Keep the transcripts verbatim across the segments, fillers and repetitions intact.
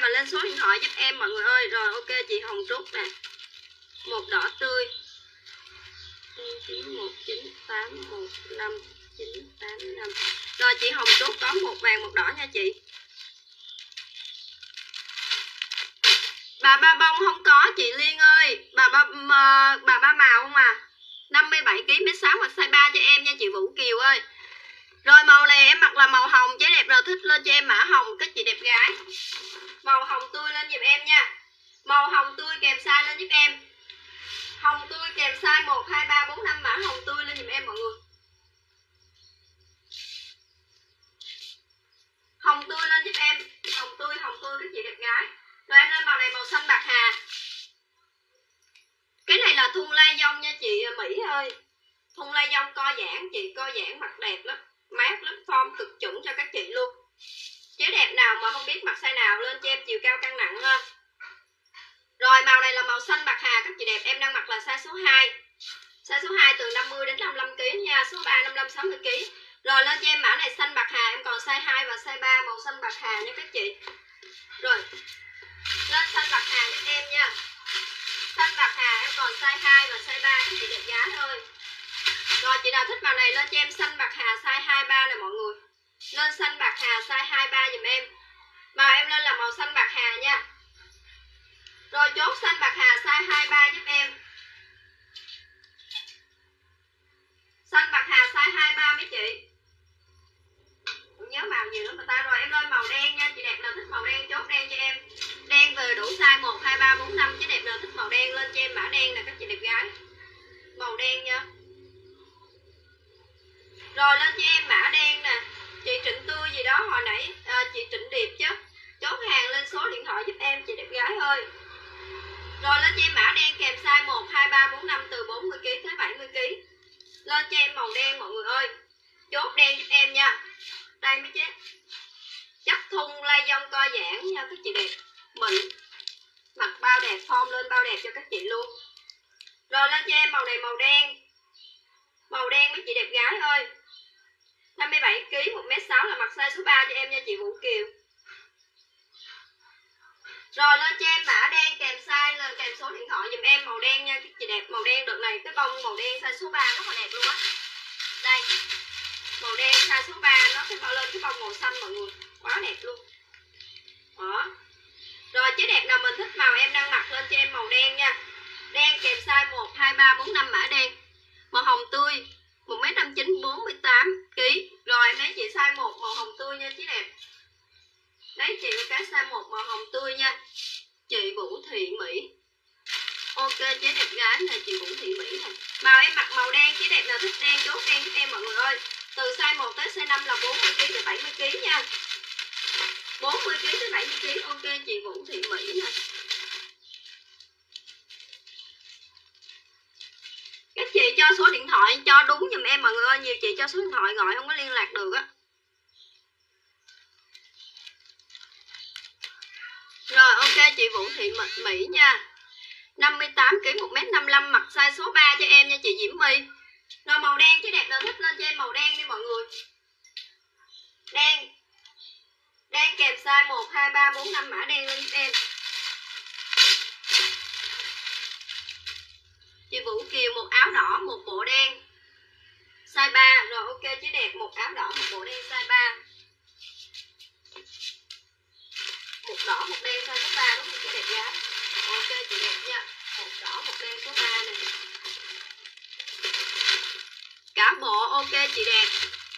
mà lên số điện thoại giúp em mọi người ơi. Rồi ok chị Hồng Trúc nè, một đỏ tươi chín một chín tám một năm chín tám năm. Rồi chị Hồng Trúc có một vàng một đỏ nha chị. Bà ba bông không có chị Liên ơi. Bà ba mà, bà ba màu không à. năm mươi bảy ki lô gam mét sáu hoặc size ba cho em nha chị Vũ Kiều ơi. Rồi màu này em mặc là màu hồng, chế đẹp nào thích lên cho em mã hồng các chị đẹp gái. Màu hồng tươi lên giùm em nha. Màu hồng tươi kèm size lên giúp em. Hồng tươi kèm size một, hai, ba, bốn, năm mã hồng tươi lên giùm em mọi người. Hồng tươi lên giúp em. Hồng tươi, hồng tươi các chị đẹp gái. Rồi em lên màu này màu xanh bạc hà. Cái này là thun lai dông nha chị Mỹ ơi. Thun lai dông co giãn chị, co giãn mặc đẹp lắm, mát lắm, form cực chuẩn cho các chị luôn. Chế đẹp nào mà không biết mặc size nào lên cho em chiều cao cân nặng ha. Rồi màu này là màu xanh bạc hà các chị đẹp, em đang mặc là size số hai. Size số hai từ năm mươi đến năm mươi lăm ki lô gam nha, số ba năm mươi lăm sáu mươi ki lô gam. Rồi lên cho em mã này xanh bạc hà, em còn size hai và size ba màu xanh bạc hà nha các chị. Rồi. Lên xanh bạc hà giúp em nha. Xanh bạc hà em còn size hai và size ba các chị đẹp gái ơi. Rồi chị nào thích màu này lên cho em xanh bạc hà size hai ba nè mọi người. Lên xanh bạc hà size hai ba dùm em. Màu em lên là màu xanh bạc hà nha. Rồi chốt xanh bạc hà size hai ba giúp em. Xanh bạc hà size hai ba mấy chị. Cũng nhớ màu nhiều lắm mà ta. Rồi em lên màu đen nha, chị đẹp nào thích màu đen chốt đen cho em. Đen về đủ size một, hai, ba, bốn, năm. Chị đẹp nào thích màu đen lên cho em mã đen nè các chị đẹp gái. Màu đen nha. Rồi lên cho em mã đen nè. Chị Trịnh Tươi gì đó hồi nãy à, chị Trịnh Điệp chứ. Chốt hàng lên số điện thoại giúp em chị đẹp gái ơi. Rồi lên cho em mã đen kèm size một, hai, ba, bốn, năm từ bốn mươi ki lô gam tới bảy mươi ki lô gam. Lên cho em màu đen mọi người ơi. Chốt đen giúp em nha. Đây mấy chế. Chắc thun lai dông co giãn nha các chị đẹp. Mịn. Mặc bao đẹp, form lên bao đẹp cho các chị luôn. Rồi lên cho em màu này màu đen. Màu đen mấy chị đẹp gái ơi. năm mươi bảy ki lô gam, một mét sáu là mặc size số ba cho em nha chị Vũ Kiều. Rồi lên cho em mã đen kèm size lên kèm số điện thoại dùm em màu đen nha các chị đẹp. Màu đen đợt này cái bông màu đen size số ba rất là đẹp luôn á. Đây. Màu đen size số ba nó cái bao lên cái bông màu xanh mọi người. Quá đẹp luôn. Đó. Rồi chế đẹp nào mình thích màu em đang mặc lên cho em màu đen nha. Đen kèm size một, hai, ba, bốn, năm mã đen. Màu hồng tươi một mét năm mươi chín, bốn mươi tám ki lô gam. Rồi em lấy chị size một màu hồng tươi nha chị đẹp. Lấy chị một cái size một màu hồng tươi nha. Chị Vũ Thị Mỹ. Ok chế đẹp gái này chị Vũ Thị Mỹ này. Màu em mặc màu đen chế đẹp nào thích đen chốt đen giúp em mọi người ơi. Từ size một tới size năm là bốn mươi ki lô gam tới bảy mươi ki lô gam nha. bốn mươi ki lô gam tới bảy mươi ki lô gam. Ok chị Vũ Thị Mỹ nè. Các chị cho số điện thoại cho đúng giùm em mọi người ơi. Nhiều chị cho số điện thoại gọi không có liên lạc được á. Rồi ok chị Vũ Thị Mỹ nha. năm mươi tám ki lô gam, một mét năm mươi lăm mặc size số ba cho em nha chị Diễm My. Rồi màu đen chứ đẹp nào thích lên cho em màu đen đi mọi người. Đen. Đen kèm size một, hai, ba, bốn, năm mã đen lên giúp em. Chị Vũ Kiều một áo đỏ, một bộ đen size ba. Rồi ok chứ đẹp, một áo đỏ, một bộ đen size ba. Một đỏ, một đen size số ba đúng không chị đẹp gái. Ok chị đẹp nha. Một đỏ, một đen số ba này. Cả bộ ok chị đẹp.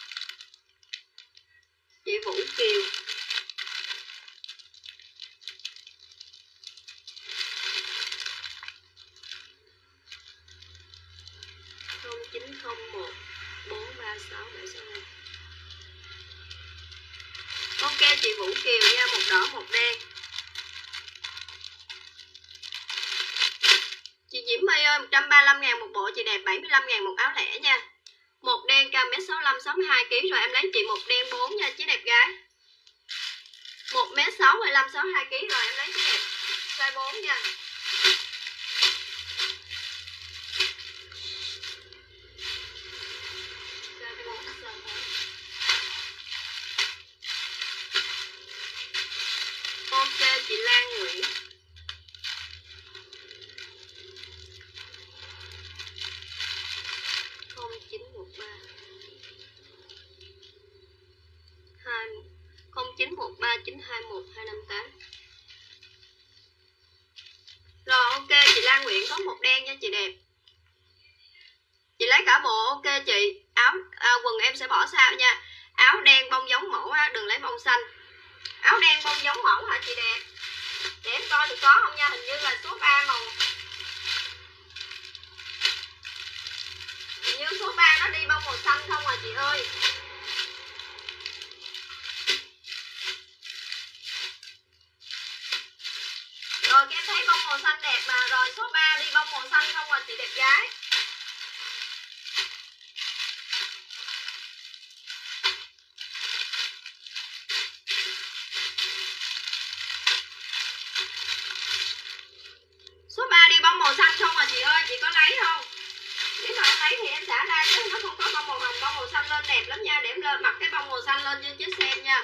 Chị Vũ Kiều. không chín không một bốn ba sáu bảy sáu hai. Ok chị Vũ Kiều nha, một đỏ một đen. Chị Diễm My ơi, một trăm ba mươi lăm ngàn một bộ chị đẹp, bảy mươi lăm ngàn một áo lẻ nha. Một đen cao mét sáu mươi lăm, sáu mươi hai ki lô gam. Rồi em lấy chị một đen bốn nha chị đẹp gái. một mét sáu mươi lăm, sáu mươi hai ki lô gam. Rồi em lấy chị đẹp size bốn nha. Ok chị Lan Nguyễn. không chín một ba hai không chín một ba chín hai một hai năm tám. Rồi ok chị Lan Nguyễn có một đen nha chị đẹp. Chị lấy cả bộ ok chị. Áo à, quần em sẽ bỏ sau nha. Áo đen bông giống mẫu á, đừng lấy bông xanh. Áo đen bông giống mẫu hả chị đẹp? Để em coi thì có không nha, hình như là số ba màu. Hình như số ba nó đi bông màu xanh không à chị ơi. Rồi em thấy bông màu xanh đẹp mà. Rồi số ba đi bông màu xanh không à chị đẹp gái. Số ba đi bông màu xanh không à chị ơi. Chị có lấy không? Nếu mà em lấy thì em xả ra chứ nó không có bông màu hồng, bông màu xanh lên đẹp lắm nha. Để em lên mặc cái bông màu xanh lên cho chứ xem nha.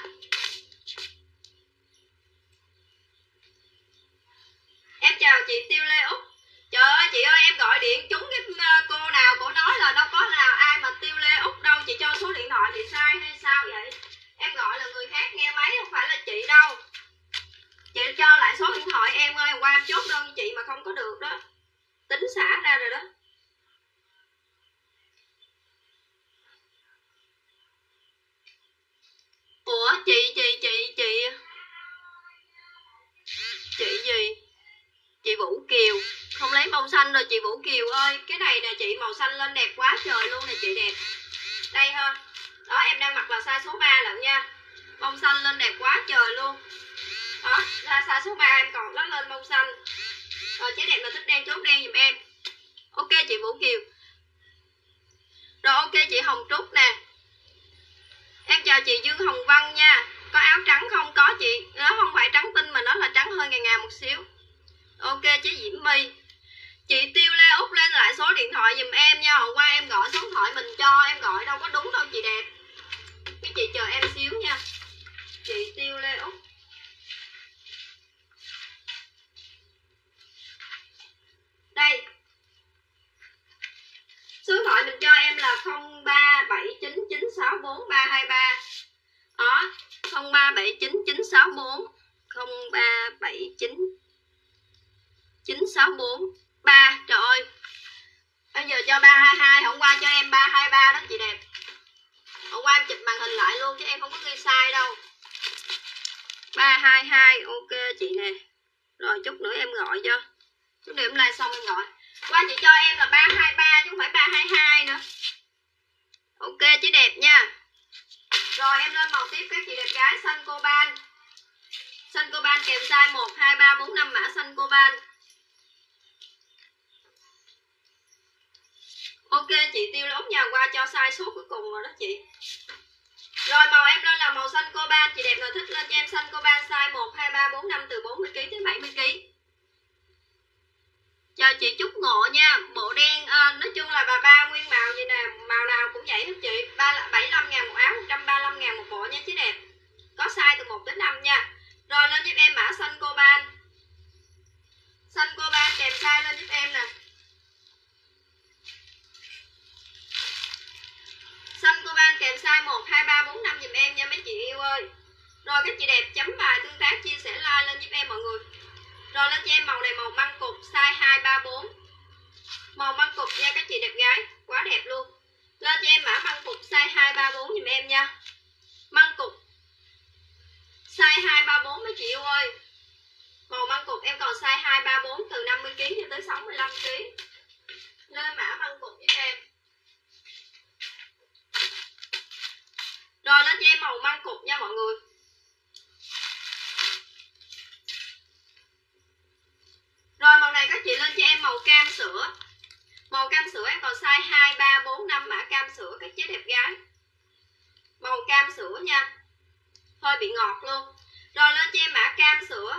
Em chào chị Tiêu Lê Úc. Trời ơi chị ơi, em gọi điện trúng cái cô nào cổ nói là đâu có nào ai mà Tiêu Lê Úc đâu. Chị cho số điện thoại chị sai hay sao vậy? Em gọi là người khác nghe máy, không phải là chị đâu. Chị cho lại số điện thoại em ơi. Qua em chốt đơn chị mà không có được đó. Tính xả ra rồi đó. Ủa chị chị chị chị Chị gì? Chị Vũ Kiều. Không lấy bông xanh rồi chị Vũ Kiều ơi. Cái này nè chị, màu xanh lên đẹp quá trời luôn nè chị đẹp. Đây ha. Đó em đang mặc là size số ba lận nha. Bông xanh lên đẹp quá trời luôn. Đó, ra size số ba em còn lắc lên bông xanh. Rồi chế đẹp là thích đen chốt đen giùm em. Ok chị Vũ Kiều. Rồi ok chị Hồng Trúc nè. Em chào chị Dương Hồng Văn nha. Có áo trắng không? Có chị. Nó không phải trắng tinh mà nó là trắng hơi ngà ngà một xíu. Ok chị Diễm My. Chị Tiêu Lê Úc lên lại số điện thoại giùm em nha. Hôm qua em gọi số điện thoại mình cho, em gọi đâu có đúng đâu chị đẹp. Cái chị chờ em xíu nha. Chị Tiêu Lê Úc. Đây. Số điện thoại mình cho em là không ba bảy chín chín sáu bốn ba hai ba. Đó, không ba bảy chín chín sáu bốn không ba bảy chín chín sáu bốn ba. Trời ơi. Bây giờ cho ba hai hai, hôm qua cho em ba hai ba đó chị đẹp. Hôm qua em chụp màn hình lại luôn chứ em không có ghi sai đâu. ba hai hai ok chị nè. Rồi chút nữa em gọi cho. Chút nữa em like xong em gọi. Qua chị cho em là ba hai ba chứ không phải ba hai hai nữa. Ok chị đẹp nha. Rồi em lên màu tiếp các chị đẹp gái. Xanh coban. Xanh coban kèm size một hai ba bốn năm, mã xanh coban. Ok chị Tiêu Lốt nhà qua cho size số cuối cùng rồi đó chị. Rồi màu em lên là màu xanh coban. Chị đẹp nào thích lên cho em xanh coban size một hai ba bốn năm, từ bốn mươi ki lô gam tới bảy mươi ki lô gam. Chào chị Trúc Ngộ nha. Bộ đen à, nói chung là bà ba nguyên màu vậy nè. Màu nào cũng vậy hết chị. bảy mươi lăm ngàn một áo, một trăm ba mươi lăm ngàn một bộ nha chị đẹp. Có size từ một tới năm nha. Rồi lên giúp em mã xanh coban. Xanh coban kèm size lên giúp em nè. Xanh coban kèm size một hai ba bốn năm giùm em nha mấy chị yêu ơi. Rồi các chị đẹp chấm bài tương tác chia sẻ like lên giúp em mọi người. Rồi lên cho em màu này màu măng cục size hai ba bốn. Màu măng cục nha các chị đẹp gái, quá đẹp luôn. Lên cho em mã măng cục size hai ba bốn giùm em nha. Măng cục size hai ba bốn mấy chị yêu ơi. Màu măng cục em còn size hai ba bốn từ năm mươi ki lô gam cho tới sáu mươi lăm ki lô gam. Lên mã măng cục giúp em. Rồi lên cho em màu măng cục nha mọi người. Rồi màu này các chị lên cho em màu cam sữa. Màu cam sữa em còn size hai ba bốn năm, mã cam sữa các chế đẹp gái. Màu cam sữa nha. Hơi bị ngọt luôn. Rồi lên cho em mã cam sữa.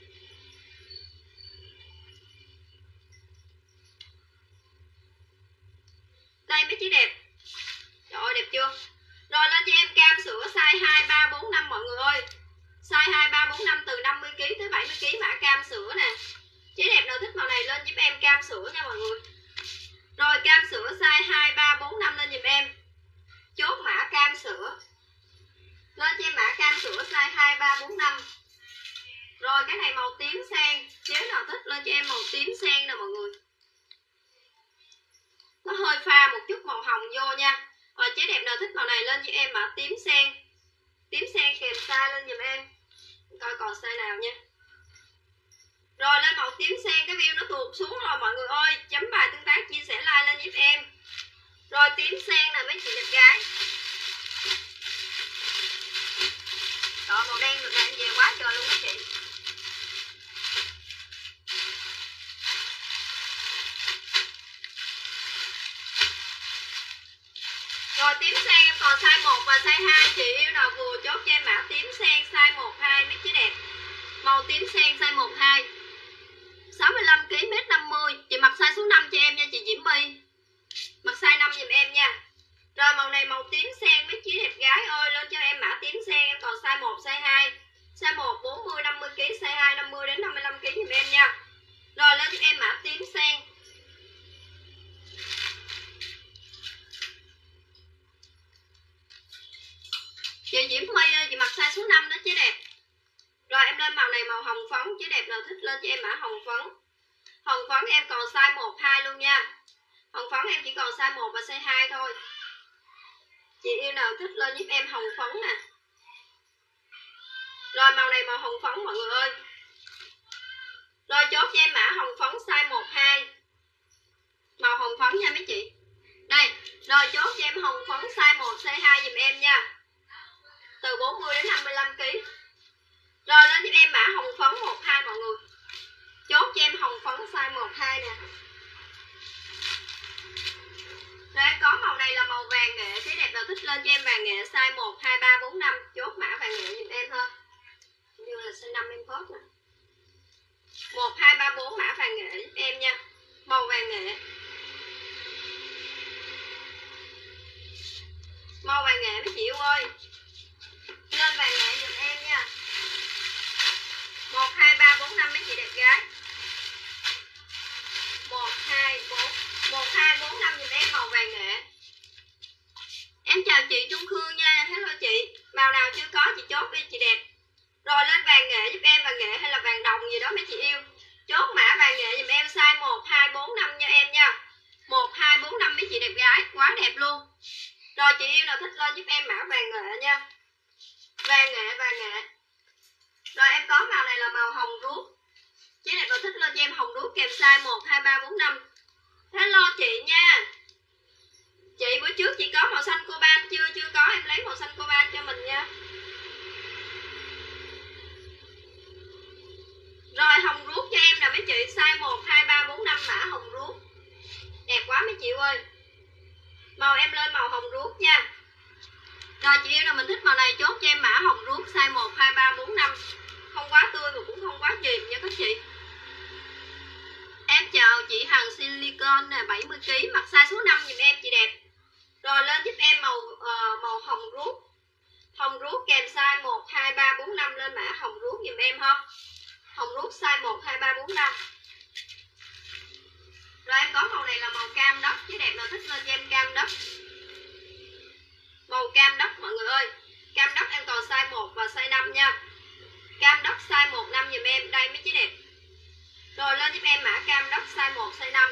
Đây mấy chị đẹp. Trời ơi đẹp chưa? Rồi lên cho em cam sữa size hai ba bốn năm mọi người ơi. Size hai ba bốn năm từ năm mươi ki lô gam tới bảy mươi ki Rồi cái này màu tím sang, chế nào thích lên cho em màu tím sang nè mọi người. Nó hơi pha một chút màu hồng vô nha. Rồi chế đẹp nào thích màu này lên cho em mã tím sang. Tím sang kèm size lên giùm em. Coi còn size nào nha. Rồi lên màu tím sang, cái view nó tuột xuống rồi mọi người ơi. Chấm bài tương tác chia sẻ like lên giúp em. Rồi tím sang nè mấy chị đẹp gái. Rồi màu đen được này về quá trời luôn mấy chị. Rồi tím sang em còn size một và size hai. Chị yêu nào vừa chốt cho em mã tím sang size một hai mấy chiếc đẹp. Màu tím sang size một hai. sáu mươi lăm ki lô gam mét năm mươi. Chị mặc size số năm cho em nha chị Diễm My. Mặc size năm giùm em nha. Rồi màu này màu tím sang mấy chiếc đẹp gái ơi, lên cho em mã tím sang em còn size một size hai. Size một bốn mươi năm mươi ki lô gam, size hai năm mươi đến năm mươi lăm ki lô gam giùm em nha. Rồi lên cho em mã tím sang. Chị Diễm My ơi, chị mặc size số năm đó chứ đẹp. Rồi em lên màu này màu hồng phấn, chứ đẹp nào thích lên cho em mã hồng phấn. Hồng phấn em còn size một hai luôn nha. Hồng phấn em chỉ còn size một và size hai thôi. Chị yêu nào thích lên giúp em hồng phấn nè. Rồi màu này màu hồng phấn mọi người ơi. Rồi chốt cho em mã hồng phấn size một hai. Màu hồng phấn nha mấy chị. Đây, rồi chốt cho em hồng phấn size một size hai giùm em nha. Từ bốn mươi đến năm mươi lăm ki lô gam. Rồi lên giúp em mã hồng phấn một hai mọi người. Chốt cho em hồng phấn size một hai nè. Rồi em có màu này là màu vàng nghệ, cái đẹp nào thích lên cho em vàng nghệ size một hai ba bốn năm, chốt mã vàng nghệ giùm em thôi. Như là size năm em post nè. một hai ba bốn mã vàng nghệ giúp em nha. Màu vàng nghệ. Màu vàng nghệ mấy chị yêu ơi. Lên vàng nghệ giùm em nha. một hai ba bốn năm mấy chị đẹp gái. một hai bốn một hai bốn năm giùm em màu vàng nghệ. Em chào chị Trung Khương nha. Hello chị. Màu nào chưa có chị chốt đi chị đẹp. Rồi lên vàng nghệ giúp em, vàng nghệ hay là vàng đồng gì đó mấy chị yêu. Chốt mã vàng nghệ giùm em size một hai bốn năm nha em nha. một hai bốn năm mấy chị đẹp gái, quá đẹp luôn. Rồi chị yêu nào thích lên giúp em mã vàng nghệ nha. Vàng nghệ, vàng nghệ. Rồi em có màu này là màu hồng ruốc. Chị đẹp nào thích lên cho em hồng ruốc kèm size một hai ba bốn năm. Hello chị nha. Chị bữa trước chị có màu xanh coban chưa? Chưa có, em lấy màu xanh coban cho mình nha. Rồi hồng ruốc cho em nè mấy chị, size một hai ba bốn năm mã hồng ruốc. Đẹp quá mấy chị ơi. Màu em lên màu hồng ruốc nha. Rồi chị yêu nào mình thích màu này chốt cho em mã hồng ruốc size một hai ba bốn năm. Không quá tươi mà cũng không quá chìm nha các chị. Em chào chị Hằng Silicon nè, bảy mươi ki lô gam, mặc size số năm giùm em chị đẹp. Rồi lên giúp em màu uh, màu hồng ruốc. Hồng ruốc kèm size một hai ba bốn năm, lên mã hồng ruốc giùm em ha. Hồng ruốc size một hai ba bốn năm. Rồi em có màu này là màu cam đất, chứ đẹp nào thích lên cho em cam đất. Màu cam đất mọi người ơi. Cam đất em còn size một và size năm nha. Cam đất size một năm giùm em, đây mấy chiếc đẹp. Rồi lên giúp em mã cam đất size một size năm.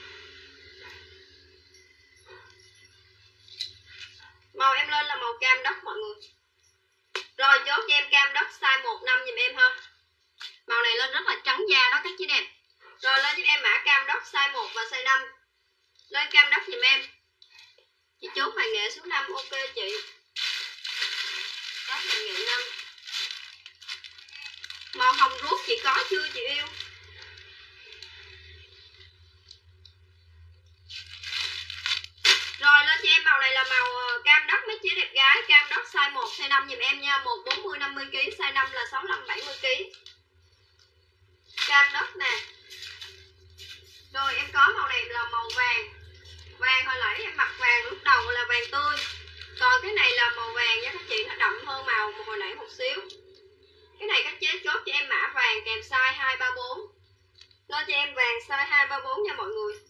Màu em lên là màu cam đất mọi người. Rồi chốt cho em cam đất size một năm giùm em ha. Màu này lên rất là trắng da đó các chị đẹp. Rồi lên giúp em mã cam đất size một và size năm. Lên cam đất giùm em. Chị chốt vàng nghệ số năm, ok chị. Các vàng nghệ năm. Màu hồng ruốc chị có chưa chị yêu? Rồi lên cho em màu này là màu cam đất mấy chị đẹp gái. Cam đất size một size năm giùm em nha. một bốn mươi năm mươi ki lô gam, size năm là sáu mươi lăm bảy mươi ki lô gam. Cam đất nè. Rồi em có màu này là màu vàng. Vàng hồi nãy em mặc vàng lúc đầu là vàng tươi. Còn cái này là màu vàng nha các chị, nó đậm hơn màu hồi nãy một xíu. Cái này các chế chốt cho em mã vàng kèm size hai ba bốn. Lên cho em vàng size hai ba bốn nha mọi người.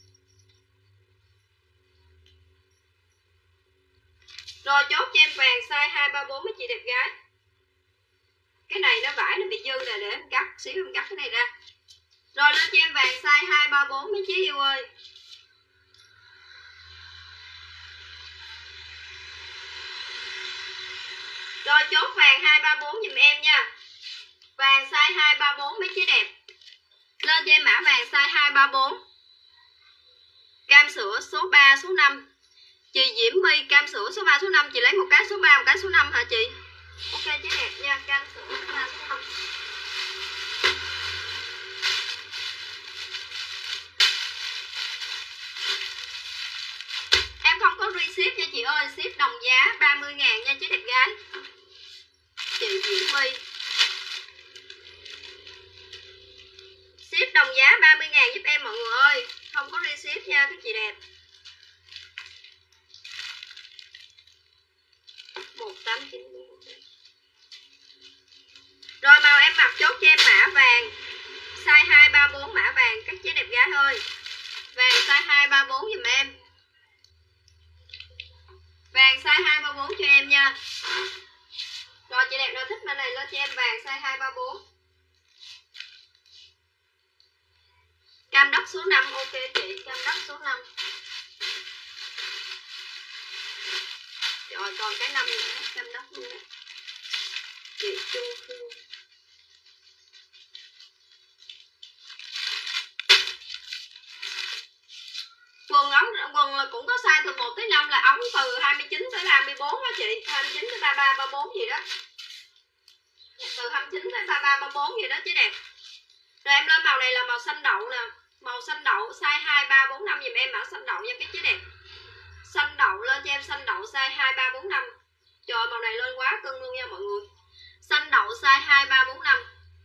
Rồi chốt cho em vàng size hai ba bốn mấy chị đẹp gái. Cái này nó vải nó bị dư rồi để em cắt. xíu em cắt cái này ra. Rồi lên cho em vàng size hai ba bốn mấy chị yêu ơi. Rồi chốt vàng hai ba bốn giùm em nha. Vàng size hai ba bốn mấy chị đẹp. Lên cho em mã vàng size hai ba bốn. Cam sữa số ba số năm. Chị Diễm My cam sữa số ba số năm, chị lấy một cái số ba một cái số năm hả chị? Ok chị đẹp nha, cam sữa số ba số năm. Em không có free ship nha chị ơi, ship đồng giá ba mươi ngàn nha chị đẹp gái. Chị Diễm My ship đồng giá ba mươi ngàn giúp em mọi người ơi, không có free ship nha các chị đẹp. một tám chín. Rồi màu em mặc chốt cho em mã vàng size hai ba bốn, mã vàng các chị đẹp gái ơi. Vàng size hai ba bốn giùm em. Vàng size hai ba bốn cho em nha. Rồi chị đẹp nào thích mã này lên cho em vàng size hai ba bốn. Cam đất số năm, ok chị, cam đất số năm. Rồi còn cái năm nữa hết cam đất luôn đó. Chị Chu Phương. Quần ống quần là cũng có size từ một tới năm, là ống từ hai mươi chín tới ba mươi bốn đó chị, hai mươi chín tới ba mươi ba ba mươi bốn gì đó. Từ hai mươi chín tới ba mươi ba ba mươi bốn gì đó chị đẹp. Rồi em lên màu này là màu xanh đậu nè, màu xanh đậu size hai ba bốn năm giùm em mã xanh đậu nha cái chị đẹp. Xanh đậu lên cho em xanh đậu size hai ba bốn năm. Trời màu này lên quá cưng luôn nha mọi người. Xanh đậu size hai ba bốn năm.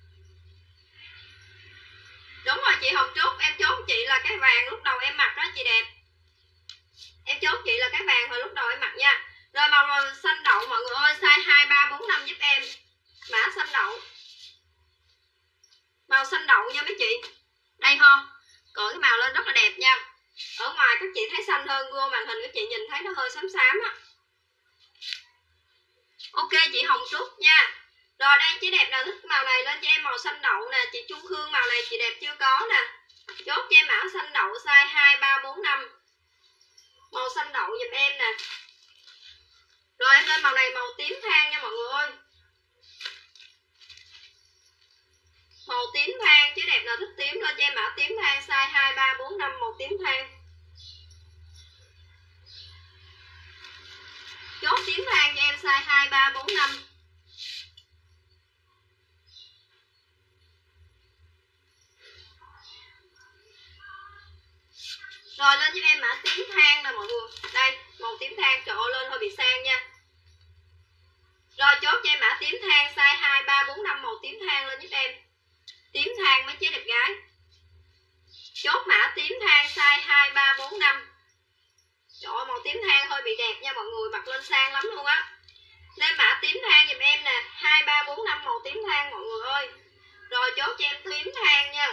Đúng rồi chị Hồng chốt, em chốt chị là cái vàng lúc đầu em mặc đó chị đẹp. Em chốt chị là cái vàng hồi lúc đầu em mặc nha. Rồi màu, màu xanh đậu mọi người ơi, size hai ba bốn năm giúp em. Mã xanh đậu. Màu xanh đậu nha mấy chị. Đây ho. Còn cái màu lên rất là đẹp nha. Ở ngoài các chị thấy xanh hơn, vô màn hình các chị nhìn thấy nó hơi xám xám á. Ok chị Hồng Trúc nha. Rồi đây chị đẹp nào thích màu này lên cho em màu xanh đậu nè. Chị Trung Khương màu này chị đẹp chưa có nè. Chốt cho em mã xanh đậu size hai ba bốn năm. Màu xanh đậu giùm em nè. Rồi em lên màu này màu tím than nha mọi người ơi. Màu tím than, chứ đẹp nào thích tím lên cho em mã tím than size hai ba bốn năm màu tím than. Chốt tím than cho em size hai ba bốn năm. Rồi lên cho em mã tím than nè mọi người. Đây, màu tím than, trời ơi lên hơi bị sang nha. Rồi chốt cho em mã tím than size hai ba bốn năm màu tím than lên giúp em. Tím than mấy chế đẹp gái. Chốt mã tím than size hai ba bốn năm. Trời ơi màu tím than hơi bị đẹp nha mọi người, mặc lên sang lắm luôn á. Lên mã tím than giùm em nè, hai ba bốn năm màu tím than mọi người ơi. Rồi chốt cho em tím than nha.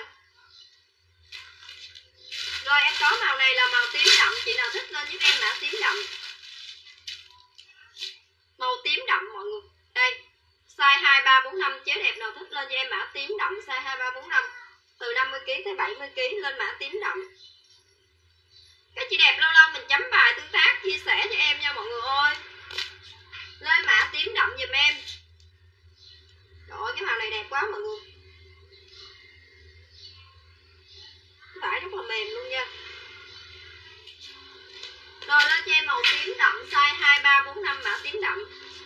Rồi em có màu này là màu tím đậm, chị nào thích lên giúp em mã tím đậm. Màu tím đậm mọi người. Đây, size hai ba bốn năm, chế đẹp nào thích lên cho em mã tím đậm size hai ba bốn năm. Từ năm mươi ki lô gam tới bảy mươi ki lô gam lên mã tím đậm. Các chị đẹp lâu lâu mình chấm bài tương tác chia sẻ cho em nha mọi người ơi. Lên mã tím đậm giùm em. Trời ơi cái màu này đẹp quá mọi người. Cái vải rất là mềm luôn nha. Rồi lên cho em màu tím đậm size hai ba bốn năm mã tím đậm.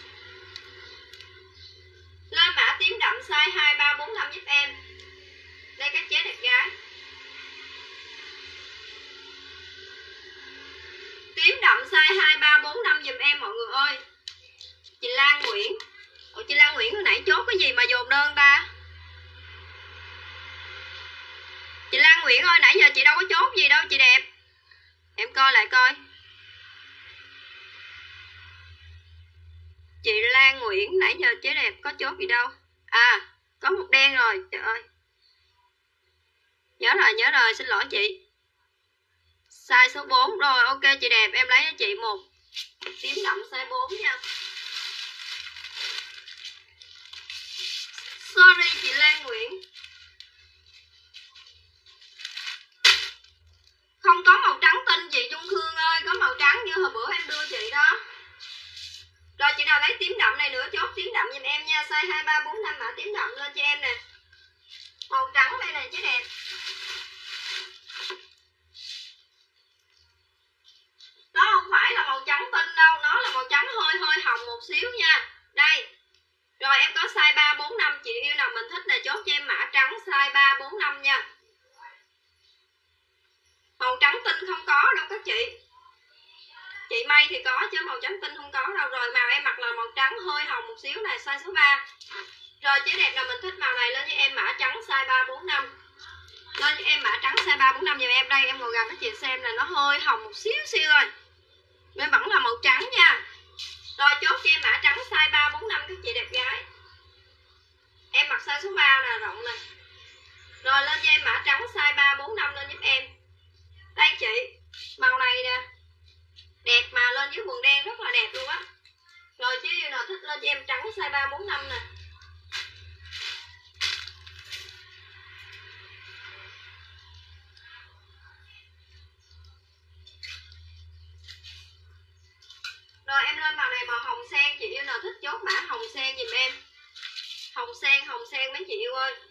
Lên mã tím đậm size hai ba bốn năm giúp em. Đây các chế đẹp gái. Tím đậm size hai ba bốn năm giùm em mọi người ơi. Chị Lan Nguyễn. Ủa chị Lan Nguyễn hồi nãy chốt cái gì mà dồn đơn ta? Chị Lan Nguyễn ơi, nãy giờ chị đâu có chốt gì đâu chị đẹp. Em coi lại coi. Chị Lan Nguyễn nãy giờ chế đẹp có chốt gì đâu. À, có một đen rồi, trời ơi. Nhớ rồi, nhớ rồi, xin lỗi chị. Size số bốn rồi, ok chị đẹp, em lấy cho chị một tím đậm size bốn nha. Sorry chị Lan Nguyễn. Không có màu trắng tinh chị Trung Khương ơi, có màu trắng như hồi bữa em đưa chị đó. Rồi chị nào lấy tím đậm này nữa chốt tím đậm giùm em nha. Size hai ba bốn năm mã tím đậm lên cho em nè. Màu trắng đây này chứ đẹp. Đó không phải là màu trắng tinh đâu, nó là màu trắng hơi hơi hồng một xíu nha. Đây. Rồi em có size ba bốn năm, chị yêu nào mình thích này chốt cho em mã trắng size ba bốn năm nha. Màu trắng tinh không có đâu các chị. Chị may thì có chứ màu trắng tinh không có đâu. Rồi màu em mặc là màu trắng hơi hồng một xíu này, size số ba. Rồi chế đẹp nào mình thích màu này lên cho em mã trắng size ba bốn năm. Lên cho em mã trắng size ba bốn năm giùm em. Đây em ngồi gần các chị xem là nó hơi hồng một xíu xíu thôi. Nên vẫn là màu trắng nha. Rồi chốt cho em mã trắng size ba bốn năm các chị đẹp gái. Em mặc size số ba nè, rộng nè. Rồi lên cho em mã trắng size ba bốn năm lên giúp em. Đây chị, màu này nè. Đẹp mà lên dưới quần đen rất là đẹp luôn á. Rồi chứ yêu nào thích lên cho em trắng size ba bốn năm nè. Rồi em lên màu này màu hồng sen, chị yêu nào thích chốt mã hồng sen giùm em. Hồng sen, hồng sen mấy chị yêu ơi.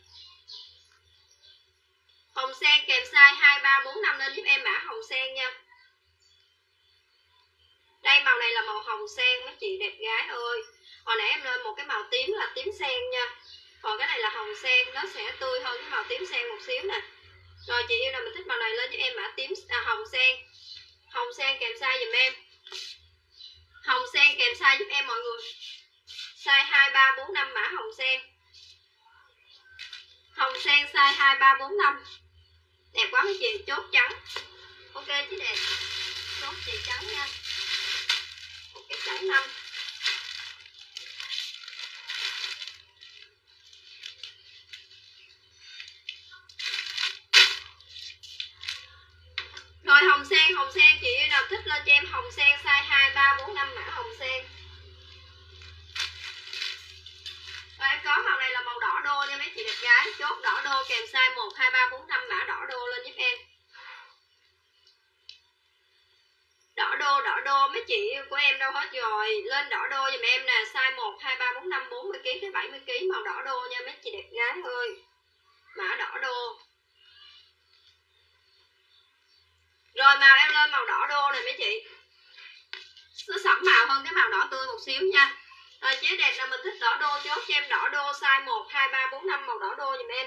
Hồng sen kèm size hai ba bốn năm lên giúp em mã hồng sen nha. Đây màu này là màu hồng sen mấy chị đẹp gái ơi. Hồi nãy em lên một cái màu tím là tím sen nha. Còn cái này là hồng sen, nó sẽ tươi hơn cái màu tím sen một xíu nè. Rồi chị yêu nào mình thích màu này lên giúp em mã tím à, hồng sen. Hồng sen kèm size giùm em. Hồng sen kèm size giúp em mọi người. Size hai ba bốn năm mã hồng sen. Hồng sen size hai ba bốn năm. Đẹp quá mấy chị, chốt trắng. Ok chứ đẹp. Chốt chị trắng nha. Một cái trắng năm. Rồi hồng sen, hồng sen chị yêu nào thích lên cho em hồng sen size hai ba bốn năm mã hồng sen. Rồi em có màu này là màu đỏ đô nha mấy chị đẹp gái, chốt đỏ đô kèm size một hai ba bốn năm mã đỏ đô lên giúp em. Đỏ đô, đỏ đô mấy chị của em đâu hết rồi. Lên đỏ đô giùm em nè, size một hai ba bốn năm bốn mươi ki lô gam tới bảy mươi ki lô gam màu đỏ đô nha mấy chị đẹp gái ơi. Mã đỏ đô. Rồi màu em lên màu đỏ đô này mấy chị. Nó sẫm màu hơn cái màu đỏ tươi một xíu nha. Rồi chế đẹp là mình thích đỏ đô chốt cho em đỏ đô size một hai ba bốn năm màu đỏ đô giùm em.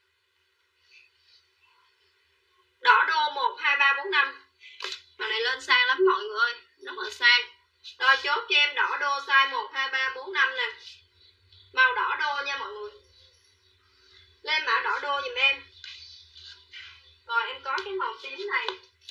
Đỏ đô một hai ba bốn năm. Màu này lên sang lắm mọi người ơi, rất là sang. Rồi chốt cho em đỏ đô size một hai ba bốn năm nè. Màu đỏ đô nha mọi người. Lên mã đỏ đô giùm em. Rồi em có cái màu tím này.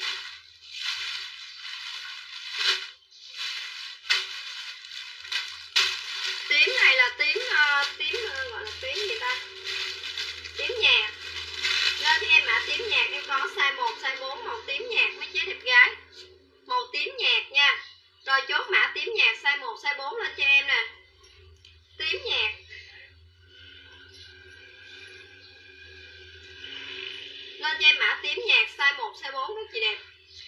Tím này là tím uh, tím uh, gọi là tím gì ta? Tím nhạt. Lên cho em mã tím nhạt em có size một, size bốn màu tím nhạt mấy chế đẹp gái. Màu tím nhạt nha. Rồi chốt mã tím nhạt size một, size bốn lên cho em nè. Tím nhạt. Lên cho em mã tím nhạt size một, size bốn rất chị đẹp.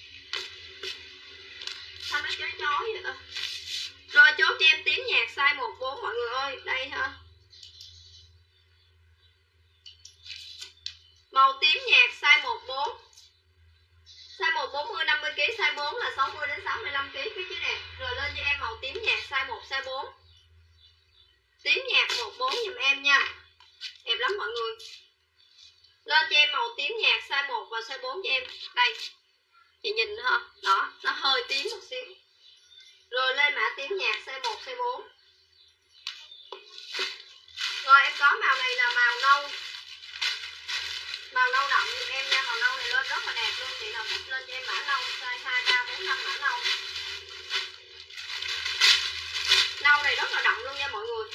Sao nó chói chói vậy ta? Rồi chốt cho em tím nhạt size một bốn mọi người ơi. Đây ha. Màu tím nhạt size một bốn. Size một bốn mươi năm mươi ki lô gam, size bốn là sáu mươi đến sáu mươi lăm ki lô gam cái chứ đẹp. Rồi lên cho em màu tím nhạt size một, size bốn. Tím nhạt một bốn giùm em nha. Đẹp lắm mọi người. Lên cho em màu tím nhạt size một và size bốn cho em. Đây. Chị nhìn ha. Đó, nó hơi tím một xíu. Rồi lên mã tím nhạt size một, size bốn. Rồi em có màu này là màu nâu. Màu nâu đậm giùm em nha. Màu nâu này lên rất là đẹp luôn. Chị nào thích lên cho em mã nâu size hai ba bốn năm mã nâu. Nâu này rất là đậm luôn nha mọi người.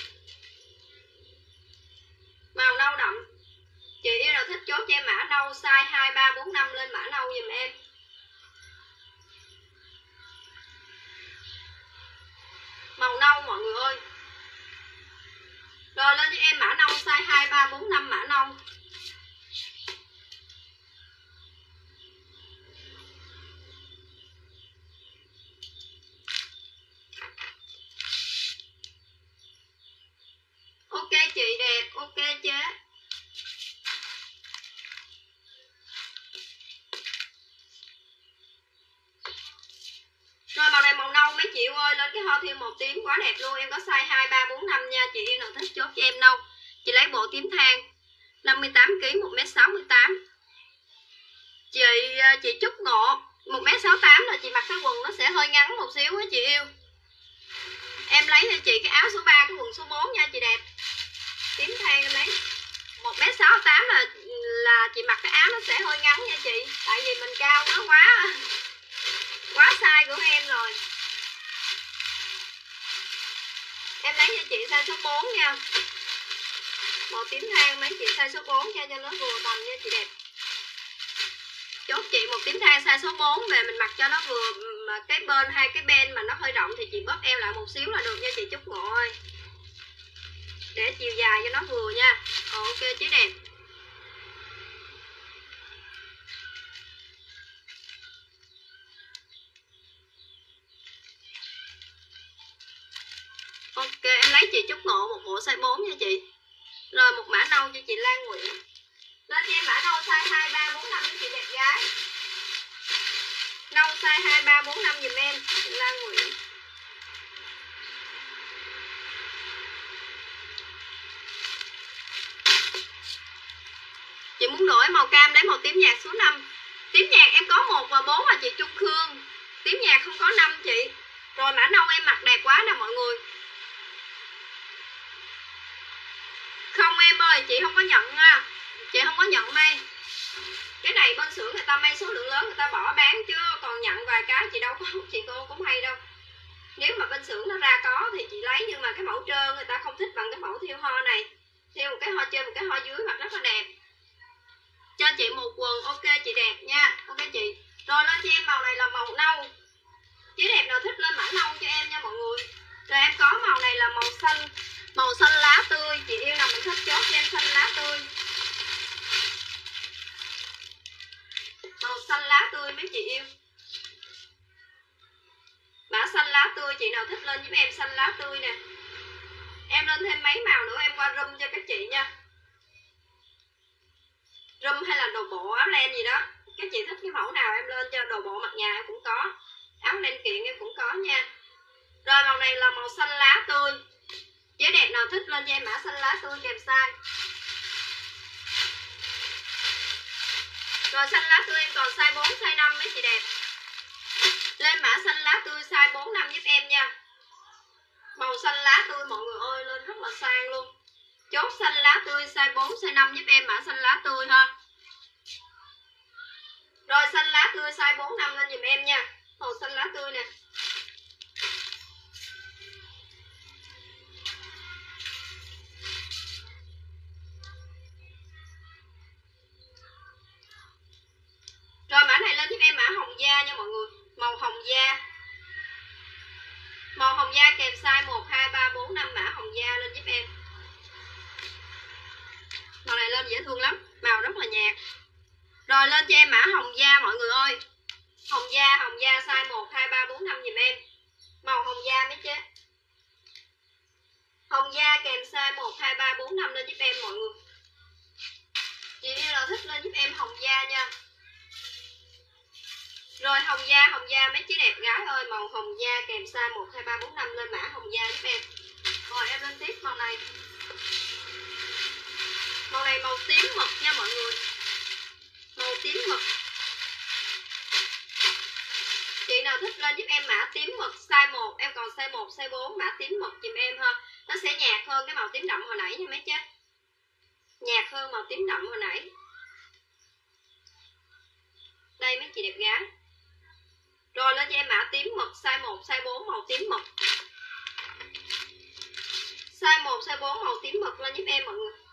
Màu nâu đậm. Chị yêu nào thích chốt cho em mã nâu size hai ba bốn năm lên mã nâu giùm em. Màu nâu mọi người ơi. Rồi Rồi lên cho em mã nâu size hai, ba, bốn, năm mã nâu. Ok chị đẹp, ok chế. Rồi màu này màu nâu mấy chị ơi, lên cái hoa thiêu màu tím quá đẹp luôn. Em có size hai, ba, bốn, năm nha. Chị yêu nào thích chốt cho em nâu. Chị lấy bộ tím than năm mươi tám ki lô gam, một mét sáu mươi tám. Chị chị Trúc Ngộ một mét sáu mươi tám là chị mặc cái quần nó sẽ hơi ngắn một xíu á chị yêu. Em lấy cho chị cái áo số ba, cái quần số bốn nha chị đẹp. Tím than em lấy một mét sáu mươi tám là là chị mặc cái áo nó sẽ hơi ngắn nha chị. Tại vì mình cao nó quá quá size của em rồi. Em lấy cho chị size số bốn nha. Màu tím than mấy chị size số bốn nha cho nó vừa tầm nha chị đẹp. Chốt chị một tím than size số bốn về mình mặc cho nó vừa, mà cái bên hai cái bên mà nó hơi rộng thì chị bớt eo lại một xíu là được nha chị Trúc Ngộ ơi. Để chiều dài cho nó vừa nha. Ờ, ok chị đẹp. Ok em lấy chị Trúc Ngộ một bộ size bốn nha chị. Rồi một mã nâu cho chị Lan Nguyễn. Lên cho em mã nâu size hai, ba, bốn, năm với chị đẹp gái. Nâu size hai, ba, bốn, năm dùm em chị Lan Nguyễn. Chị muốn đổi màu cam lấy màu tím nhạt số năm. Tím nhạt em có một và bốn là chị Trung Khương. Tím nhạt không có năm chị. Rồi mã nâu em mặc đẹp quá nè mọi người. Không em ơi, chị không có nhận nha. Chị không có nhận may. Cái này bên xưởng người ta may số lượng lớn người ta bỏ bán chứ còn nhận vài cái chị đâu có, chị cô cũng hay đâu. Nếu mà bên xưởng nó ra có thì chị lấy, nhưng mà cái mẫu trơn người ta không thích bằng cái mẫu thiêu hoa này. Thiêu một cái hoa trên một cái hoa dưới mặc rất là đẹp. Cho chị một quần ok chị đẹp nha. Ok chị. Rồi lên cho em màu này là màu nâu. Chị đẹp nào thích lên mã nâu cho em nha mọi người. Rồi em có màu này là màu xanh, màu xanh lá tươi. Chị yêu nào mình thích chốt cho em xanh lá tươi. Màu xanh lá tươi mấy chị yêu. Mã xanh lá tươi chị nào thích lên giúp em xanh lá tươi nè. Em lên thêm mấy màu nữa em qua room cho các chị nha. Room hay là đồ bộ áo len gì đó, các chị thích cái mẫu nào em lên cho. Đồ bộ mặc nhà em cũng có, áo len kiện em cũng có nha. Rồi màu này là màu xanh lá tươi. Chế đẹp nào thích lên cho em mã xanh lá tươi kèm size. Rồi xanh lá tươi em còn size bốn, size năm mấy chị đẹp. Lên mã xanh lá tươi size bốn, năm giúp em nha. Màu xanh lá tươi mọi người ơi, lên rất là sang luôn. Chốt xanh lá tươi size bốn, size năm giúp em mã xanh lá tươi ha. Rồi xanh lá tươi size bốn, năm lên dùm em nha. Màu xanh lá tươi nè. Rồi mã này lên giúp em mã hồng da nha mọi người. Màu hồng da. Màu hồng da kèm size một, hai, ba, bốn, năm mã hồng da lên giúp em. Màu này lên dễ thương lắm, màu rất là nhạt. Rồi lên cho em mã hồng da mọi người ơi. Hồng da, hồng da size một, hai, ba, bốn, năm dùm em. Màu hồng da mấy chế. Hồng da kèm size một, hai, ba, bốn, năm lên giúp em mọi người. Chị yêu là thích lên giúp em hồng da nha. Rồi hồng da, hồng da mấy chế đẹp gái ơi. Màu hồng da kèm size một, hai, ba, bốn, năm lên mã hồng da giúp em. Rồi em lên tiếp màu này. Màu này màu tím mực nha mọi người. Màu tím mực. Chị nào thích lên giúp em mã tím mực size một. Em còn size một, size bốn mã tím mực dùm em ha. Nó sẽ nhạt hơn cái màu tím đậm hồi nãy nha mấy chứ. Nhạt hơn màu tím đậm hồi nãy. Đây mấy chị đẹp gái. Rồi lên cho em mã tím mực size một, size bốn màu tím mực. Size một, size bốn màu tím mực lên giúp em mọi người.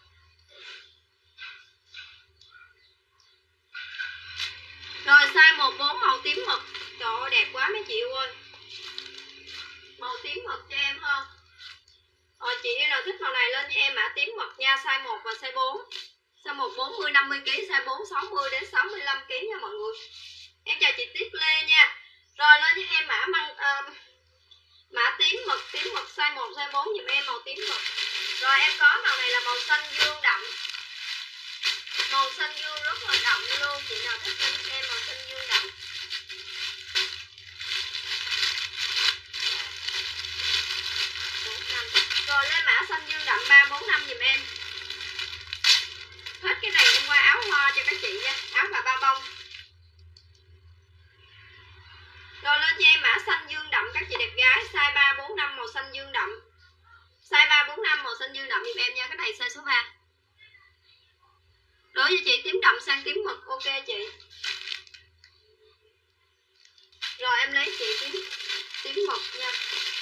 Rồi size một bốn màu tím mực. Trời ơi đẹp quá mấy chị ơi. Màu tím mực cho em ha. Rồi chị yêu nào thích màu này lên với em mã tím mật nha, size một và size bốn. Size một bốn mươi năm mươi ki lô gam, size bốn sáu mươi đến sáu mươi lăm ki lô gam nha mọi người. Em chào chị Tiếp Lê nha. Rồi lên với em mã măng uh, mã tím mực, tím mực size một size bốn giùm em màu tím mực. Rồi em có màu này là màu xanh dương đậm. Màu xanh dương rất là đậm luôn, chị nào thích lên giúp em màu xanh dương đậm. Rồi lên mã xanh dương đậm ba bốn năm giùm em. Hết cái này em qua áo hoa cho các chị nha, áo và ba bông. Rồi lên cho em mã xanh dương đậm các chị đẹp gái, size ba bốn năm màu xanh dương đậm. Size ba bốn năm màu xanh dương đậm giùm em nha, cái này size số ba. Đối với chị tím đậm sang tím mực ok chị. Rồi em lấy chị tím tím mực nha.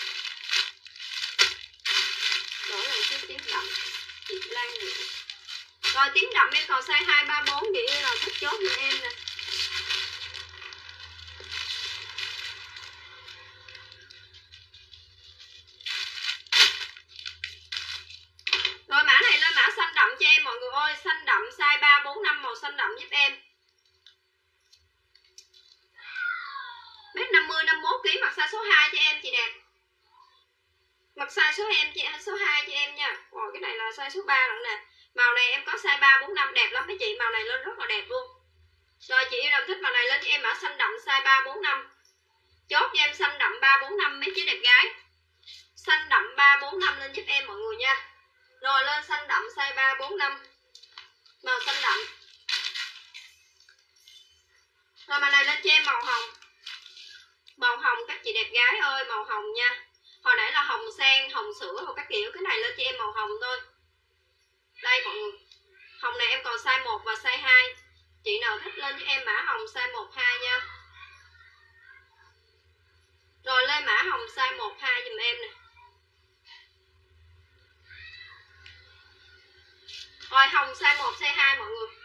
Đổi lại cái tím đậm chị Lan Nguyễn. Rồi tím đậm em còn size hai ba bốn, chị nào thích chốt giùm em nè. Rồi mã này lên mã xanh đậm cho em mọi người ơi, xanh đậm size ba bốn năm màu xanh đậm giúp em. Mét năm mươi năm mươi mốt ki lô gam, mặc size số hai cho em chị đẹp. Mặc size số em chị số hai cho em nha. Rồi cái này là size số ba rồi nè. Màu này em có size ba bốn năm đẹp lắm mấy chị, màu này lên rất là đẹp luôn. Rồi chị yêu nào thích màu này lên cho em mã xanh đậm size ba bốn năm. Chốt cho em xanh đậm ba bốn năm mấy chị đẹp gái. Xanh đậm ba bốn năm lên giúp em mọi người nha. Rồi lên xanh đậm size ba bốn năm. Màu xanh đậm. Rồi màu này lên cho em màu hồng. Màu hồng các chị đẹp gái ơi, màu hồng nha. Hồi nãy là hồng sen, hồng sữa hoặc các kiểu, cái này lên cho em màu hồng thôi. Đây mọi người. Hồng này em còn size một và size hai. Chị nào thích lên cho em mã hồng size một hai nha. Rồi lên mã hồng size một hai giùm em nè. Rồi hồng size một size hai mọi người.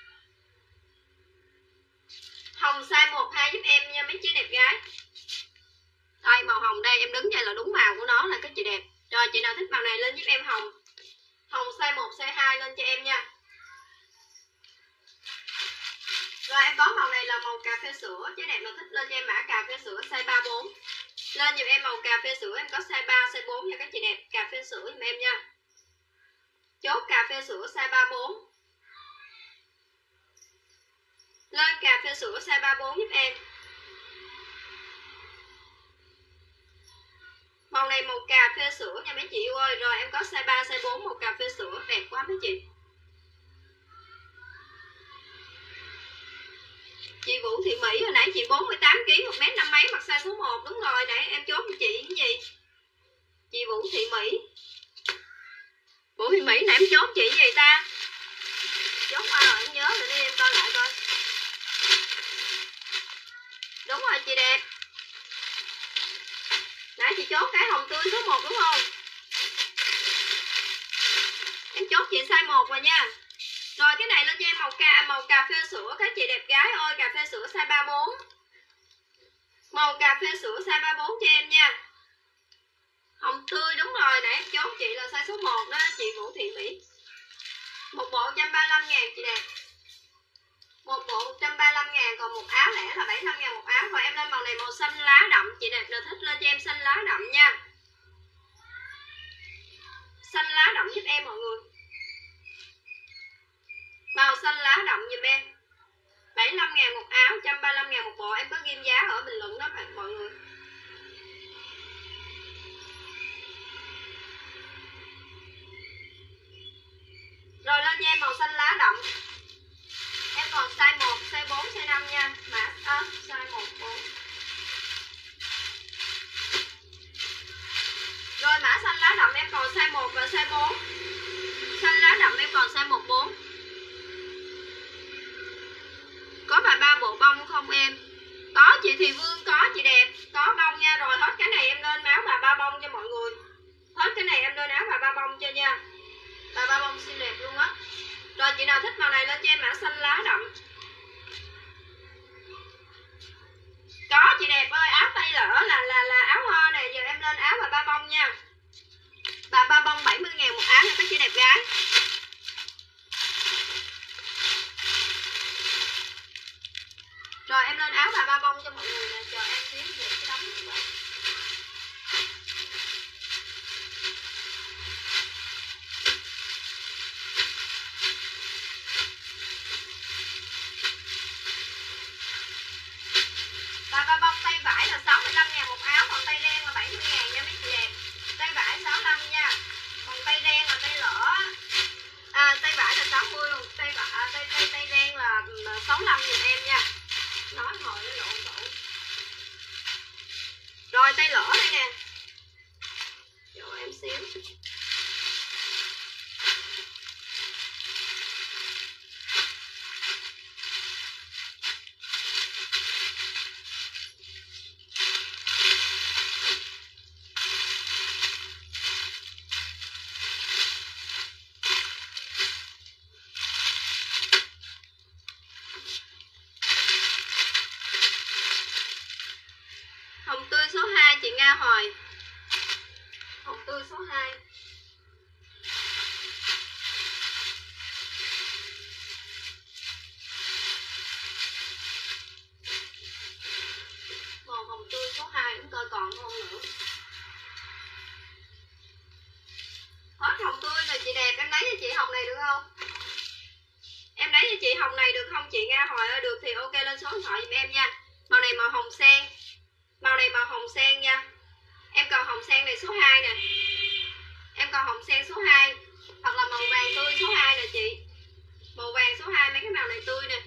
Hồng size một hai giúp em nha mấy chị đẹp gái. Đây màu hồng đây, em đứng đây là đúng màu của nó là các chị đẹp. Rồi chị nào thích màu này lên giúp em hồng. Hồng size một size hai lên cho em nha. Rồi em có màu này là màu cà phê sữa, chứ đẹp nào thích lên cho em mã cà phê sữa size ba bốn. Lên giùm em màu cà phê sữa, em có size ba size bốn nha các chị đẹp, cà phê sữa giùm em nha. Chốt cà phê sữa size ba bốn. Lên cà phê sữa size ba bốn giúp em. Màu này màu cà phê sữa nha mấy chị yêu ơi. Rồi em có size ba size bốn màu cà phê sữa, đẹp quá mấy chị. Chị Vũ Thị Mỹ hồi nãy chị bốn mươi tám ki lô gam, một mét năm mấy, mặc size số một. Đúng rồi, nãy em chốt cho chị cái gì? Chị Vũ Thị Mỹ. Vũ Thị Mỹ nãy em chốt chị gì ta? Chốt qua rồi em nhớ rồi, đi em coi lại coi. Đúng rồi chị đẹp. Nãy chị chốt cái hồng tươi số một đúng không? Em chốt chị size một rồi nha. Rồi cái này lên cho em màu cà màu cà phê sữa các chị đẹp gái ơi, cà phê sữa size ba bốn. Màu cà phê sữa size ba bốn cho em nha. Hồng tươi đúng rồi, nãy em chốt chị là size số một đó chị Vũ Thị Mỹ. Một bộ một trăm ba mươi lăm ngàn chị đẹp. Một bộ một trăm ba mươi lăm ngàn, còn một áo lẻ là bảy mươi lăm ngàn một áo. Rồi em lên màu này màu xanh lá đậm, chị đẹp nào thích lên cho em xanh lá đậm nha. Xanh lá đậm giúp em mọi người. Màu xanh lá đậm giùm em. bảy mươi lăm ngàn một áo, một trăm ba mươi lăm ngàn một bộ. Em có ghim giá ở bình luận đó mọi người. Rồi lên cho em màu xanh lá đậm. Em còn size một, size bốn, size năm nha. Mã à, size một, bốn. Rồi mã xanh lá đậm em còn size một và size bốn. Xanh lá đậm em còn size một, bốn. Có bà ba bộ bông không em? Có chị Thị Vương, có chị đẹp. Có bông nha. Rồi hết cái này em lên áo bà ba bông cho mọi người. Hết cái này em lên áo bà ba bông cho nha. Bà ba bông xinh đẹp luôn á. Rồi chị nào thích màu này lên cho em mã xanh lá đậm. Có chị đẹp ơi, áo tay lỡ là là là áo hoa này. Giờ em lên áo bà ba bông nha. Bà ba bông bảy mươi ngàn chị đẹp gái. Rồi em lên áo bà ba bông cho mọi người nè, chờ em xíu về cái đóng nữa. Bà ba bông tay vải là sáu mươi lăm ngàn một áo, còn tay đen là bảy mươi ngàn nha mấy chị đẹp. Tay vải sáu mươi lăm nha. Còn tay đen là tay lỡ. À, tay vải là sáu mươi, còn tay vải à, tay tay tay đen là, là sáu mươi lăm giùm em nha. Nói hồi nó lộn xộn. Rồi tay lỡ đây nè. Cho em xíu. Hồng tươi số hai chị Nga Hoài. Hồng tươi số hai. Màu hồng tươi số hai cũng coi còn không nữa. Hết hồng tươi rồi chị đẹp, em lấy cho chị hồng này được không? Em lấy cho chị hồng này được không chị Nga Hoài ơi? Được thì ok, lên số điện thoại giùm em nha. Màu này màu hồng sen. Màu này màu hồng sen nha. Em còn hồng sen này số hai nè. Em còn hồng sen số hai. Hoặc là màu vàng tươi số hai nè chị. Màu vàng số hai, mấy cái màu này tươi nè.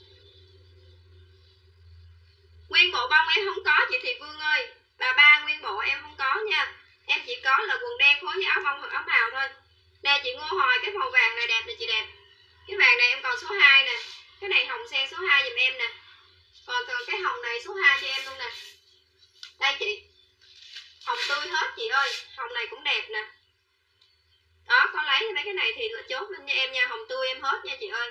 Nguyên bộ bông em không có chị Thị Vương ơi. Bà ba nguyên bộ em không có nha. Em chỉ có là quần đen phối với áo bông hoặc áo màu thôi. Nè chị Ngô Hoài, cái màu vàng này đẹp nè chị đẹp. Cái vàng này em còn số hai nè. Cái này hồng sen số hai giùm em nè. Còn, còn cái hồng này số hai cho em luôn nè. Đây chị. Hồng tươi hết chị ơi. Hồng này cũng đẹp nè. Đó, có lấy mấy cái này thì là chốt lên cho em nha. Hồng tươi em hết nha chị ơi.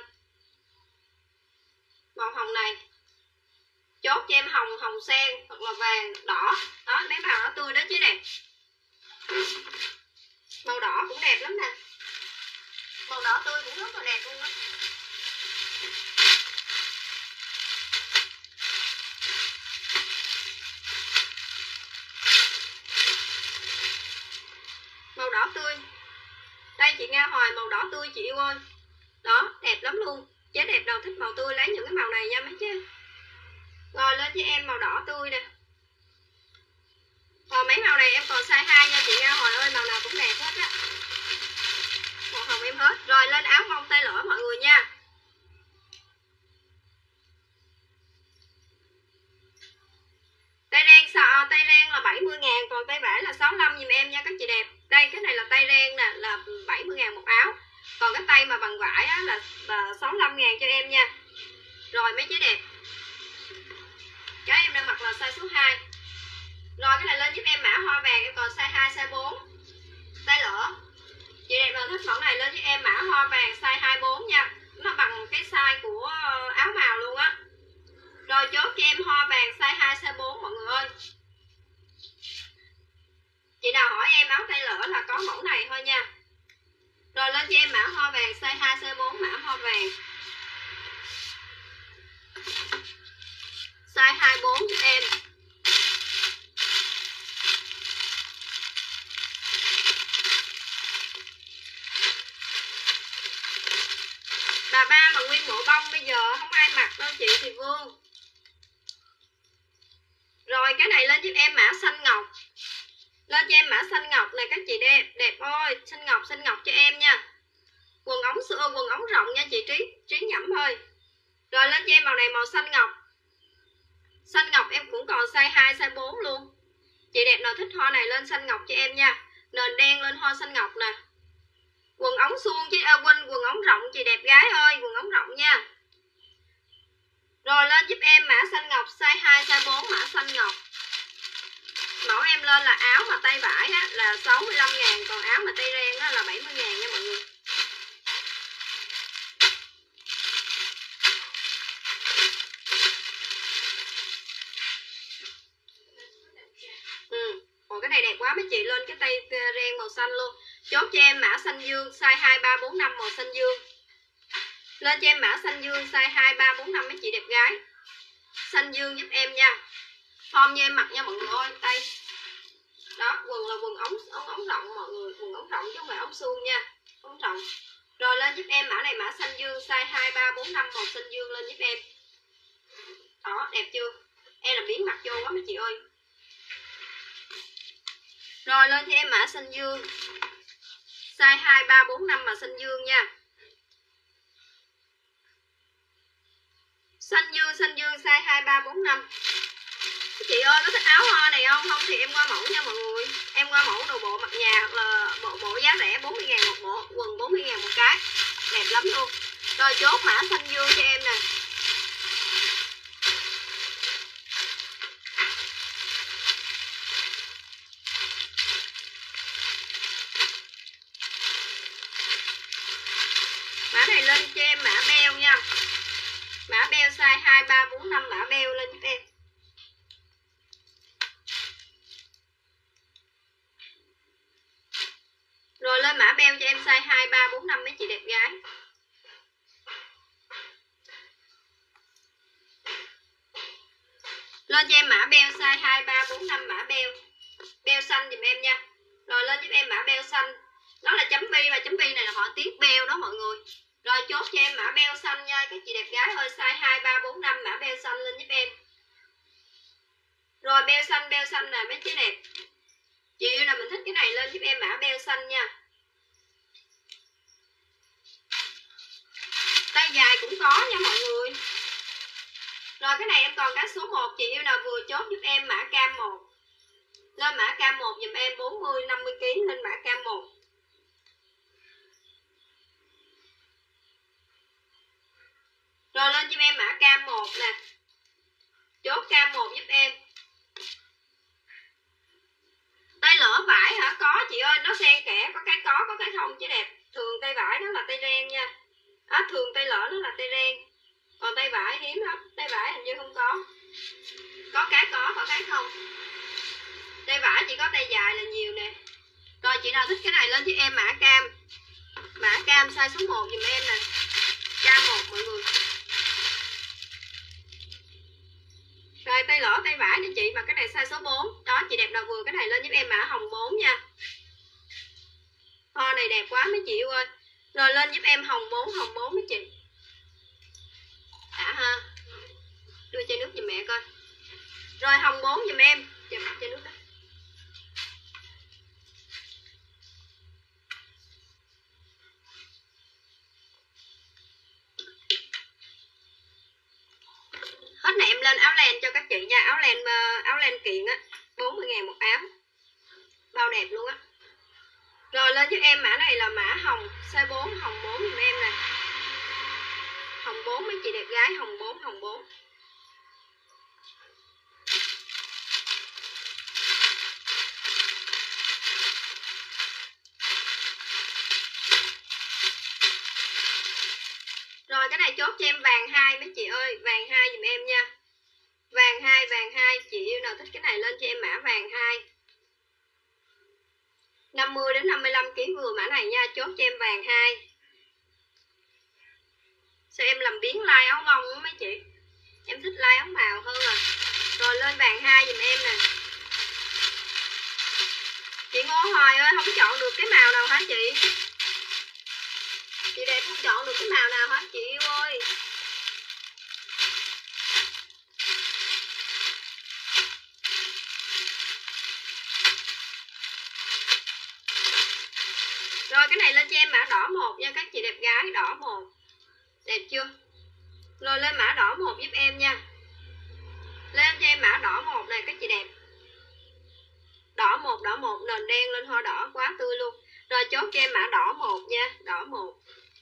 Màu hồng này chốt cho em hồng, hồng sen hoặc là vàng, đỏ. Đó, mấy màu nó tươi đó chứ đẹp. Màu đỏ cũng đẹp lắm nè. Màu đỏ tươi cũng rất là đẹp luôn đó. Màu đỏ tươi. Đây chị Nga Hoài, màu đỏ tươi chị yêu ơi. Đó, đẹp lắm luôn. Chế đẹp nào thích màu tươi lấy những cái màu này nha mấy chứ. Rồi lên cho em màu đỏ tươi nè. Còn mấy màu này em còn size hai nha chị Nga Hoài ơi, màu nào cũng đẹp hết á. Màu hồng em hết. Rồi lên áo mông tay lỡ mọi người nha. Tay đen sao? Tay đen là bảy mươi ngàn, còn tay vải là sáu mươi lăm giùm em nha các chị đẹp. Đây cái này là tay đen nè, là bảy mươi ngàn một áo. Còn cái tay mà bằng vải á, là, là sáu mươi lăm ngàn cho em nha. Rồi mấy chế đẹp. Cái em đang mặc là size số hai. Rồi cái này lên giúp em mã hoa vàng, em còn size hai, size bốn. Tay lỡ. Chị đẹp nào thích mẫu này lên giúp em mã hoa vàng size hai bốn nha. Nó bằng cái size của áo màu luôn á. Rồi chốt cho em hoa vàng size hai, size bốn mọi người ơi. Chị nào hỏi em áo tay lỡ là có mẫu này thôi nha. Rồi lên cho em mã hoa vàng size hai, size bốn, mã hoa vàng size hai bốn cho em. Bà ba mà nguyên bộ bông bây giờ không ai mặc đâu chị Thì Vương. Rồi cái này lên giúp em mã xanh ngọc. Lên cho em mã xanh ngọc này các chị đẹp. Đẹp ơi, xanh ngọc, xanh ngọc cho em nha. Quần ống sữa, quần ống rộng nha chị Trí Trí Nhẩm ơi. Rồi lên cho em màu này màu xanh ngọc. Xanh ngọc em cũng còn size hai, size bốn luôn. Chị đẹp nào thích hoa này lên xanh ngọc cho em nha. Nền đen lên hoa xanh ngọc nè. Quần ống suông chứ, à, quên quần ống rộng chị đẹp gái ơi, quần ống rộng nha. Rồi lên giúp em mã xanh ngọc size hai, size bốn, mã xanh ngọc. Mẫu em lên là áo mà tay vải á, là sáu mươi lăm ngàn, còn áo mà tay ren á, là bảy mươi ngàn nha mọi người. Ừ. Ồ, cái này đẹp quá mấy chị, lên cái tay ren màu xanh luôn. Chốt cho em mã xanh dương size hai ba bốn năm màu xanh dương. Lên cho em mã xanh dương size hai ba bốn năm mấy chị đẹp gái. Xanh dương giúp em nha. Form như em mặc nha mọi người ơi. Đây. Đó, quần là quần ống ống ống rộng mọi người, quần ống rộng chứ không phải ống suông nha. Ống rộng. Rồi lên giúp em mã này mã xanh dương size hai ba bốn năm màu xanh dương lên giúp em. Đó, đẹp chưa? Em là biến mặt vô quá mấy chị ơi. Rồi lên cho em mã xanh dương size hai ba bốn năm mà xanh dương nha. Xanh dương xanh dương size hai ba bốn năm. Chị ơi có thích áo hoa này không? Không thì em qua mẫu nha mọi người. Em qua mẫu đồ bộ mặc nhà hoặc là bộ bộ giá rẻ bốn mươi ngàn một bộ, quần bốn mươi ngàn một cái. Đẹp lắm luôn. Rồi chốt mã xanh dương cho em nè. Mã này lên cho em mã beo nha. Mã beo size hai ba bốn năm mã beo lên giúp em. Rồi lên mã beo cho em size hai ba bốn năm mấy chị đẹp gái. Lên cho em mã beo size hai ba bốn năm mã beo. Beo xanh giùm em nha. Rồi lên giúp em mã beo xanh. Đó là chấm bi và chấm bi này là họ tiết beo đó mọi người. Rồi chốt cho em mã beo xanh nha các chị đẹp gái ơi, size hai ba bốn năm mã beo xanh lên giúp em. Rồi beo xanh beo xanh nè mấy chị đẹp. Chị yêu là mình thích cái này lên giúp em mã beo xanh nha. Tay dài cũng có nha mọi người. Rồi cái này em còn cái số một, chị yêu nào vừa chốt giúp em mã cam một. Lên mã cam một dùm em bốn mươi năm mươi ki lô gam lên mã cam một. Rồi lên giúp em mã cam một nè. Chốt cam một giúp em. Tay lỡ vải hả? Có chị ơi, nó xen kẽ, có cái có, có cái không chứ đẹp. Thường tay vải nó là tay ren nha. Á, à, thường tay lỡ nó là tay ren. Còn tay vải hiếm lắm, tay vải hình như không có. Có cái có, có cái không. Tay vải chỉ có tay dài là nhiều nè. Rồi chị nào thích cái này lên với em mã cam. Mã cam size số một dùm em nè. Cam một mọi người. Rồi tay lỡ tay vải nè chị, mà cái này size số bốn. Đó chị đẹp nào vừa cái này lên giúp em mã hồng bốn nha. Hoa này đẹp quá mấy chị yêu ơi. Rồi lên giúp em hồng bốn, hồng bốn mấy chị. Đã ha. Đưa chai nước giùm mẹ coi. Rồi hồng bốn giùm em. Chờ mặt chai nước đó. Hết này em lên áo len cho các chị nha. Áo len áo len kiện á, bốn mươi ngàn một áo. Bao đẹp luôn á. Rồi lên giúp em mã này là mã hồng size bốn, hồng bốn giùm em nè. Hồng bốn mấy chị đẹp gái, hồng bốn, hồng bốn. Rồi cái này chốt cho em vàng hai mấy chị ơi, vàng hai giùm em nha. Vàng hai, vàng hai, chị yêu nào thích cái này lên cho em mã vàng hai. năm mươi đến năm mươi lăm ki lô gam vừa mã này nha, chốt cho em vàng hai. Sao em làm biến like áo bông á mấy chị. Em thích like áo màu hơn à. Rồi lên vàng hai giùm em nè. Chị Ngô Hoài ơi, không chọn được cái màu nào hả chị? Chị đẹp không chọn được cái màu nào hả chị yêu ơi? Rồi cái này lên cho em mã đỏ một nha các chị đẹp gái, đỏ một. Đẹp chưa? Rồi lên mã đỏ một giúp em nha. Lên cho em mã đỏ một này các chị đẹp. Đỏ một, đỏ một, nền đen lên hoa đỏ quá tươi luôn. Rồi chốt cho em mã đỏ một nha, đỏ một.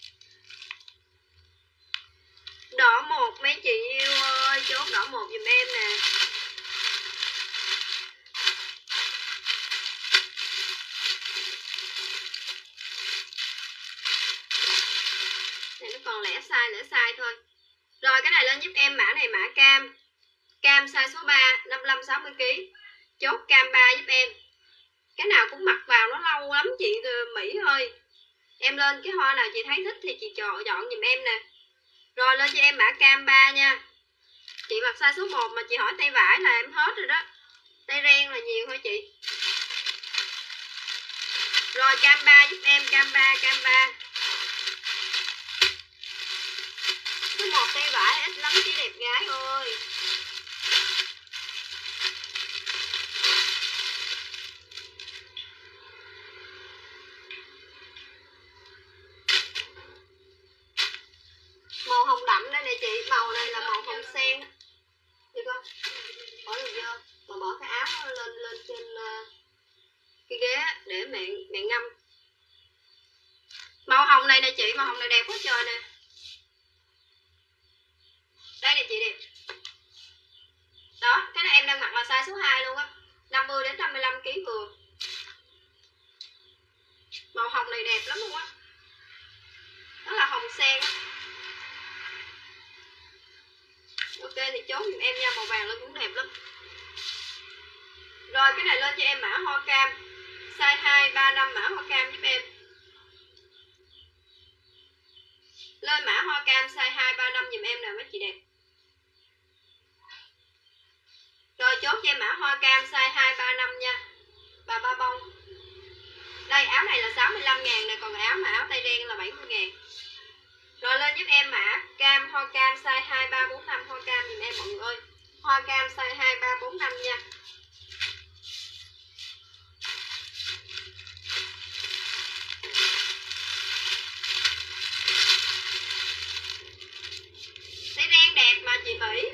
Đỏ một mấy chị yêu ơi, chốt đỏ một giùm em nè. Này nó còn lẻ size, lẻ size thôi. Rồi cái này lên giúp em mã này mã cam. Cam size số ba, năm mươi lăm sáu mươi ki lô gam. Chốt cam ba giúp em. cái nào cũng mặc vào nó lâu lắm chị Mỹ ơi. Em lên cái hoa nào chị thấy thích thì chị chọn chọn giùm em nè. Rồi lên cho em mã cam ba nha. Chị mặc size số một mà chị hỏi tay vải là em hết rồi đó. Tay ren là nhiều thôi chị. Rồi cam ba giúp em, cam ba, cam ba. Số một tay vải ít lắm chứ đẹp gái ơi. Màu hồng đậm đây nè chị, màu này là màu hồng sen. Được không? Bỏ được vô, mà bỏ cái áo lên lên trên uh, cái ghế để mẹ mẹ ngâm. Màu hồng này nè chị, màu hồng này đẹp quá trời nè. Đây nè chị đẹp. Đó, cái này em đang mặc là size số hai luôn á, năm mươi đến năm mươi lăm ki lô gam vừa. Màu hồng này đẹp lắm luôn á. Đó là hồng sen á. Ok thì chốt giùm em nha, màu vàng nó cũng đẹp lắm. Rồi cái này lên cho em mã hoa cam size hai ba năm, mã hoa cam giúp em. Lên mã hoa cam size hai ba năm giùm em nè mấy chị đẹp. Rồi chốt cho em mã hoa cam size hai ba năm nha. Bà ba bông. Đây áo này là sáu mươi lăm ngàn nè, còn áo mà áo tay đen là bảy mươi ngàn. Rồi lên giúp em mã cam hoa cam size hai ba bốn năm, hoa cam giùm em mọi người ơi. Hoa cam size hai ba bốn năm nha. Tay đen đẹp mà chị Mỹ.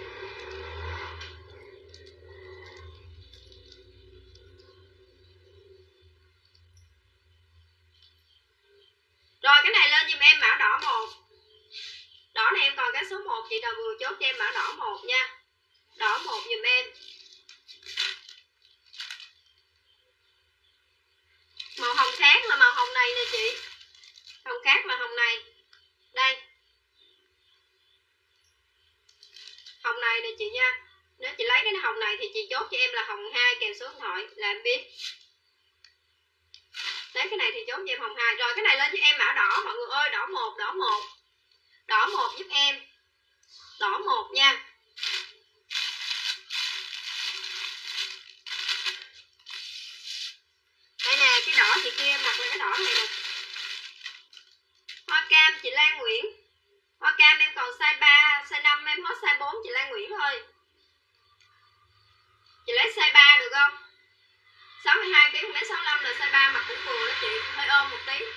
Rồi cái này lên giùm em mã đỏ một. Đỏ này em còn cái số một, chị nào vừa chốt cho em mã đỏ một nha. Đỏ một giùm em. Màu hồng khác là màu hồng này nè chị. Hồng khác là hồng này. Đây. Hồng này nè chị nha. Nếu chị lấy cái hồng này thì chị chốt cho em là hồng hai kèm số điện thoại là em biết. Lấy cái này thì chốt cho em hồng hai. Rồi cái này lên cho em mã đỏ mọi người ơi, đỏ một, đỏ một. Đỏ một giúp em. Đỏ một nha. Đây nè, cái đỏ chị kia mặc là cái đỏ này nè. Hoa cam chị Lan Nguyễn. Hoa cam em còn size ba, size năm em hết size bốn chị Lan Nguyễn thôi. Chị lấy size ba được không? sáu mươi hai ki lô gam, lấy sáu mươi lăm là size ba mặc cũng vừa đó chị, hơi ôm một tí.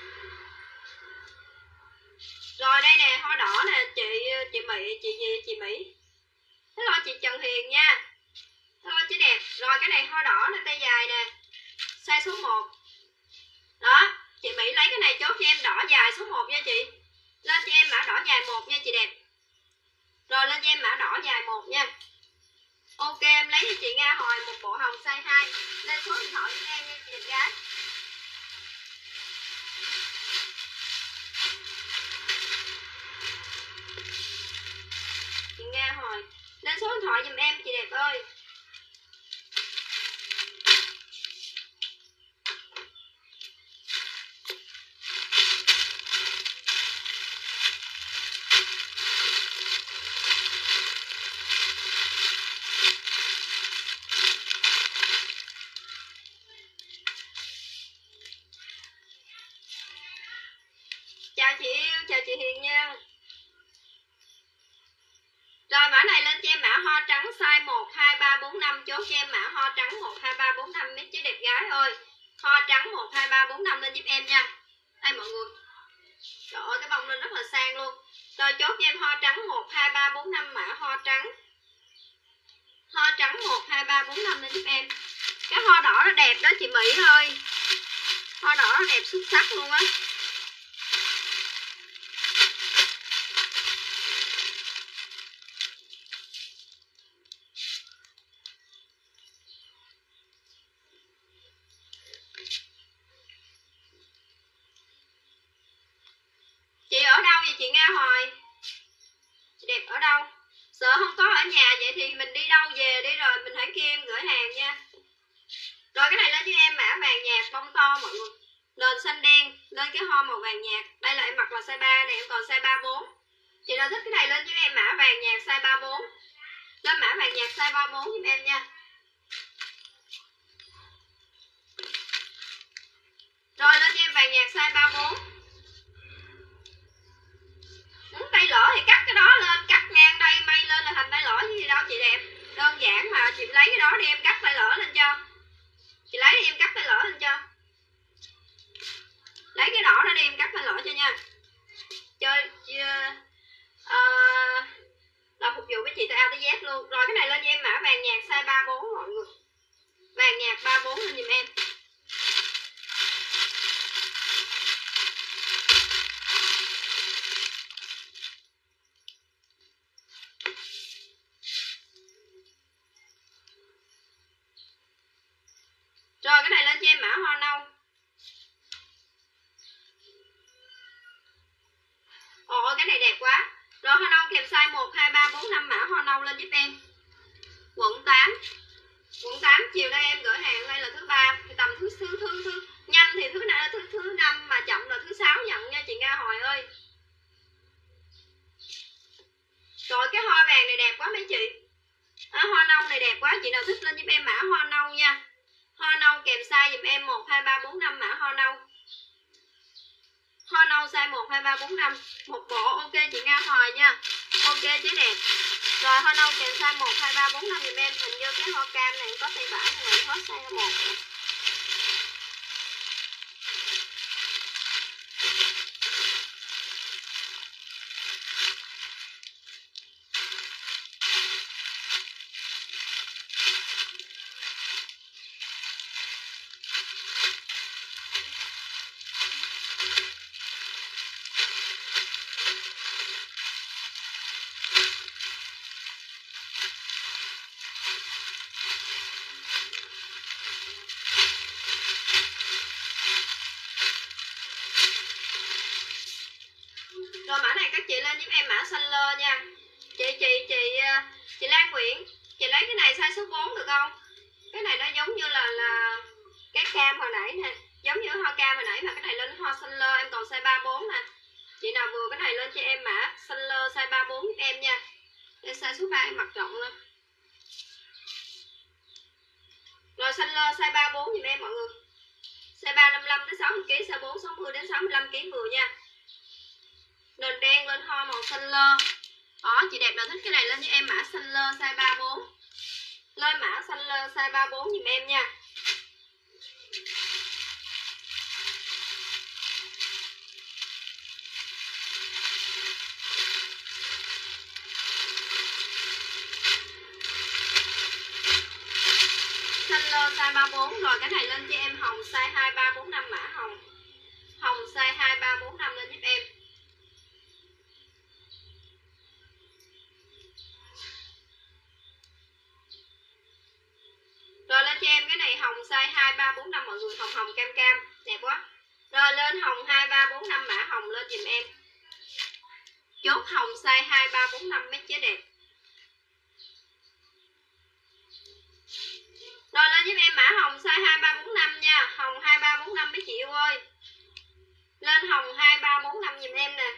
Rồi đây nè, hoa đỏ nè, chị chị Mỹ, chị gì chị Mỹ. Hello chị Trần Hiền nha. Hello chị đẹp. Rồi cái này hoa đỏ nè, tay dài nè. Size số một. Đó, chị Mỹ lấy cái này chốt cho em đỏ dài số một nha chị. Lên cho em mã đỏ dài một nha chị đẹp. Rồi lên cho em mã đỏ dài một nha. Ok em lấy cho chị Nga Hồi một bộ hồng size hai. Lên số điện thoại với em nha chị đẹp gái. Chị Nga Hồi. Lên số điện thoại giùm em chị đẹp ơi. Chào chị yêu, chào chị Hiền nha. Rồi mã này lên cho em mã hoa trắng size một, hai, ba, bốn, năm. Chốt cho em mã hoa trắng một, hai, ba, bốn, năm mấy chứ đẹp gái ơi. Hoa trắng một, hai, ba, bốn, năm lên giúp em nha. Đây mọi người. Trời ơi cái bông lên rất là sang luôn. Rồi chốt cho em hoa trắng một, hai, ba, bốn, năm, mã hoa trắng. Hoa trắng một, hai, ba, bốn, năm lên giúp em. Cái hoa đỏ nó đẹp đó chị Mỹ ơi. Hoa đỏ nó đẹp xuất sắc luôn á. Chị ở đâu vậy chị Nga Hoài? Chị đẹp ở đâu? Sợ không có ở nhà vậy thì mình đi đâu về đi rồi mình hãy kêu em gửi hàng nha. Rồi Rồi cái này lên cho em mã vàng nhạt bông to mọi người. Nền xanh đen, lên cái hoa màu vàng nhạt. Đây là em mặc là size ba này, em còn size ba bốn. Chị nào thích cái này lên cho em mã vàng nhạt size ba bốn. Lên mã vàng nhạt size ba bốn giúp em nha. Rồi lên cho em vàng nhạt size ba bốn. Muốn tay lỡ thì cắt cái đó lên, cắt ngang đây may lên là thành tay lỡ chứ gì đâu chị đẹp. Đơn giản mà, chị lấy cái đó đi em cắt tay lỡ lên cho. Chị lấy đi em cắt tay lỡ lên cho. Lấy cái đỏ đó đi em cắt tay lỡ cho nha. Chơi uh, là phục vụ với chị từ A tới Z luôn. Rồi cái này lên cho em mã vàng nhạt size ba bốn mọi người. Vàng nhạt ba bốn lên giùm em. Rồi cái này lên cho em mã hoa nâu. Ồ cái này đẹp quá. Rồi hoa nâu kèm size một, hai, ba, bốn, năm mã hoa nâu lên giúp em. Quận tám. Quận tám chiều nay em gửi hàng đây là thứ ba, thì tầm thứ thứ thứ, thứ nhanh thì thứ năm thứ thứ năm mà chậm là thứ sáu nhận nha chị Nga Hồi ơi. Rồi cái hoa vàng này đẹp quá mấy chị. À, hoa nâu này đẹp quá, chị nào thích lên giúp em mã hoa nâu nha. Hoa nâu kèm size giùm em một, hai, ba, bốn, năm mã hoa nâu. Hoa nâu size một, hai, ba, bốn, năm. Một bộ ok chị Nga Hoài nha. Ok chứ đẹp. Rồi hoa nâu kèm size một, hai, ba, bốn, năm giùm em. Hình như cái hoa cam này có tay vải nhưng mà hết size một. Rồi mã này các chị lên giúp em mã xanh lơ nha. Chị chị chị chị Lan Nguyễn, chị lấy cái này size số bốn được không? Cái này nó giống như là là cái cam hồi nãy nè, giống như hoa cam hồi nãy mà cái này lên hoa xanh lơ em còn size ba bốn nè. Chị nào vừa cái này lên cho em mã xanh lơ size ba bốn giúp em nha. Đây size số ba em mặc rộng lên. Rồi xanh lơ size ba bốn giùm em mọi người. Size ba năm mươi lăm đến sáu mươi ki lô gam, size bốn sáu mươi đến sáu mươi lăm ki lô gam vừa nha. Nền đen lên hoa màu xanh lơ. Đó chị đẹp nào thích cái này lên cho em mã xanh lơ size ba bốn. Lên mã xanh lơ size ba bốn giùm em nha. Xanh lơ size ba bốn. Rồi cái này lên cho em hồng size hai, ba, bốn, năm mã hồng. Hồng size hai, ba, bốn, năm lên giúp em. Rồi lên cho em cái này hồng size hai, ba, bốn, năm mọi người. Hồng hồng cam cam. Đẹp quá. Rồi lên hồng hai, ba, bốn, năm mã hồng lên dùm em. Chốt hồng size hai, ba, bốn, năm mấy chế đẹp. Rồi lên giúp em mã hồng size hai, ba, bốn, năm nha. Hồng hai, ba, bốn, năm mấy chị yêu ơi. Lên hồng hai, ba, bốn, năm dùm em nè.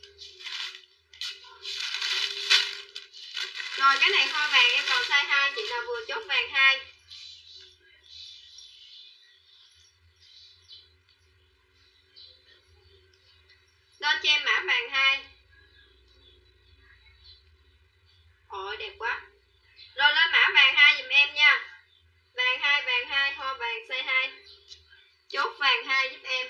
Rồi cái này hoa vàng em còn size hai. Chị nào vừa chốt vàng hai. Lên cho em mã vàng hai. Ôi đẹp quá. Rồi lên mã vàng hai dùm em nha. Vàng hai, vàng hai, hoa vàng size hai. Chốt vàng hai giúp em.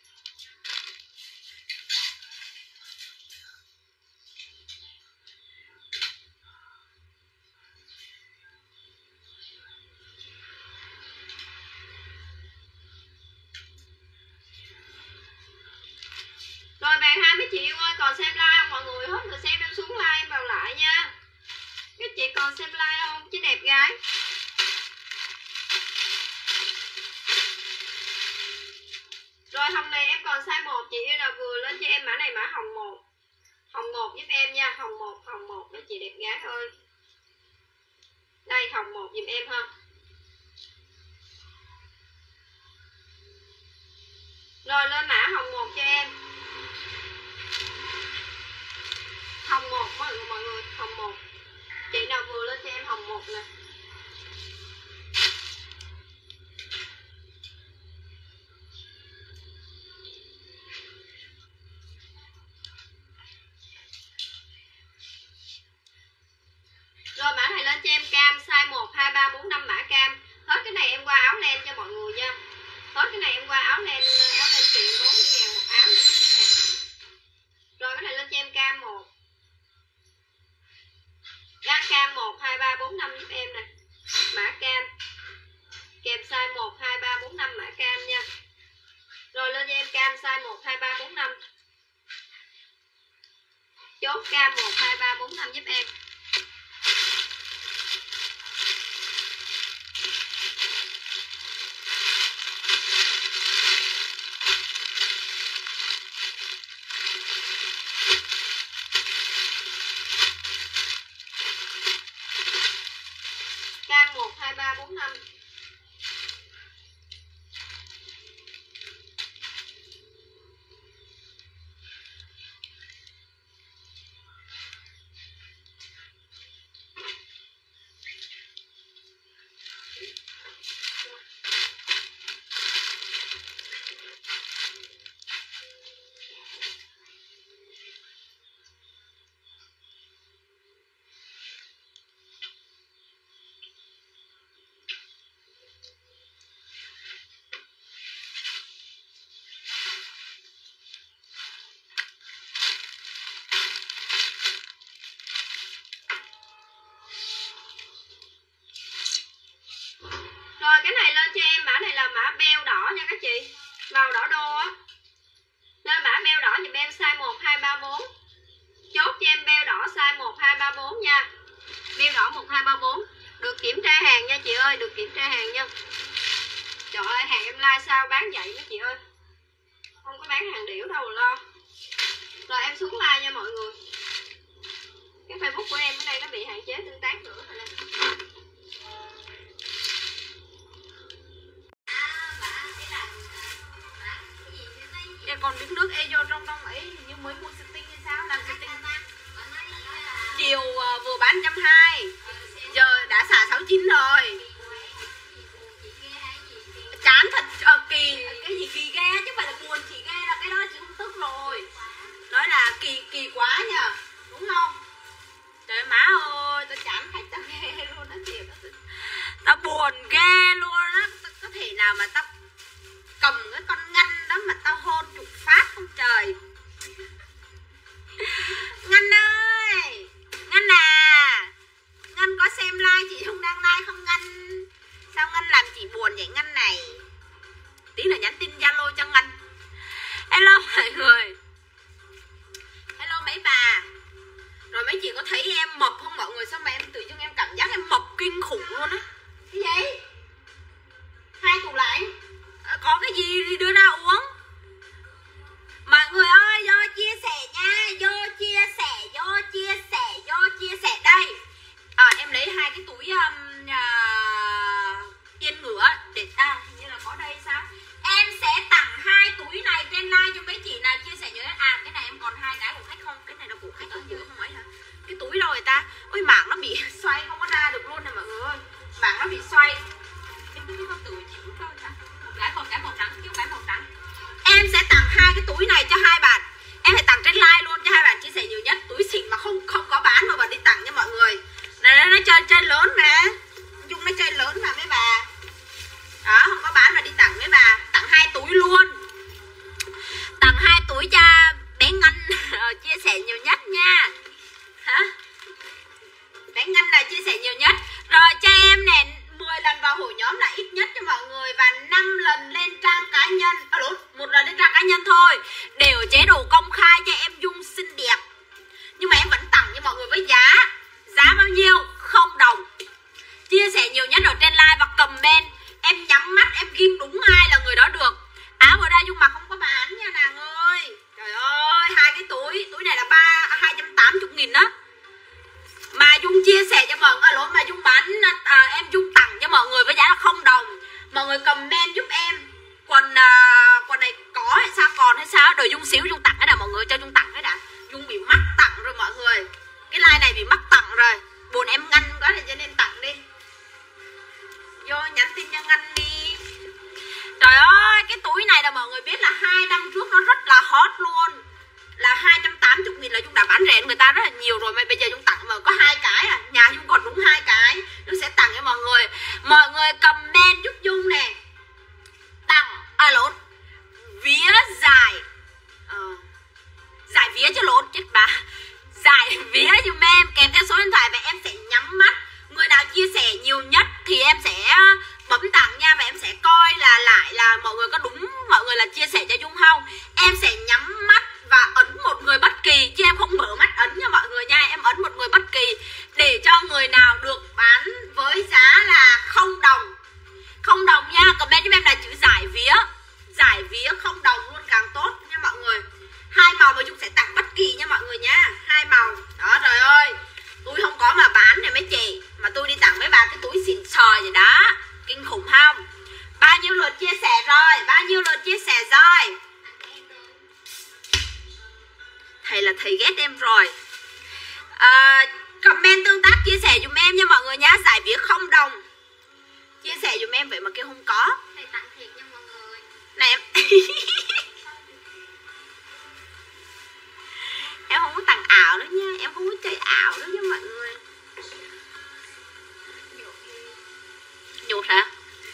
Rồi vàng hai mấy chị yêu ơi, còn xem like không mọi người? Hết người xem em xuống like em vào lại nha. Các chị còn xem like không? Chứ đẹp gái. Rồi hồng này em còn size một. Chị yêu nào vừa lên cho em mã này mã hồng một. Hồng một giúp em nha. Hồng một, hồng một mấy chị đẹp gái ơi. Đây hồng một giùm em ha. Rồi lên mã hồng một cho em. Hồng một mọi người, mọi người, hồng một. Chị nào vừa lên cho em hồng một nè. Rồi mã này lên cho em cam size một, hai, ba, bốn, năm mã cam. Hết cái này em qua áo len cho mọi người nha. Hết cái này em qua áo len, áo len tiền bốn mươi ngàn một áo nha các chị này. Rồi cái này lên cho em cam một. Ra cam một, hai, ba, bốn, năm giúp em nè. Mã cam. Kèm size một, hai, ba, bốn, năm mã cam nha. Rồi lên cho em cam size một, hai, ba, bốn, năm. Chốt cam một, hai, ba, bốn, năm giúp em. Cam một, hai, ba, bốn, năm. Rồi cái này lên cho em, mã này là mã beo đỏ nha các chị. Màu đỏ đô á. Lên mã beo đỏ dùm em size một, hai, ba, bốn. Chốt cho em beo đỏ size một, hai, ba, bốn nha. Beo đỏ một, hai, ba, bốn. Được kiểm tra hàng nha chị ơi, được kiểm tra hàng nha. Trời ơi, hàng em like sao bán vậy mấy chị ơi. Không có bán hàng điểu đâu lo. Rồi em xuống like nha mọi người. Cái Facebook của em ở đây nó bị hạn chế tương tác nữa rồi nè. Em còn đứng nước e vô trong trong ấy như mới mua setting hay sao, làm setting chiều uh, vừa bán một trăm hai mươi, giờ đã xả sáu mươi chín rồi. Chán thật uh, kỳ, cái gì kỳ ghê chứ phải là buồn, chị ghê là cái đó chị không tức rồi. Nói là kỳ kỳ quá nhờ, đúng không? Trời má ơi, tao chán khách tao ghê luôn đó chị. Tao buồn ghê luôn á, có thể nào mà tao cầm cái con ngăn đó mà tao hôn chục phát không trời. Ngân ơi, Ngân à, Ngân có xem like chị không, đang like không Ngân? Sao Ngân làm chị buồn vậy Ngân này? Tí nữa nhắn tin Zalo cho Ngân. Hello mọi người. Hello mấy bà. Rồi mấy chị có thấy em mập không mọi người? Sao mà em tự dưng em cảm giác em mập kinh khủng luôn á. Cái gì? Hai tủ lạnh có cái gì thì đưa ra uống. Mọi người ơi, vô chia sẻ nha, vô chia sẻ, vô chia sẻ, vô chia sẻ đây. À, em lấy hai cái túi um, uh, yên ngựa để à hình như là có đây sao? Em sẽ tặng hai túi này trên live cho mấy chị nào chia sẻ nhớ. À cái này em còn hai cái của khách không? Cái này là của khách ở giữa không ấy hả? Cái túi đâu người ta? Ôi mảng nó bị xoay không có ra được luôn này mọi người ơi. Mảng nó bị xoay. Em cứ có từ chịu thôi ta. Một cái còn cái màu trắng, chứ cái màu trắng. Em sẽ tặng hai cái túi này cho hai bạn. Em phải tặng trên live luôn cho hai bạn chia sẻ nhiều nhất. Túi xịn mà không không có bán mà bạn đi tặng cho mọi người. Này nó chơi chơi lớn mà. Dung nó chơi lớn mà mấy bà. Đó, không có bán mà đi tặng mấy bà. Tặng hai túi luôn. Tặng hai túi cho bé Ngân chia sẻ nhiều nhất nha. Hả? Bé Ngân là chia sẻ nhiều nhất. Rồi cho em nè, mười lần vào hội nhóm là ít nhất cho mọi người. Và năm lần lên trang cá nhân. À đúng, một lần lên trang cá nhân thôi. Đều chế độ công khai cho em Dung xinh đẹp. Nhưng mà em vẫn tặng cho mọi người với giá. Giá bao nhiêu? Không đồng. Chia sẻ nhiều nhất ở trên live và comment. Em nhắm mắt, em ghim đúng ai là người đó được. Áo ở đây Dung mà không có bán nha nàng ơi. Trời ơi, hai cái túi. Túi này là ba hai trăm tám mươi nghìn đó. Mà Dung chia sẻ cho mọi người, à, lỗi mà Dung bán à, em Dung tặng cho mọi người với giá là không đồng. Mọi người comment giúp em. Quần à, quần này có còn hay sao? Đợi Dung xíu Dung tặng cái nào mọi người, cho Dung tặng cái đã. Dung bị mắc tặng rồi mọi người. Cái like này bị mắc tặng rồi. Buồn em ngăn quá thì cho nên tặng đi. Vô nhắn tin cho ngăn đi. Trời ơi, cái túi này là mọi người biết là hai năm trước nó rất là hot luôn. Là hai trăm tám mươi nghìn là Dung đã bán rẻ người ta rất là nhiều rồi. Mà bây giờ Dung tặng mà có hai cái à. Nhà Dung còn đúng hai cái. Dung sẽ tặng cho mọi người. Mọi người comment giúp Dung nè. Tặng, à lộn, vía dài ờ, giải vía chứ lộn, chết bà. Giải vía giùm em kèm theo số điện thoại và em sẽ nhắm mắt. Người nào chia sẻ nhiều nhất thì em sẽ bấm tặng nha. Và em sẽ coi là lại là mọi người có đúng mọi người là chia sẻ cho Dung không. Em sẽ nhắm mắt và ấn một người bất kỳ, chứ em không mở mắt ấn nha mọi người nha. Em ấn một người bất kỳ để cho người nào được bán với giá là không đồng. Không đồng nha, comment giúp em là chữ giải vía. Giải vía không đồng luôn càng tốt nha mọi người. Hai màu mà Dung sẽ tặng bất kỳ nha mọi người nha. Hai màu. Đó trời ơi. Tôi không có mà bán này mấy chị. Mà tôi đi tặng mấy bà cái túi xịn sò vậy đó. Kinh khủng không? Bao nhiêu lượt chia sẻ rồi? Bao nhiêu lượt chia sẻ rồi? Thầy là thầy ghét em rồi. à, Comment tương tác chia sẻ dùm em nha mọi người nha. Giải vía không đồng. Chia sẻ dùm em vậy mà kêu không có. Thầy tặng thiệt nha mọi người. Này em em không có tặng ảo nữa nha. Em không có chơi ảo nữa nha mọi người. Nhụt hả?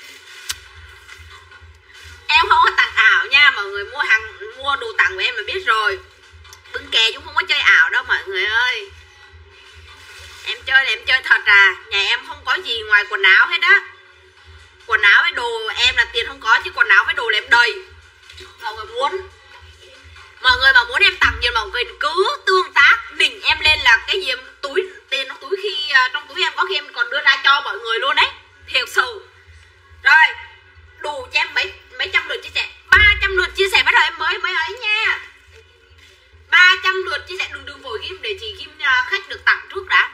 Em không có tặng ảo nha. Mọi người mua hàng mua đồ tặng của em mà biết rồi. Bưng kè cũng không có chơi ảo đâu mọi người ơi. Em chơi là em chơi thật à. Nhà em không có gì ngoài quần áo hết á. Quần áo với đồ em là tiền không có, chứ quần áo với đồ là em đầy. Mọi người muốn Mọi người mà muốn em tặng gì mọi người cứ tương tác đỉnh em lên là cái gì em túi tiền trong túi khi trong túi em có khi em còn đưa ra cho mọi người luôn đấy. Thiệt sự. Rồi, đủ cho em mấy mấy trăm lượt chia sẻ. ba trăm lượt chia sẻ bắt đầu em mới mới ấy nha. ba trăm lượt chia sẻ, đừng đừng vội ghim để chị ghim khách được tặng trước đã.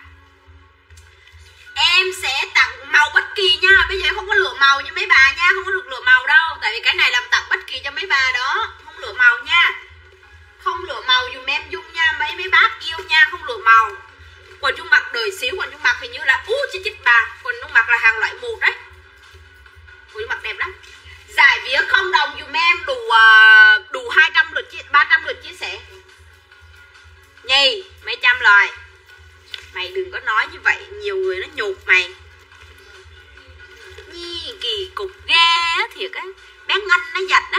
Em sẽ tặng màu bất kỳ nha. Bây giờ không có lựa màu nha mấy bà nha. Không có được lựa màu đâu. Tại vì cái này làm tặng bất kỳ cho mấy bà đó. Không lựa màu nha. Không lựa màu dùm em Dung nha. Mấy mấy bác yêu nha. Không lựa màu. Quần Dung mặc đời xíu. Quần Dung mặc hình như là ú chứ chích bà. Quần Dung mặc là hàng loại một đấy. Quần Dung mặc đẹp lắm. Giải vía không đồng dùm em. Đủ uh, đủ hai trăm lượt chia, ba trăm lượt chia sẻ. Nhi mấy trăm rồi. Mày đừng có nói như vậy. Nhiều người nó nhục mày. Nhi kỳ cục ghê á. Thiệt á. Bé Ngân nó giật á.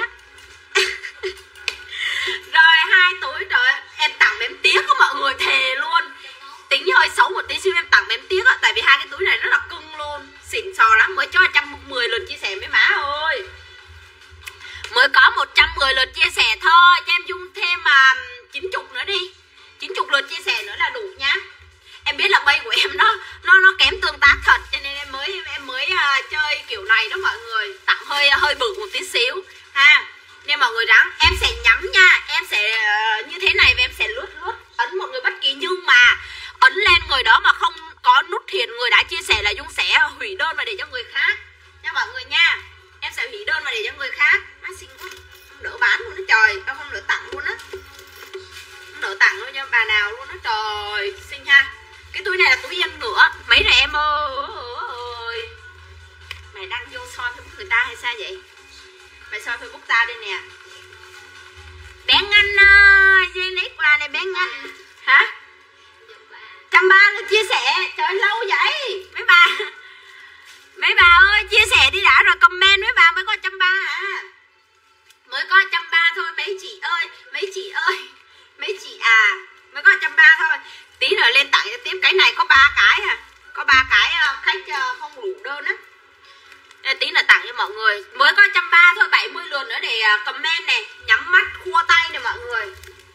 Rồi hai túi rồi. Em tặng em tiếc á mọi người. Thề luôn. Tính hơi xấu một tí xíu em tặng em tiếc á. Tại vì hai cái túi này rất là cưng luôn. Xịn sò lắm. Mới cho một trăm mười lượt chia sẻ mấy má ơi. Mới có một trăm mười lượt chia sẻ thôi. Cho em Dung thêm mà chín mươi nữa đi. chín mươi lượt chia sẻ nữa là đủ nhá. Em biết là bay của em nó nó nó kém tương tác thật, cho nên em mới em mới uh, chơi kiểu này đó mọi người. Tặng hơi hơi bự một tí xíu ha. Nên mọi người ráng em sẽ nhắm nha. Em sẽ uh, như thế này và em sẽ lướt lướt ấn một người bất kỳ. Nhưng mà ấn lên người đó mà không có nút thiện người đã chia sẻ là Dung sẽ hủy đơn và để cho người khác nha mọi người nha. Em sẽ hủy đơn và để cho người khác. Má xinh quá. Không đỡ bán luôn đó trời. Tao không đỡ tặng luôn á. Không đỡ tặng luôn cho bà nào luôn đó trời. Xinh ha. Cái túi này là túi yên ngựa. Mấy rồi em ơi. Mày đăng vô soi Facebook người ta hay sao vậy? Mày soi Facebook ta đây nè. Bé Ngân ơi. Zenix qua này bé Ngân. Hả? Trăm ba là chia sẻ. Trời lâu vậy. Mấy bà Mấy bà ơi chia sẻ đi đã rồi comment. Mấy bà mới có trăm ba à. Mới có trăm ba thôi mấy chị ơi. Mấy chị ơi. Mấy chị à. Mới có trăm ba thôi. Tí nữa lên tặng cho tiếp. Cái này có ba cái à. Có ba cái khách không đủ đơn á. Tí nữa tặng cho mọi người. Mới có trăm ba thôi. bảy mươi lượt nữa để comment này. Nhắm mắt khua tay này mọi người.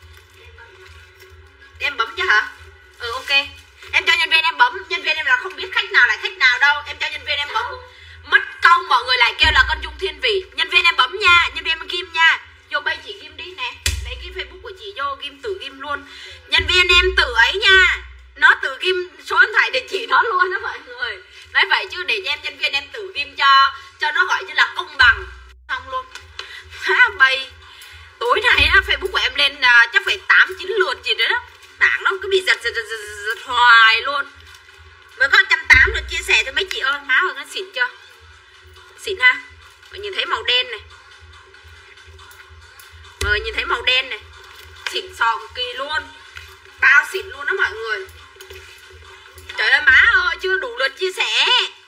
Em bấm chứ hả? Ừ ok. Em cho nhân viên em bấm. Nhân viên em là không biết khách nào lại khách nào đâu. Em cho nhân viên em bấm. Mất công mọi người lại kêu là con Dung Thiên Vị. Nhân viên em bấm nha. Nhân viên em ghim nha. Vô bay chị ghim đi nè. Lấy cái Facebook của chị vô ghim tự ghim luôn. Nhân viên em tự ấy nha. Nó tự ghim số điện thoại địa chỉ nó luôn đó mọi người. Nói vậy chứ để cho em nhân viên em tự ghim cho. Cho nó gọi như là công bằng. Xong luôn. Há bay. Tối nay hoài luôn. Mới có một trăm tám mươi được chia sẻ thôi mấy chị ơi. Má ơi nó xịn chưa? Xịn ha. Mọi người nhìn thấy màu đen này. Mọi người nhìn thấy màu đen này. Xịn sò cực kỳ luôn. Bao xịn luôn đó mọi người. Trời ơi má ơi chưa đủ lượt chia sẻ.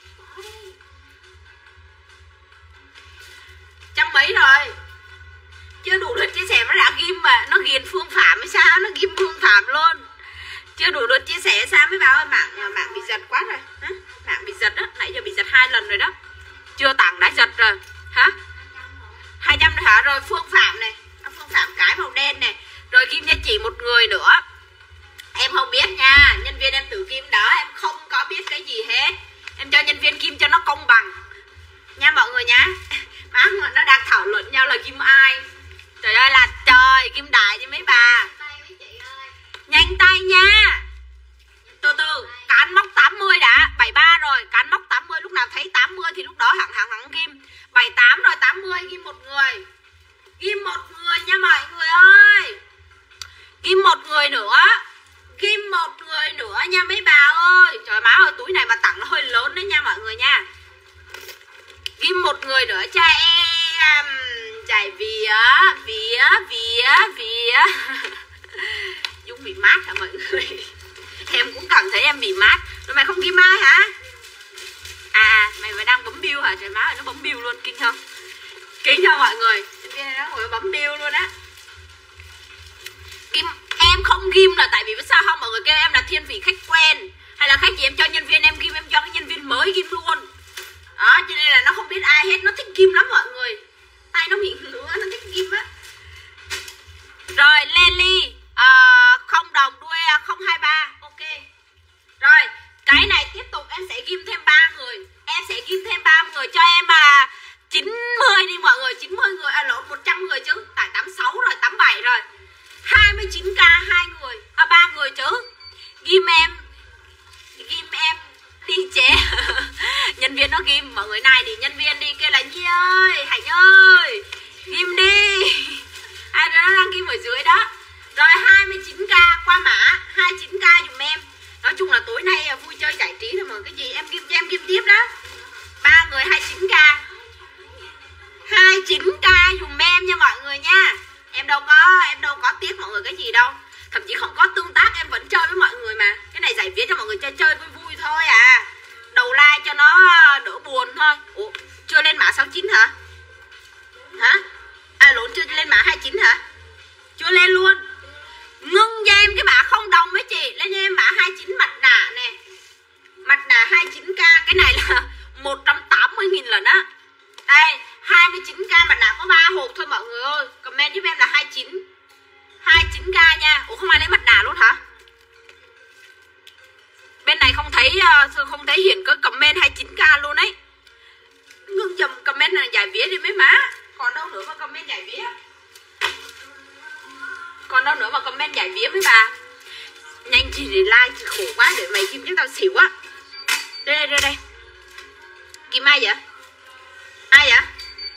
Trăm mấy rồi. Chưa đủ lượt chia sẻ nó đã ghim mà. Nó ghiền Phương Phạm hay sao? Nó ghim Phương Phạm luôn. Chưa đủ lượt chia sẻ sao mấy báo ơi. Mạng mạng bị giật quá rồi hả? Mạng bị giật đó. Nãy giờ bị giật hai lần rồi đó. Chưa tặng đã giật rồi. Hả? hai trăm rồi hả? Rồi Phương Phạm này. Phương Phạm cái màu đen này. Rồi ghim cho chị một người nữa. Em không biết nha. Nhân viên em tự ghim đó. Em không có biết cái gì hết. Em cho nhân viên ghim cho nó công bằng nha mọi người nhá. Má nó đang thảo luận nhau là ghim ai. Trời ơi là trời. Ghim đại đi mấy bà. Nhanh tay nha. Từ từ. Cán móc tám mươi đã. bảy mươi ba rồi. Cán móc tám mươi. Lúc nào thấy tám mươi thì lúc đó hẳn hẳn hẳn ghim. bảy mươi tám rồi. tám mươi ghim một người. Ghim một người nha mọi người ơi. Ghim một người nữa. Ghim một người nữa nha mấy bà ơi. Trời má ơi túi này mà tặng nó hơi lớn đấy nha mọi người nha. Ghim một người nữa cho em. Chạy vía. Vía. Vía. Vía. Dũng bị mát hả mọi người? Em cũng cảm thấy em bị mát. Rồi mày không ghim ai hả? À mày vẫn đang bấm bill hả? Trời má ơi nó bấm bill luôn. Kinh không? Kinh cho mọi người. Nhân viên này nó ngồi bấm bill luôn á. Ghim. Em không ghim là tại vì biết sao không? Mọi người kêu em là thiên vị khách quen. Hay là khách gì em cho nhân viên em ghim. Em cho cái nhân viên mới ghim luôn. Đó cho nên là nó không biết ai hết. Nó thích ghim lắm mọi người. Tay nó bị ngứa. Nó thích ghim á. Rồi Lely à, không đồng đuôi không hai ba. Ok. Rồi cái này tiếp tục em sẽ ghim thêm ba người. Em sẽ ghim thêm ba người cho em à, chín mươi đi mọi người. chín mươi người à lộn một trăm người chứ. Tại tám mươi sáu rồi tám mươi bảy rồi. hai mươi chín k hai người. À ba người chứ. Ghim em. Ghim em đi chế. Nhân viên nó ghim. Mọi người này thì nhân viên đi kêu là Nhi ơi Hạnh ơi ghim đi. Ai đó đang ghim ở dưới đó. Rồi hai mươi chín k qua mã. hai mươi chín k dùm em. Nói chung là tối nay vui chơi giải trí thôi mà. Cái gì em ghim cho em ghim tiếp đó. Ba người hai mươi chín k. hai mươi chín k dùm em nha mọi người nha. Em đâu có em đâu có tiếc mọi người cái gì đâu. Thậm chí không có tương tác em vẫn chơi với mọi người mà. Cái này giải vía cho mọi người chơi chơi vui vui thôi à. Đầu like cho nó đỡ buồn thôi. Ủa chưa lên mã sáu mươi chín hả? Hả? À lộn chưa lên mã hai mươi chín hả? Chưa lên luôn. Ngưng cho em cái mã không đồng mấy chị. Lên cho em mã hai mươi chín mặt nạ nè. Mặt nạ hai mươi chín k. Cái này là một trăm tám mươi nghìn lần á. Đây hai mươi chín k mặt nạ có ba hộp thôi mọi người ơi. Comment giúp em là hai mươi chín. hai mươi chín k nha. Ủa không ai lấy mặt nạ luôn hả? Bên này không thấy không thấy hiện có comment hai mươi chín k luôn ấy. Ngưng dùm comment là giải vía đi mấy má. Còn đâu nữa mà comment giải vía. Còn đâu nữa mà comment giải vía mấy bà. Nhanh chỉ để like thì khổ quá. Để mày kim cho tao xỉu á. Đây đây đây đây. Kim ai vậy? Ai vậy?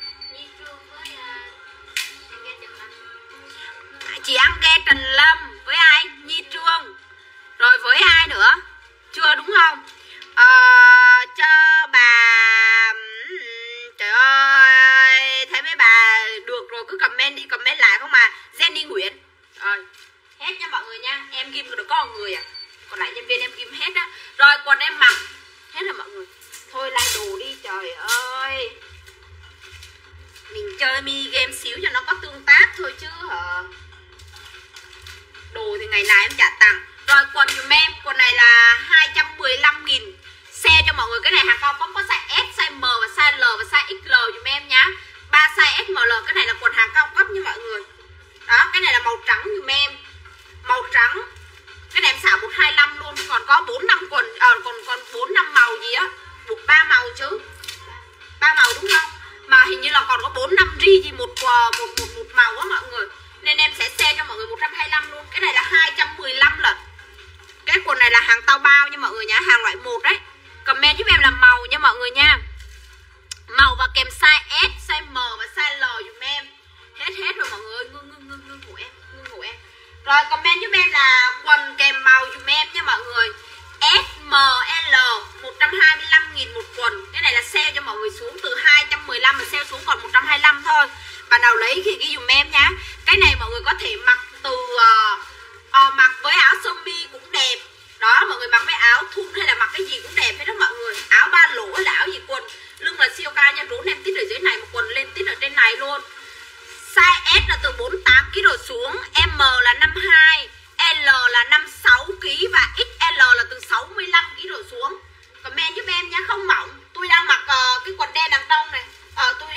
Chị ăn ghe Trần Lâm. Với ai? Nhi Trương. Rồi với ai nữa? Chưa đúng không? À, cho bà. Trời ơi. Thấy mấy bà được rồi cứ comment đi. Comment lại không mà. Jenny Nguyễn. Rồi hết nha mọi người nha. Em ghim được có một người à. Còn lại nhân viên em ghim hết á. Rồi quần em mặc. Hết rồi mọi người. Thôi like đồ đi trời ơi. Mình chơi mi game xíu cho nó có tương tác thôi chứ hả. Đồ thì ngày nào em trả tặng. Rồi quần dùm em. Quần này là hai trăm mười lăm nghìn. Share cho mọi người. Cái này hàng cao cấp có size S, size M và size L và size ích lờ dùm em nhá. Ba size S, M, L. Cái này là quần hàng cao cấp nha mọi người. Đó cái này là màu trắng dùm em. Màu trắng. Cái này em xả một hai năm luôn. Còn có bốn năm quần. À, còn còn bốn năm màu gì á. ba màu chứ. ba màu đúng không? Mà hình như là còn có bốn năm ri gì một, một, một, một màu á mọi người. Nên em sẽ share cho mọi người một trăm hai mươi lăm luôn. Cái này là hai trăm mười lăm lần. Cái quần này là hàng tao bao nha mọi người nhá. Hàng loại một đấy. Comment giúp em là màu nha mọi người nha. Màu và kèm size S, size M và size L dùm em. Hết hết rồi mọi người ơi. Ngưng ngưng ngưng ngưng của em. Ngưng của em. Rồi comment giúp em là quần kèm màu dùm em nha mọi người. S M L một trăm hai mươi lăm nghìn một quần. Cái này là sale cho mọi người xuống từ hai trăm mười lăm mà sale xuống còn một trăm hai mươi lăm thôi. Bạn nào lấy thì ghi dùm em nhá. Cái này mọi người có thể mặc từ uh, uh, mặc với áo sơ mi cũng đẹp. Đó, mọi người mặc với áo thun hay là mặc cái gì cũng đẹp hết đó mọi người. Áo ba lỗ hay là áo gì quần. Lưng là siêu cao nha, rốn em tít ở dưới này, một quần lên tít ở trên này luôn. Size S là từ bốn mươi tám ki lô gam xuống, M là năm mươi hai, L là năm mươi sáu ki lô gam và X L là từ sáu mươi lăm ki lô gam xuống. Comment giúp em nhé, không mỏng. Tôi đang mặc uh, cái quần đen đằng trong này. Ờ uh, tôi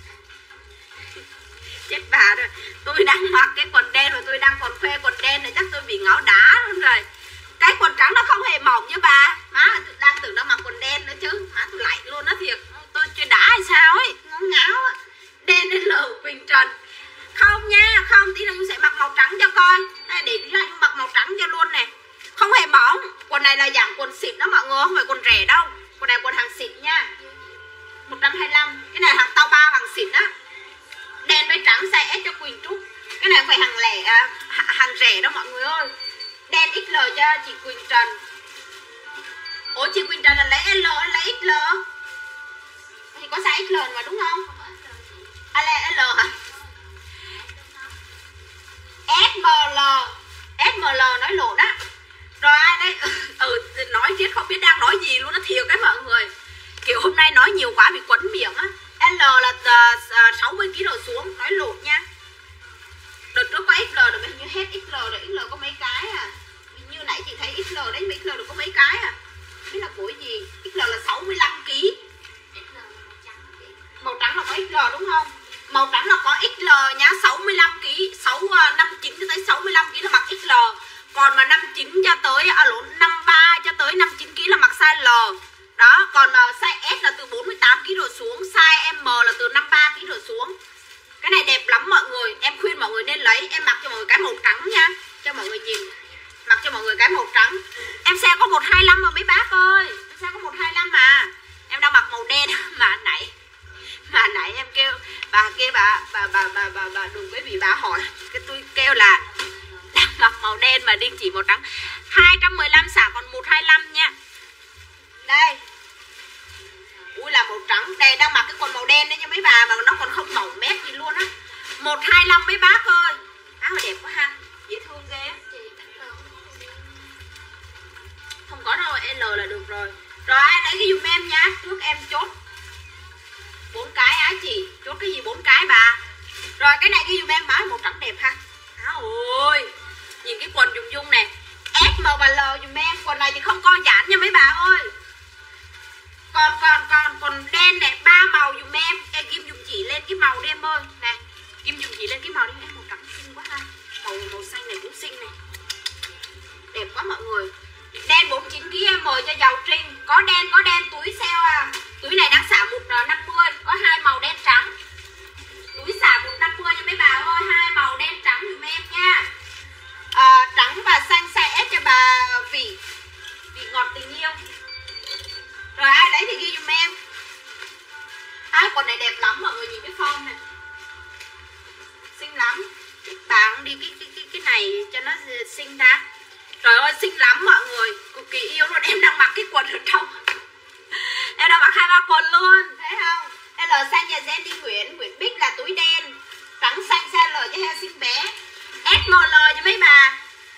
chết bà rồi. Tôi đang mặc cái quần đen và tôi đang còn khoe quần đen này, chắc tôi bị ngáo đá luôn rồi. Cái quần trắng nó không hề mỏng như bà. Má tôi đang tưởng nó mặc quần đen nữa chứ. Má tôi lạnh luôn đó thiệt. Tôi chưa đá hay sao ấy, ngáo ngáo á. Đen đến lờ Quỳnh Trần. Không nha, không, tí nữa Nhung sẽ mặc màu trắng cho coi. Đây, để tí nữa Nhung mặc màu trắng cho luôn nè. Không hề mỏng. Quần này là dạng quần xịn đó mọi người, không phải quần rẻ đâu. Quần này quần hàng xịn nha, một trăm hai mươi lăm. Cái này hàng tao bao hàng xịn á. Đen với trắng size S cho Quỳnh Trúc. Cái này không phải hàng lẻ à, hàng rẻ đâu mọi người ơi. Đen ích lờ cho chị Quỳnh Trần. Ủa chị Quỳnh Trần là lấy L hay lấy ích lờ? Thì có size ích lờ mà đúng không? À là L hả? S M L. S M L nói lộn đó. Rồi ai đấy? Ừ, nói chết không biết đang nói gì luôn đó, thiệt cái mọi người. Kiểu hôm nay nói nhiều quá bị quấn miệng á. L là uh, sáu mươi ki lô gam xuống, nói lộn nha. Đợt trước có ích lờ rồi, hình như hết ích lờ rồi, ích lờ có mấy cái à. Như nãy chị thấy ích lờ đấy, mà ích lờ được có mấy cái à. Biết là của gì? ích lờ là sáu mươi lăm ki lô gam. Màu trắng là có ích lờ đúng không? Màu trắng là có ích lờ nhá, sáu mươi lăm ki lô gam, năm mươi chín cho tới sáu mươi lăm ki lô gam là mặc ích lờ. Còn mà năm mươi chín cho tới à lộn năm mươi ba cho tới năm mươi chín ki lô gam là mặc size L. Đó, còn uh, size S là từ bốn mươi tám ki lô gam xuống, size M là từ năm mươi ba ki lô gam xuống. Cái này đẹp lắm mọi người, em khuyên mọi người nên lấy. Em mặc cho mọi người cái màu trắng nha, cho mọi người nhìn. Mặc cho mọi người cái màu trắng. Em xe có một hai mươi lăm mà mấy bác ơi. Em xe có một hai mươi lăm mà. Em đang mặc màu đen mà nãy Mà nãy em kêu bà kia bà bà bà bà bà, bà đừng có vì bà hỏi. Cái tôi kêu là đang mặc màu đen mà Đinh chỉ màu trắng. Hai trăm mười lăm xả còn một hai mươi lăm nha. Đây. Ui là màu trắng. Đây đang mặc cái quần màu đen đấy nha mấy bà, mà nó còn không mỏng mét gì luôn á. Một hai mươi lăm mấy bác ơi. Áo đẹp quá ha, dễ thương ghê. Không có đâu, L là được rồi. Rồi ai lấy cái dùm em nha. Trước em chốt bốn cái á chị. Chốt cái gì bốn cái bà. Rồi cái này cái dùm em, mái màu trắng đẹp ha. Áo ơi, nhìn cái quần dùng dung nè. S, M và L dùm em. Quần này thì không co giãn nha mấy bà ơi. Còn còn còn còn đen này, ba màu dùm em. Em Kim dùng chỉ lên cái màu đi em ơi. Nè, Kim dùng chỉ lên cái màu đi. Em màu trắng xinh quá ha. Màu màu xanh này cũng xinh này. Đẹp quá mọi người. Đen bốn mươi chín ki lô gam em mời cho giàu Trinh. Có đen có đen, túi sale à. Túi này đang xả một năm mươi, có hai màu đen trắng. Túi xả một năm mươi cho mấy bà ơi, hai màu đen trắng dùm em nha. À, trắng và xanh size S cho bà Vị. Vị ngọt tình yêu. Rồi ai lấy thì ghi dùm em. Hai quần này đẹp lắm mọi người, nhìn cái form này. Xinh lắm. Bà cũng đi cái cái cái cái này cho nó xinh ra. Trời ơi xinh lắm mọi người, cực kỳ yêu luôn. Em đang mặc cái quần ở trong. Em đang mặc hai ba quần luôn, thấy không? L xanh nhà Gen đi Nguyễn, Nguyễn Bích là túi đen. Trắng xanh size L cho heo xinh bé. S M L cho mấy bà.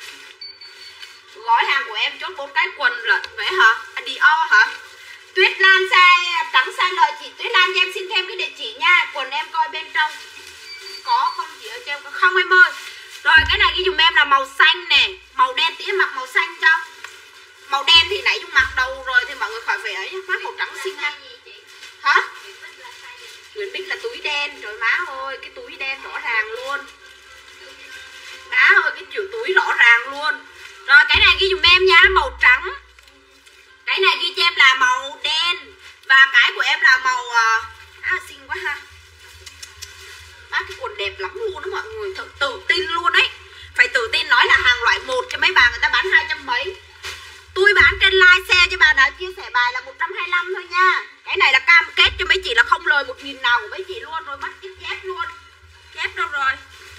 Gói hàng của em chốt bốn cái quần lận vậy hả? À, Dior hả? Tuyết Lan size trắng size L chị Tuyết Lan cho em xin thêm cái địa chỉ nha. Quần em coi bên trong có không chị ở trên không em ơi. Rồi cái này cái dùm em là màu xanh nè. Màu đen tía mặc màu xanh cho. Màu đen thì nãy Dung mặc đầu rồi thì mọi người khỏi về ấy. Má màu trắng xinh ha. Hả? Nguyễn Bích là túi đen. Trời má ơi, cái túi đen rõ ràng luôn. Má ơi, cái kiểu túi rõ ràng luôn. Rồi cái này ghi dùm em nha, màu trắng. Cái này ghi cho em là màu đen. Và cái của em là màu uh, à, xinh quá ha. Má cái quần đẹp lắm luôn đó mọi người. Thật tự tin luôn đấy. Phải tự tin nói là hàng loại một cho mấy bà, người ta bán hai trăm mấy. Tôi bán trên live xe cho bà nào chia sẻ bài là một trăm hai mươi lăm thôi nha. Cái này là cam kết cho mấy chị là không lời một nghìn nào của mấy chị luôn. Rồi bắt cái chép luôn. Chép đâu rồi?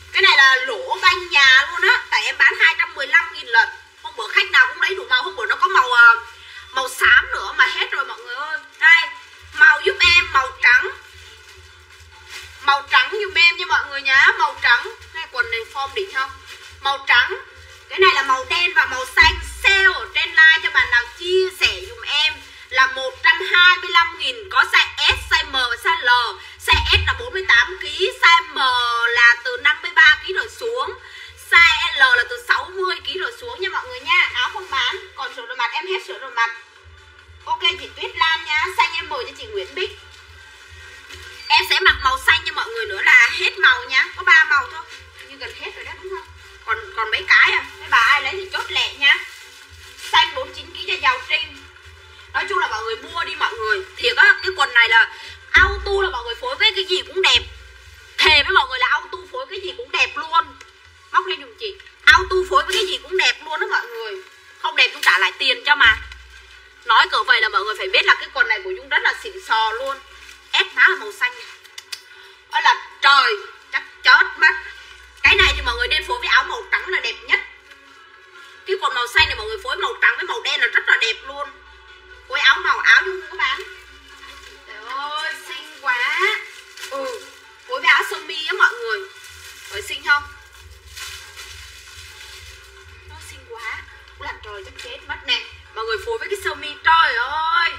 Cái này là lỗ banh nhà luôn á. Tại em bán hai trăm mười lăm nghìn lần. Hôm bữa khách nào cũng lấy đủ màu. Hôm bữa nó có màu màu xám nữa mà hết rồi mọi người ơi. Đây, màu giúp em màu trắng. Màu trắng giúp em nha mọi người nhá. Màu trắng. Đây quần này form đỉnh không? Màu trắng. Cái này là màu đen và màu xanh. Sale ở trên live cho bạn nào chia sẻ dùm em là một trăm hai mươi lăm nghìn. Có size S, size M và size L. Size S là bốn mươi tám ki lô gam, size M là từ năm mươi ba ki lô gam rồi xuống, size L là từ sáu mươi ki lô gam rồi xuống nha mọi người nha. Áo không bán, còn sửa rửa mặt em hết sửa rửa mặt. Ok chị Tuyết Lan nha, xanh em mời cho chị Nguyễn Bích. Em sẽ mặc màu xanh cho mọi người nữa là hết màu nha, có ba màu thôi. Như gần hết rồi đó đúng không? Còn còn mấy cái à, mấy bà ai lấy thì chốt lẹ nha. Xanh bốn mươi chín ki lô gam cho Giàu Trinh. Nói chung là mọi người mua đi mọi người. Thiệt á, cái quần này là auto là mọi người phối với cái gì cũng đẹp. Thề với mọi người là auto phối cái gì cũng đẹp luôn. Móc lên dùm chị. Auto phối với cái gì cũng đẹp luôn đó mọi người. Không đẹp chúng trả lại tiền cho mà. Nói cỡ vậy là mọi người phải biết là cái quần này của Dung rất là xịn sò luôn. Ép má là màu xanh. Đó là trời, chắc chót mắt. Cái này thì mọi người nên phối với áo màu trắng là đẹp nhất. Cái quần màu xanh này mọi người phối màu trắng với màu đen là rất là đẹp luôn. Phối áo màu áo Dung có bán. Trời ơi, xinh quá. Ừ, phối với áo sơ mi á mọi người. Rồi xinh không? Nó xinh quá. Cũng làm trời chắc chết mất nè. Mọi người phối với cái sơ mi, trời ơi.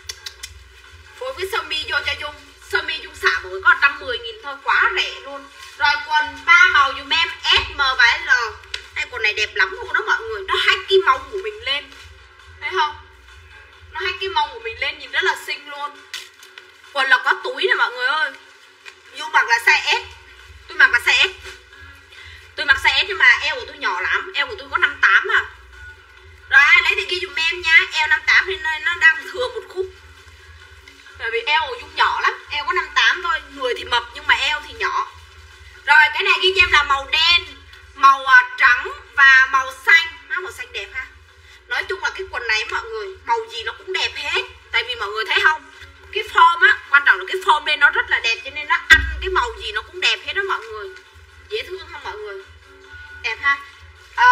Phối với sơ mi vô cho Dung. Sơ mi Dung xả mọi người có một trăm mười nghìn thôi, quá rẻ luôn. Rồi quần ba màu dùm em S, M và L. Đây quần này đẹp lắm luôn đó mọi người. Nó hack cái mông của mình lên. Thấy không? Nó hack cái mông của mình lên nhìn rất là xinh luôn. Quần là có túi nè mọi người ơi. Dung mặc là size S. Tôi mặc là size S. Tôi mặc size S nhưng mà eo của tôi nhỏ lắm. Eo của tôi có năm mươi tám à. Rồi ai lấy thì ghi dùm em nha. Eo năm mươi tám nên nó đang thừa một khúc. Bởi vì eo của Dung nhỏ lắm. Eo có năm mươi tám thôi. Người thì mập nhưng mà eo thì nhỏ. Rồi cái này ghi cho em là màu đen, màu uh, trắng và màu xanh. Nó màu xanh đẹp ha. Nói chung là cái quần này mọi người, màu gì nó cũng đẹp hết. Tại vì mọi người thấy không, cái form á, quan trọng là cái form lên nó rất là đẹp. Cho nên nó ăn cái màu gì nó cũng đẹp hết đó mọi người. Dễ thương không mọi người? Đẹp ha. à,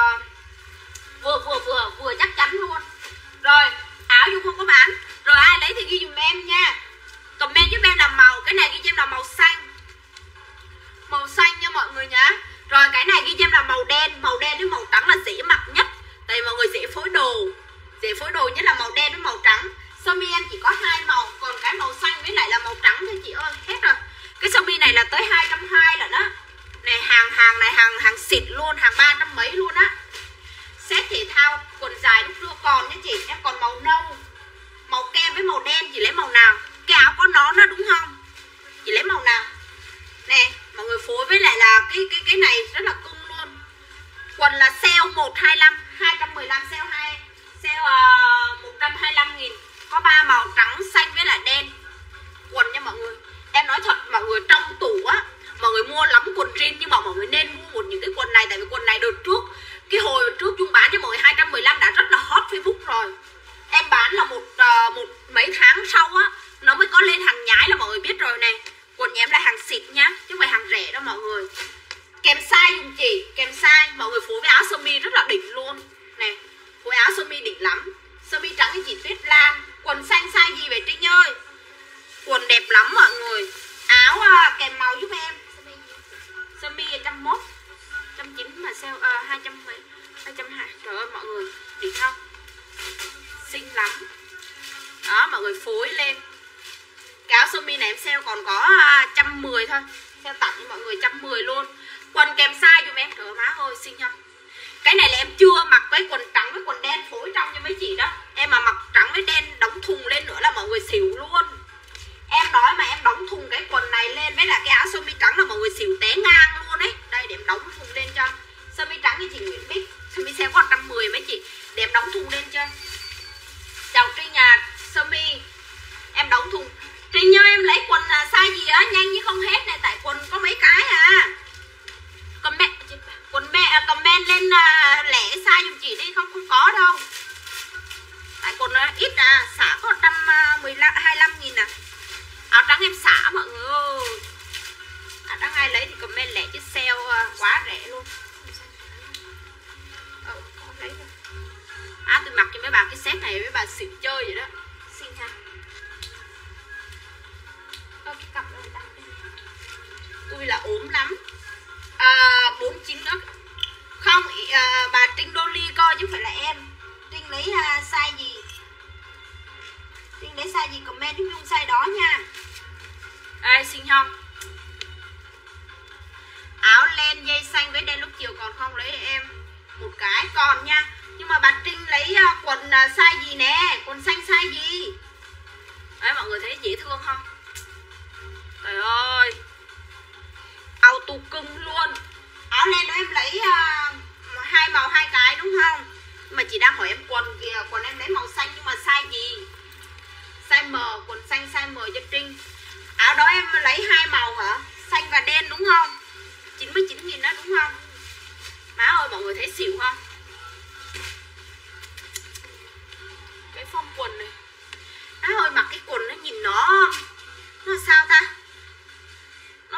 Vừa vừa vừa vừa chắc chắn luôn. Rồi áo Dung không có bán. Rồi ai lấy thì ghi dùm em nha. Comment giúp em là màu. Cái này ghi cho em là màu xanh. Màu xanh nha mọi người nhá. Rồi cái này ghi cho em là màu đen. Màu đen với màu trắng là dễ mặc nhất. Tại vì mọi người dễ phối đồ. Dễ phối đồ nhất là màu đen với màu trắng. Sơ mi em chỉ có hai màu. Còn cái màu xanh với lại là màu trắng thôi chị ơi. Hết rồi. Cái sơ mi này là tới hai trăm hai mươi lận đó. Này hàng hàng này hàng hàng xịt luôn. Hàng ba trăm mấy luôn á. Set thể thao quần dài lúc chưa còn nhá chị. Em còn màu nâu, màu kem với màu đen. Chị lấy màu nào? Cái áo có nón đó đúng không? Chị lấy màu nào? Nè mọi người phối với lại là cái cái cái này rất là cưng luôn. Quần là sale một trăm hai mươi lăm, hai trăm mười lăm sale hai. Sale uh, một trăm hai mươi lăm nghìn. Có ba màu trắng, xanh với lại đen. Quần nha mọi người. Em nói thật mọi người, trong tủ á mọi người mua lắm quần jean, nhưng mà mọi người nên mua một những cái quần này. Tại vì quần này đợt trước, cái hồi trước Dung bán cho mọi người hai trăm mười lăm đã rất là hot Facebook rồi. Em bán là một uh, một mấy tháng sau á nó mới có lên hàng nhái là mọi người biết rồi nè. Quần nhà em là hàng xịt nhá, chứ không phải hàng rẻ đâu mọi người. Kèm size dùm chị, kèm size. Mọi người phối với áo sơ mi rất là đỉnh luôn. Nè, phối áo sơ mi đỉnh lắm. Sơ mi trắng thì chị Tuyết Lan. Quần xanh size gì vậy Trinh ơi? Quần đẹp lắm mọi người. Áo uh, kèm màu giúp em. Sơ mi một trăm mốt, một trăm chín mà sale uh, hai trăm mấy, hai trăm hai. Trời ơi mọi người, đỉnh không? Xinh lắm. Đó mọi người phối lên. Cái áo sơ mi này em sale còn có một trăm mười thôi. Sale tặng cho mọi người một trăm mười luôn. Quần kèm size dùm em. Trời ơi má ơi xinh không? Cái này là em chưa mặc với quần trắng với quần đen phối trong cho mấy chị đó. Em mà mặc trắng với đen đóng thùng lên nữa là mọi người xỉu luôn. Em nói mà em đóng thùng cái quần này lên với lại cái áo sơ mi trắng là mọi người xỉu té ngang luôn ấy. Đây để em đóng thùng lên cho. Sơ mi trắng thì chị Nguyễn Bích. Sơ mi sale có một trăm mười mấy chị. Để em đóng thùng lên cho. Chào Trinh nhà. Sơ mi em đóng thùng. Trinh ơi em lấy quần size gì á, nhanh như không hết này. Tại quần có mấy cái à. Comment, quần mẹ comment lên lẻ size giùm chị đi. Không không có đâu. Tại quần nó ít à. Xả có một trăm hai mươi lăm nghìn à. Áo trắng em xả mọi người ơi. À, đang ai lấy thì comment lẻ chứ sale quá rẻ luôn. Ừ, con lấy rồi. À, tôi mặc cho mấy bạn cái set này mấy bạn xịn chơi vậy đó. Xinh ha. Ơ, cái cặp này đắt đi. Tôi là ốm lắm. À, bốn mươi chín nữa. Không, à, bà Trinh Dolly coi chứ không phải là em. Trinh lấy à, size gì? Trinh lấy size gì comment giúp Nhung size đó nha. Ê, xinh không? Áo len dây xanh với đen lúc chiều còn không lấy em một cái còn nha. Nhưng mà bà Trinh lấy uh, quần uh, size gì nè, quần xanh size gì? Đấy, mọi người thấy dễ thương không? Trời ơi, auto cưng luôn. Áo len đó em lấy uh, hai màu hai cái đúng không? Nhưng mà chị đang hỏi em quần kìa, quần em lấy màu xanh nhưng mà size gì? Size M, quần xanh size M cho Trinh. Áo đó em lấy hai màu hả? Xanh và đen đúng không? chín mươi chín nghìn đó đúng không? Má ơi, mọi người thấy xỉu không? Cái form quần này. Má ơi, mặc cái quần nó nhìn nó Nó sao ta? Nó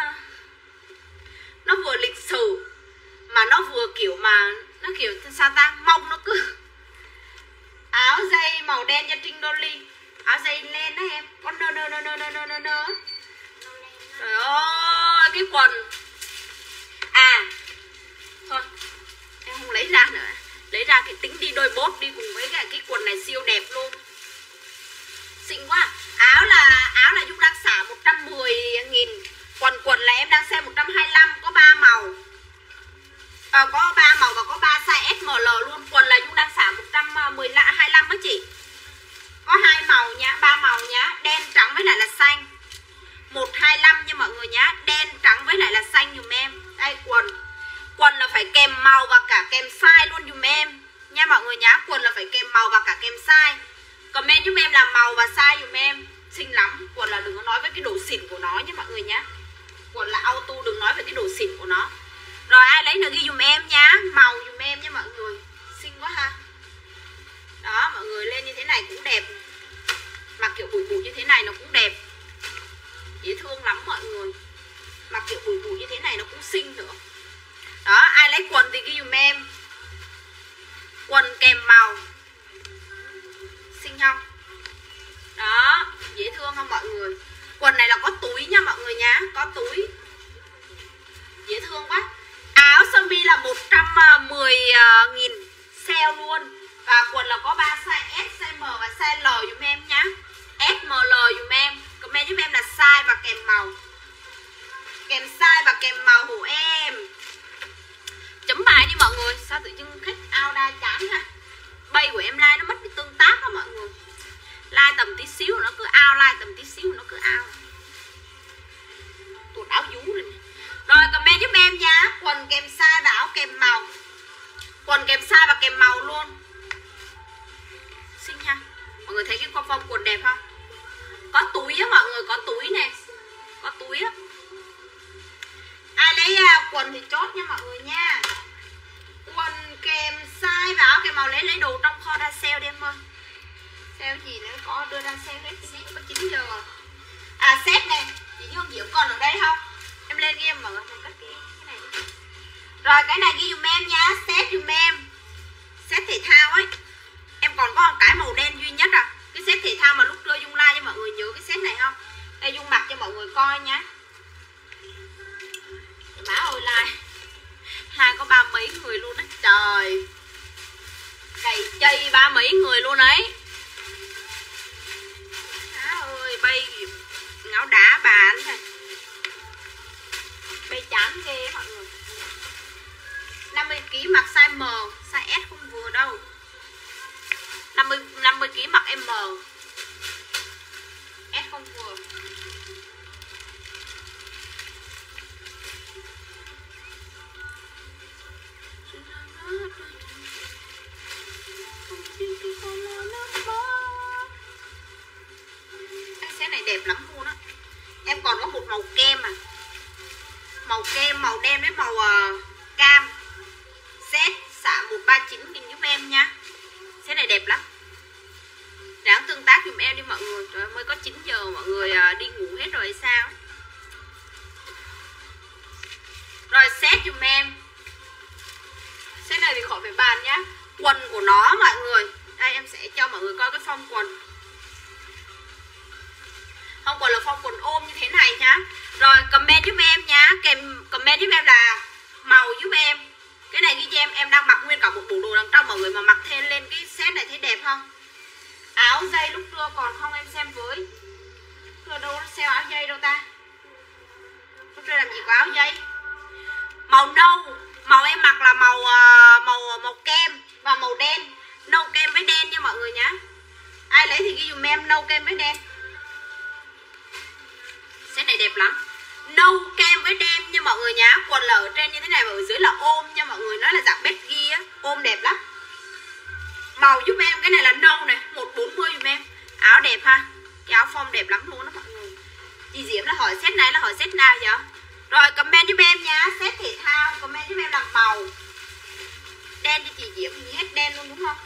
Nó vừa lịch sử mà nó vừa kiểu mà nó kiểu sao ta? Mông nó cứ. Áo dây màu đen cho Trinh Dolly. Áo dây len đó em. Con nơ nơ nơ nơ nơ nơ nơ. Trời ơi, cái quần. À, thôi, em không lấy ra nữa. Lấy ra cái tính đi đôi bốt đi cùng với cái, cái quần này siêu đẹp luôn. Xinh quá. Áo là áo là Dung đang xả một trăm mười nghìn. Quần quần là em đang xem một trăm hai mươi lăm. Có ba màu à, có ba màu và có ba size ét em lờ luôn. Quần là Dung đang xả một trăm hai mươi lăm á chị. Có hai màu nhá, ba màu nhá. Đen trắng với lại là xanh. Một trăm hai mươi lăm nha mọi người nhá. Đen trắng với lại là xanh dùm em. Đây quần. Quần là phải kèm màu và cả kèm size luôn dùm em nha mọi người nhá. Quần là phải kèm màu và cả kèm size. Comment giúp em là màu và size dùm em. Xinh lắm. Quần là đừng có nói với cái độ xỉn của nó nhé mọi người nhá. Quần là auto, đừng nói về cái độ xỉn của nó. Rồi ai lấy nữa ghi dùm em nhá. Màu dùm em nha mọi người. Xinh quá ha. Đó, mọi người lên như thế này cũng đẹp. Mặc kiểu bụi bụi như thế này nó cũng đẹp. Dễ thương lắm mọi người. Mặc kiểu bụi bụi như thế này nó cũng xinh nữa. Đó, ai lấy quần thì ghi dùm em. Quần kèm màu. Xinh không? Đó, dễ thương không mọi người? Quần này là có túi nha mọi người nhá. Có túi. Dễ thương quá. Áo sơ mi là một trăm mười nghìn sale luôn. Và quần là có ba size S, size M và size L dùm em nhá. S, M, L dùm em. Comment giúp em là size và kèm màu. Kèm size và kèm màu hộ em. Chấm bài đi mọi người. Sao tự dưng khách ao đa chán ha. Bay của em like nó mất cái tương tác đó mọi người. Like tầm tí xíu nó cứ ao, like tầm tí xíu nó cứ ao. Tuột áo vú rồi nè. Rồi comment giúp em nha. Quần kèm size và áo kèm màu. Quần kèm size và kèm màu luôn. Xinh ha. Mọi người thấy cái con form quần đẹp không? Có túi á mọi người, có túi nè. Có túi á. Ai lấy uh, quần thì chốt nha mọi người nha. Quần kèm size và áo kèm màu lấy lấy đồ trong kho ra sale đi em ơi. Sale gì nữa có đưa ra sale hết tí, có chín giờ. À set này, chị Dương Diệu còn ở đây không? Em lên ghi em mọi người, mình cắt cái, cái này đi. Rồi cái này ghi dùm em nha, set dùm em. Set thể thao ấy. Em còn có một cái màu đen duy nhất à. Cái set thể thao mà lúc đưa Dung like cho mọi người nhớ cái set này không? Đây Dung mặc cho mọi người coi nhá. Má ơi like hai có ba mấy người luôn á trời. Cày chay ba mấy người luôn ấy. Má ơi bay ngáo đá bàn này. Bay chán ghê mọi người. năm mươi ki lô gam mặc size M, size S không vừa đâu. năm mươi năm mươi ki lô gam mặc M. S không vừa. Cái set này đẹp lắm luôn á. Em còn có một màu kem à. Màu kem, màu đen với màu uh, cam. Set xả một trăm ba mươi chín nghìn giúp em nha. Set này đẹp lắm. Ráng tương tác dùm em đi mọi người. Trời ơi, mới có chín giờ mọi người uh, đi ngủ hết rồi hay sao. Rồi set dùm em. Set này thì khỏi phải bàn nhá. Quần của nó mọi người. Đây em sẽ cho mọi người coi cái form quần. Form quần là form quần ôm như thế này nhá. Rồi comment giúp em nhá. Kèm comment giúp em là màu giúp em. Cái này ghi cho em, em đang mặc nguyên cả một bộ đồ đằng trong, mọi người mà mặc thêm lên cái set này thấy đẹp không? Áo dây lúc trưa còn không em xem với. Trưa đâu nó sale áo dây đâu ta. Lúc trưa làm gì có áo dây. Màu nâu, màu em mặc là màu màu màu kem và màu đen. Nâu kem với đen nha mọi người nhá. Ai lấy thì ghi dùm em nâu kem với đen. Set này đẹp lắm. Nâu kem với đen nha mọi người nhá. Quần là ở trên như thế này và ở dưới là ôm nha mọi người. Nó là dạng bét ghi á. Ôm đẹp lắm. Màu giúp em, cái này là nâu này, một bốn mươi dùm em. Áo đẹp ha. Cái áo form đẹp lắm luôn đó mọi người. Chị Diễm là hỏi set này là hỏi set nào vậy? Rồi comment giúp em nhá. Set thể thao, comment giúp em làm màu đen cho chị Diễm. Hình như hết đen luôn đúng không?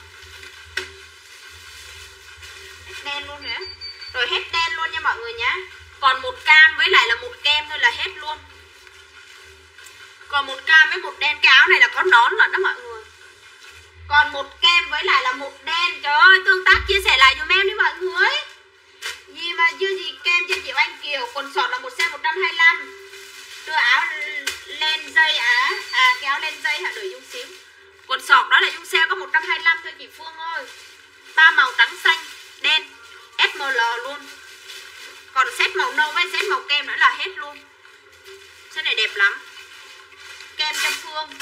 Hết đen luôn nữa. Rồi hết đen luôn nha mọi người nhá. Còn một cam với lại là một kem thôi là hết luôn. Còn một cam với một đen. Cái áo này là có nón lận đó mọi người. Còn một kem với lại là một đen. Trời ơi tương tác chia sẻ lại dùm em đi mọi người. Gì mà chưa gì kem cho chị Anh Kiều. Quần sọt là một size một trăm hai mươi lăm. Đưa áo len dây á. À cái áo len dây hả, đợi Dung xíu. Quần sọt đó là Dung sale có một trăm hai mươi lăm thôi chị Phương ơi. Ba màu trắng xanh đen ét em lờ luôn. Còn set màu nâu với set màu kem nữa là hết luôn. Set này đẹp lắm. Kem cho Phương.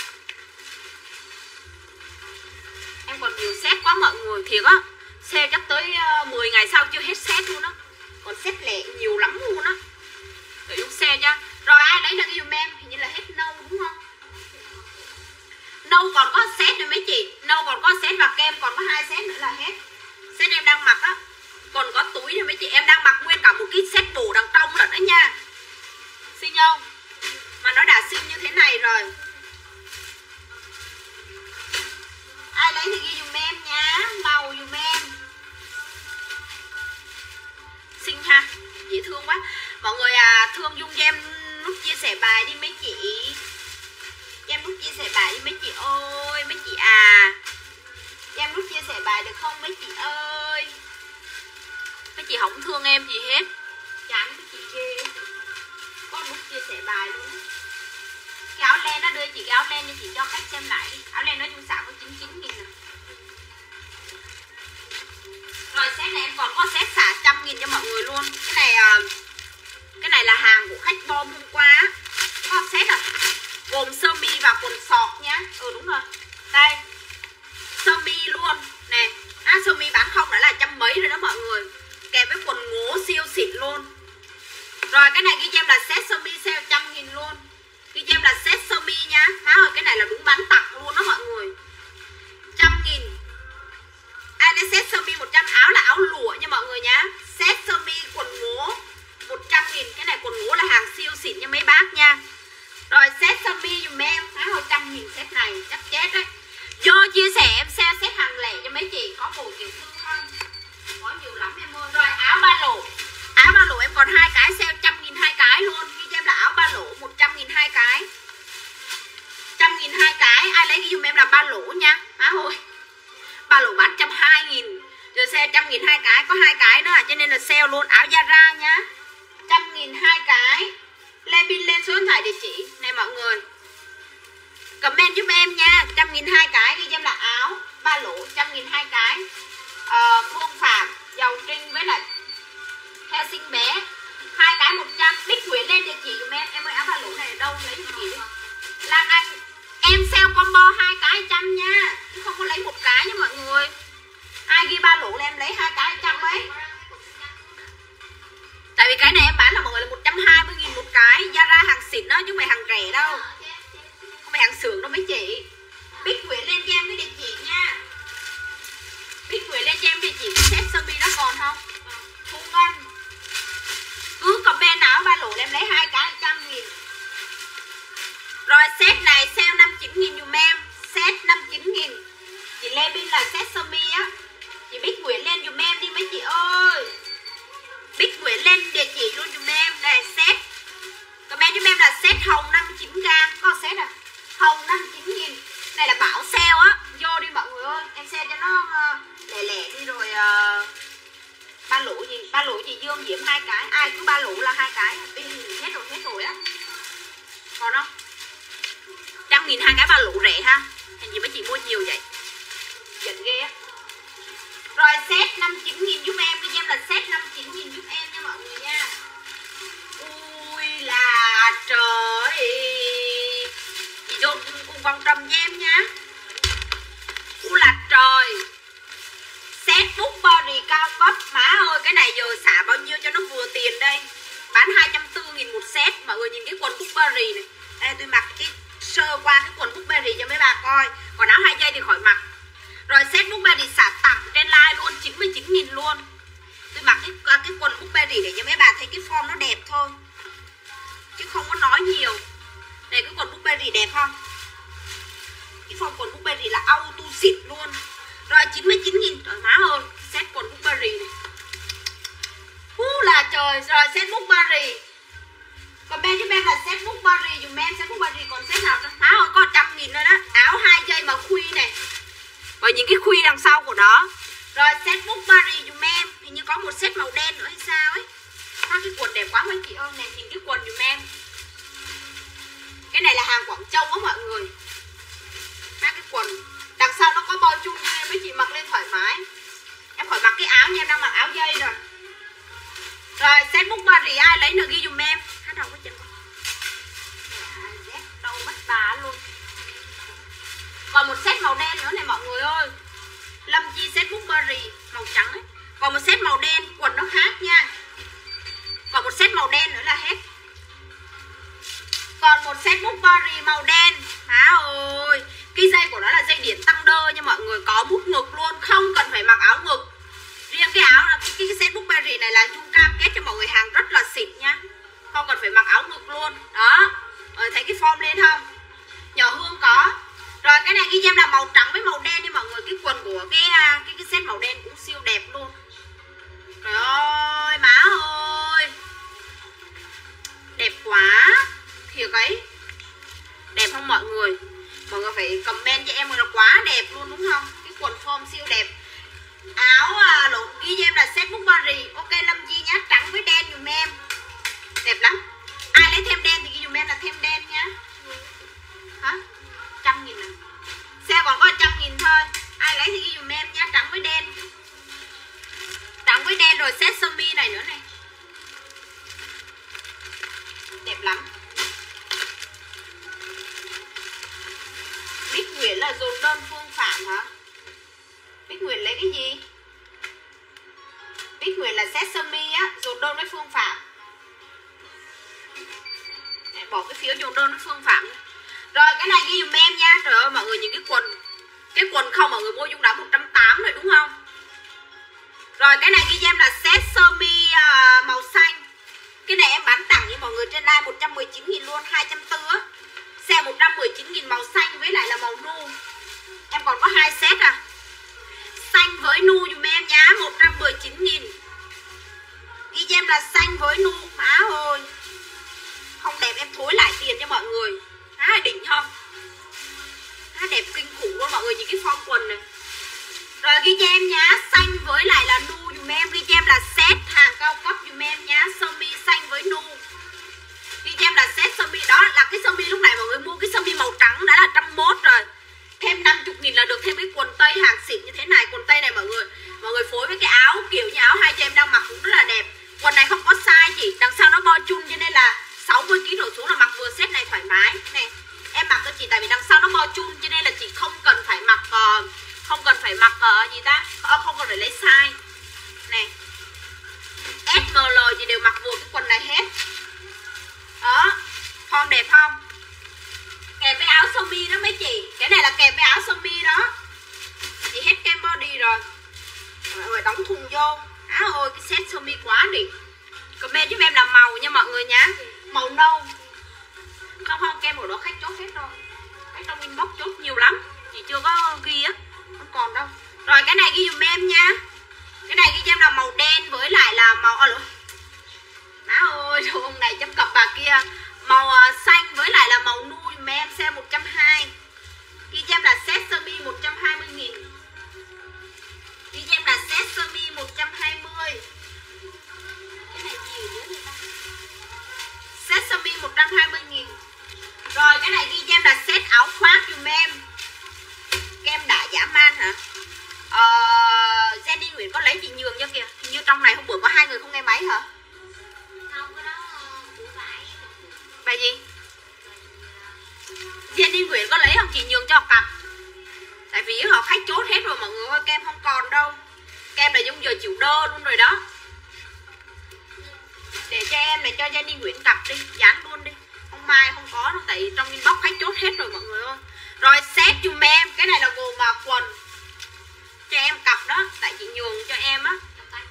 Em còn nhiều set quá mọi người. Thiệt á. Sale chắc tới mười ngày sau chưa hết set luôn á. Còn set lẻ nhiều lắm luôn á. Để Dung sale cho. Rồi ai lấy được dùm em. Hình như là hết nâu đúng không? Nâu còn có set nữa mấy chị. Nâu còn có set và kem còn có hai set nữa là hết. Set em đang mặc á. Còn có túi nữa mấy chị. Em đang mặc nguyên cả một cái set đồ đằng trong lận đó nha. Xinh không? Mà nó đã xinh như thế này rồi. Ai lấy thì ghi dùm em nha. Màu dùm em. Xinh ha. Dễ thương quá. Mọi người à, thương Dung cho em nút chia sẻ bài đi mấy chị. Cho em nút chia sẻ bài đi mấy chị ơi. Mấy chị à. Cho em nút chia sẻ bài được không mấy chị ơi. Mấy chị không thương em gì hết. Chán mấy chị ghê. Có nút chia sẻ bài luôn. Cái áo len nó đưa chị cái áo len cho chị cho khách xem lại đi. Áo len nó chung xạo có chín mươi chín nghìn nè. Rồi set này em còn có set xả một trăm nghìn cho mọi người luôn. Cái này cái này là hàng của khách bom hôm qua. Có set à. Gồm sơ mi và quần sọt nhá. Ừ đúng rồi. Đây. Sơ mi luôn. Nè. À, sơ mi bán không đã là trăm mấy rồi đó mọi người. Kèm với quần ngố siêu xịn luôn. Rồi cái này ghi cho em là set sơ mi sale một trăm nghìn luôn. Ghi cho em là set sơ mi nhá. Má ơi cái này là đúng bán tặng luôn đó mọi người. một trăm nghìn. Ai lấy set sơ mi một trăm, áo là áo lụa nha mọi người nhá. Set sơ mi quần ngố một trăm nghìn. Cái này quần ngố là hàng siêu xịn nha mấy bác nha. Rồi set sơ mi dùm em. Má ơi trăm nghìn set này chắc chết đấy. Vô chia sẻ em share set hàng lẻ cho mấy chị. Có bộ tiểu thương không? Có nhiều lắm em ơi. Rồi áo ba lỗ. Áo ba lỗ em còn hai cái sale một trăm nghìn hai cái luôn. Ghi cho em là áo ba lỗ một trăm nghìn hai cái. một trăm nghìn hai cái. Ai lấy ghi dùm em là ba lỗ nha. Má ơi. Ba lỗ bán một trăm hai mươi nghìn. Rồi sale một trăm nghìn hai cái. Có hai cái nữa cho nên là sale luôn. Áo Zara nhá. một trăm nghìn hai cái. Lên pin lên số điện thoại địa chỉ. Này mọi người. Comment giúp em nha. một trăm nghìn hai cái. Ghi cho em là áo ba lỗ một trăm nghìn hai cái. Ờ, Phương Phạm, Dầu Trinh với lại theo xinh bé. Hai cái một trăm. Bích Nguyễn lên địa chỉ dùm em. Em ơi áo ba lỗ này ở đâu lấy cho chị đi. Lan Anh. Em sale combo hai cái một trăm nha. Chứ không có lấy một cái nha mọi người. Ai ghi ba lỗ là em lấy hai cái một trăm ấy. Tại vì cái này em bán là mọi người là một trăm hai mươi nghìn một cái. Zara hàng xịn đó chứ không phải hàng rẻ đâu. Không phải hàng xưởng đâu mấy chị. Bích Nguyễn lên cho em cái địa chỉ nha. Bích Nguyễn lên cho em địa chỉ. Set sơ mi nó còn không? Thu Ngân. Cứ comment áo ba lỗ là em lấy hai cái một trăm nghìn. Rồi set này sale năm mươi chín nghìn dùm em. Set năm mươi chín nghìn. Chị Lê Bin là set sơ mi á. Chị Bích Nguyễn lên dùm em đi mấy chị ơi. Bích Nguyễn lên địa chỉ luôn dùm em. Đây set. Comment giúp em là set hồng năm mươi chín k. Có set ba lỗ gì, ba lỗ chị Dương Diễm hai cái, ai cứ ba lỗ là hai cái, hết rồi hết rồi á. Còn không? Trăm nghìn hai cái ba lỗ rẻ ha. Hình gì mấy chị mua nhiều vậy? Giận ghê á. Rồi set năm mươi chín nghìn giúp em, cái em là set năm mươi chín nghìn giúp em nha mọi người nha. Ui là trời. Chị vô cùng vòng trầm cho em nha. Ui là trời. Set book body cao cấp. Má ơi cái này giờ xả bao nhiêu cho nó vừa tiền đây. Bán hai trăm bốn mươi nghìn một set. Mọi người nhìn cái quần book body này. Đây tôi mặc cái sơ qua cái quần book body cho mấy bà coi. Còn áo hai dây thì khỏi mặc. Rồi set book body xả tặng trên live luôn chín mươi chín nghìn luôn. Tôi mặc cái, cái quần book body để cho mấy bà thấy cái form nó đẹp thôi, chứ không có nói nhiều. Này cái quần book body đẹp không? Cái form quần book body là auto xịt luôn. Rồi chín mươi chín nghìn. Trời má ơi. Set quần book body này. Hú là trời. Rồi set book body. Còn bên giúp em là set book body dùm em. Set book body còn set nào cho má ơi có một trăm nghìn thôi đó. Áo hai dây mà khuy này. Và những cái khuy đằng sau của nó. Rồi set book body dùm em. Hình như có một set màu đen nữa hay sao ấy. Sao cái quần đẹp quá mấy chị ơi. Này nhìn cái quần dùm em. Cái này là hàng Quảng Châu á mọi người. Hai cái quần đằng sau nó có bo chun nên mấy chị mặc lên thoải mái. Em khỏi mặc cái áo nha, em đang mặc áo dây rồi. Rồi set book body ai lấy nữa ghi dùm em. Hát đầu cái chân con. Dép đâu mất bà luôn. Còn một set màu đen nữa này mọi người ơi. Lâm Chi set book body màu trắng ấy. Còn một set màu đen, quần nó khác nha. Còn một set màu đen nữa là hết. Còn một set book body màu đen. Má ơi. Cái dây của nó là dây điện tăng đơ nha mọi người. Có mút ngực luôn, không cần phải mặc áo ngực. Riêng cái áo, cái, cái set book body này là chung cam kết cho mọi người, hàng rất là xịn nha. Không cần phải mặc áo ngực luôn. Đó. Rồi thấy cái form lên không? Nhỏ Hương có. Rồi cái này ghi cho em là màu trắng với màu đen đi mọi người. Cái quần của cái cái, cái set màu đen cũng siêu đẹp luôn. Trời ơi má ơi. Đẹp quá. Thiệt ấy. Đẹp không mọi người? Mọi người phải comment cho em là quá đẹp luôn đúng không? Cái quần form siêu đẹp. Áo à, lộn ghi cho em là set book body. Ok Lâm Chi nhá, trắng với đen dùm em. Đẹp lắm. Ai lấy thêm đen thì ghi dùm em là thêm đen nhá. Hả? Trăm nghìn à? Xe còn có trăm nghìn thôi. Ai lấy thì ghi dùm em nhá, trắng với đen. Trắng với đen rồi set sơ mi này nữa này. Đẹp lắm. Bích Nguyễn là dồn đơn Phương Phạm hả? Bích Nguyễn lấy cái gì? Bích Nguyễn là set sơ mi á, dồn đơn với Phương Phạm. Để bỏ cái phiếu dồn đơn với Phương Phạm. Rồi cái này ghi dùm em nha. Trời ơi mọi người nhìn cái quần. Cái quần không mọi người mua Dung đã một trăm tám mươi rồi đúng không? Rồi cái này ghi cho em là set sơ mi uh, màu xanh. Cái này em bán tặng với mọi người trên live một trăm mười chín nghìn luôn, hai trăm bốn mươi á. Xe một trăm mười chín nghìn màu xanh với lại là màu nu. Em còn có hai set à. Xanh với nu dùm em nhá, một trăm mười chín nghìn. Ghi cho em là xanh với nu. Má ơi. Không đẹp em thối lại tiền cho mọi người. Á đỉnh không? Á đẹp kinh khủng luôn mọi người, nhìn cái form quần này. Rồi ghi cho em nhá, xanh với lại là nu dùm em. Ghi cho em là set hàng cao cấp dùm em nhá, sơ mi xanh với nu. Ghi cho em là set sơ mi. Đó là cái sơ mi lúc này mọi người mua cái sơ mi màu trắng đã là một trăm mốt rồi. Thêm năm mươi nghìn là được thêm cái quần tây hàng xịn như thế này. Quần tây này mọi người mọi người phối với cái áo kiểu như áo hai cho em đang mặc cũng rất là đẹp. Quần này không có size chị, đằng sau nó bo chun cho nên là sáu mươi ki lô gam đổ xuống là mặc vừa set này thoải mái. Này em mặc cho chị tại vì đằng sau nó bo chun cho nên là chị không cần phải mặc uh, không cần phải mặc uh, gì ta uh, không cần phải lấy size. Này S M L gì đều mặc vừa cái quần này hết. Đó, form đẹp không? Kèm với áo sơ mi đó mấy chị. Cái này là kèm với áo sơ mi đó. Chị hết kem body rồi. Rồi đóng thùng vô. Áo ơi cái set sơ mi quá đỉnh. Comment giúp em là màu nha mọi người nhá. Màu nâu. Không không kem của đó khách chốt hết rồi. Khách trong inbox chốt nhiều lắm. Chị chưa có ghi á. Không còn đâu. Rồi cái này ghi dùm em nha. Cái này ghi cho em là màu đen với lại là màu à, má ơi hôm này chấm cặp bà kia. Màu uh, xanh với lại là màu nu dùm em. Xe một trăm hai mươi. Ghi cho em là set sơ mi một trăm hai mươi nghìn. Ghi cho em là set sơ mi một trăm hai mươi. chịu đơ luôn rồi đó. Để cho em này, cho Jenny Nguyễn cặp đi, dán luôn đi. Không mai không có đâu, tại trong inbox khách chốt hết rồi mọi người ơi. Rồi set dùm em, cái này là gồm mà quần cho em cặp đó, tại chị nhường cho em á.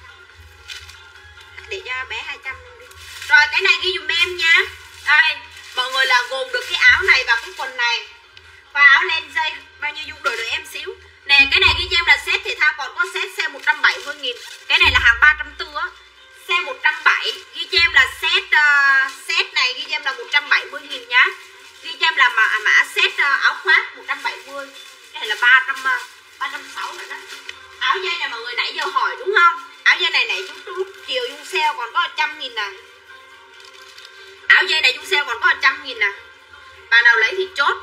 Để cho bé hai trăm luôn đi. Rồi cái này ghi dùm em nha. Đây, mọi người là gồm được cái áo này và cái quần này. Và áo len dây, bao nhiêu Dung đổi được em xíu. Nè, cái này ghi cho em là set thể thao, còn có set xe một trăm bảy mươi nghìn. Cái này là hàng ba trăm bốn mươi á. Xe một trăm bảy mươi, ghi cho em là set uh, set này ghi cho em là một trăm bảy mươi nghìn nhá. Ghi cho em là mã, mã set uh, áo khoác một trăm bảy mươi. Cái này là ba trăm, ba trăm sáu mươi nữa đó. Áo dây này mọi người nãy giờ hỏi đúng không? Áo dây này nãy chút chút chiều Dung sale còn có một trăm nghìn nè. Áo dây này Dung sale còn có một trăm nghìn nè. Bà nào lấy thì chốt.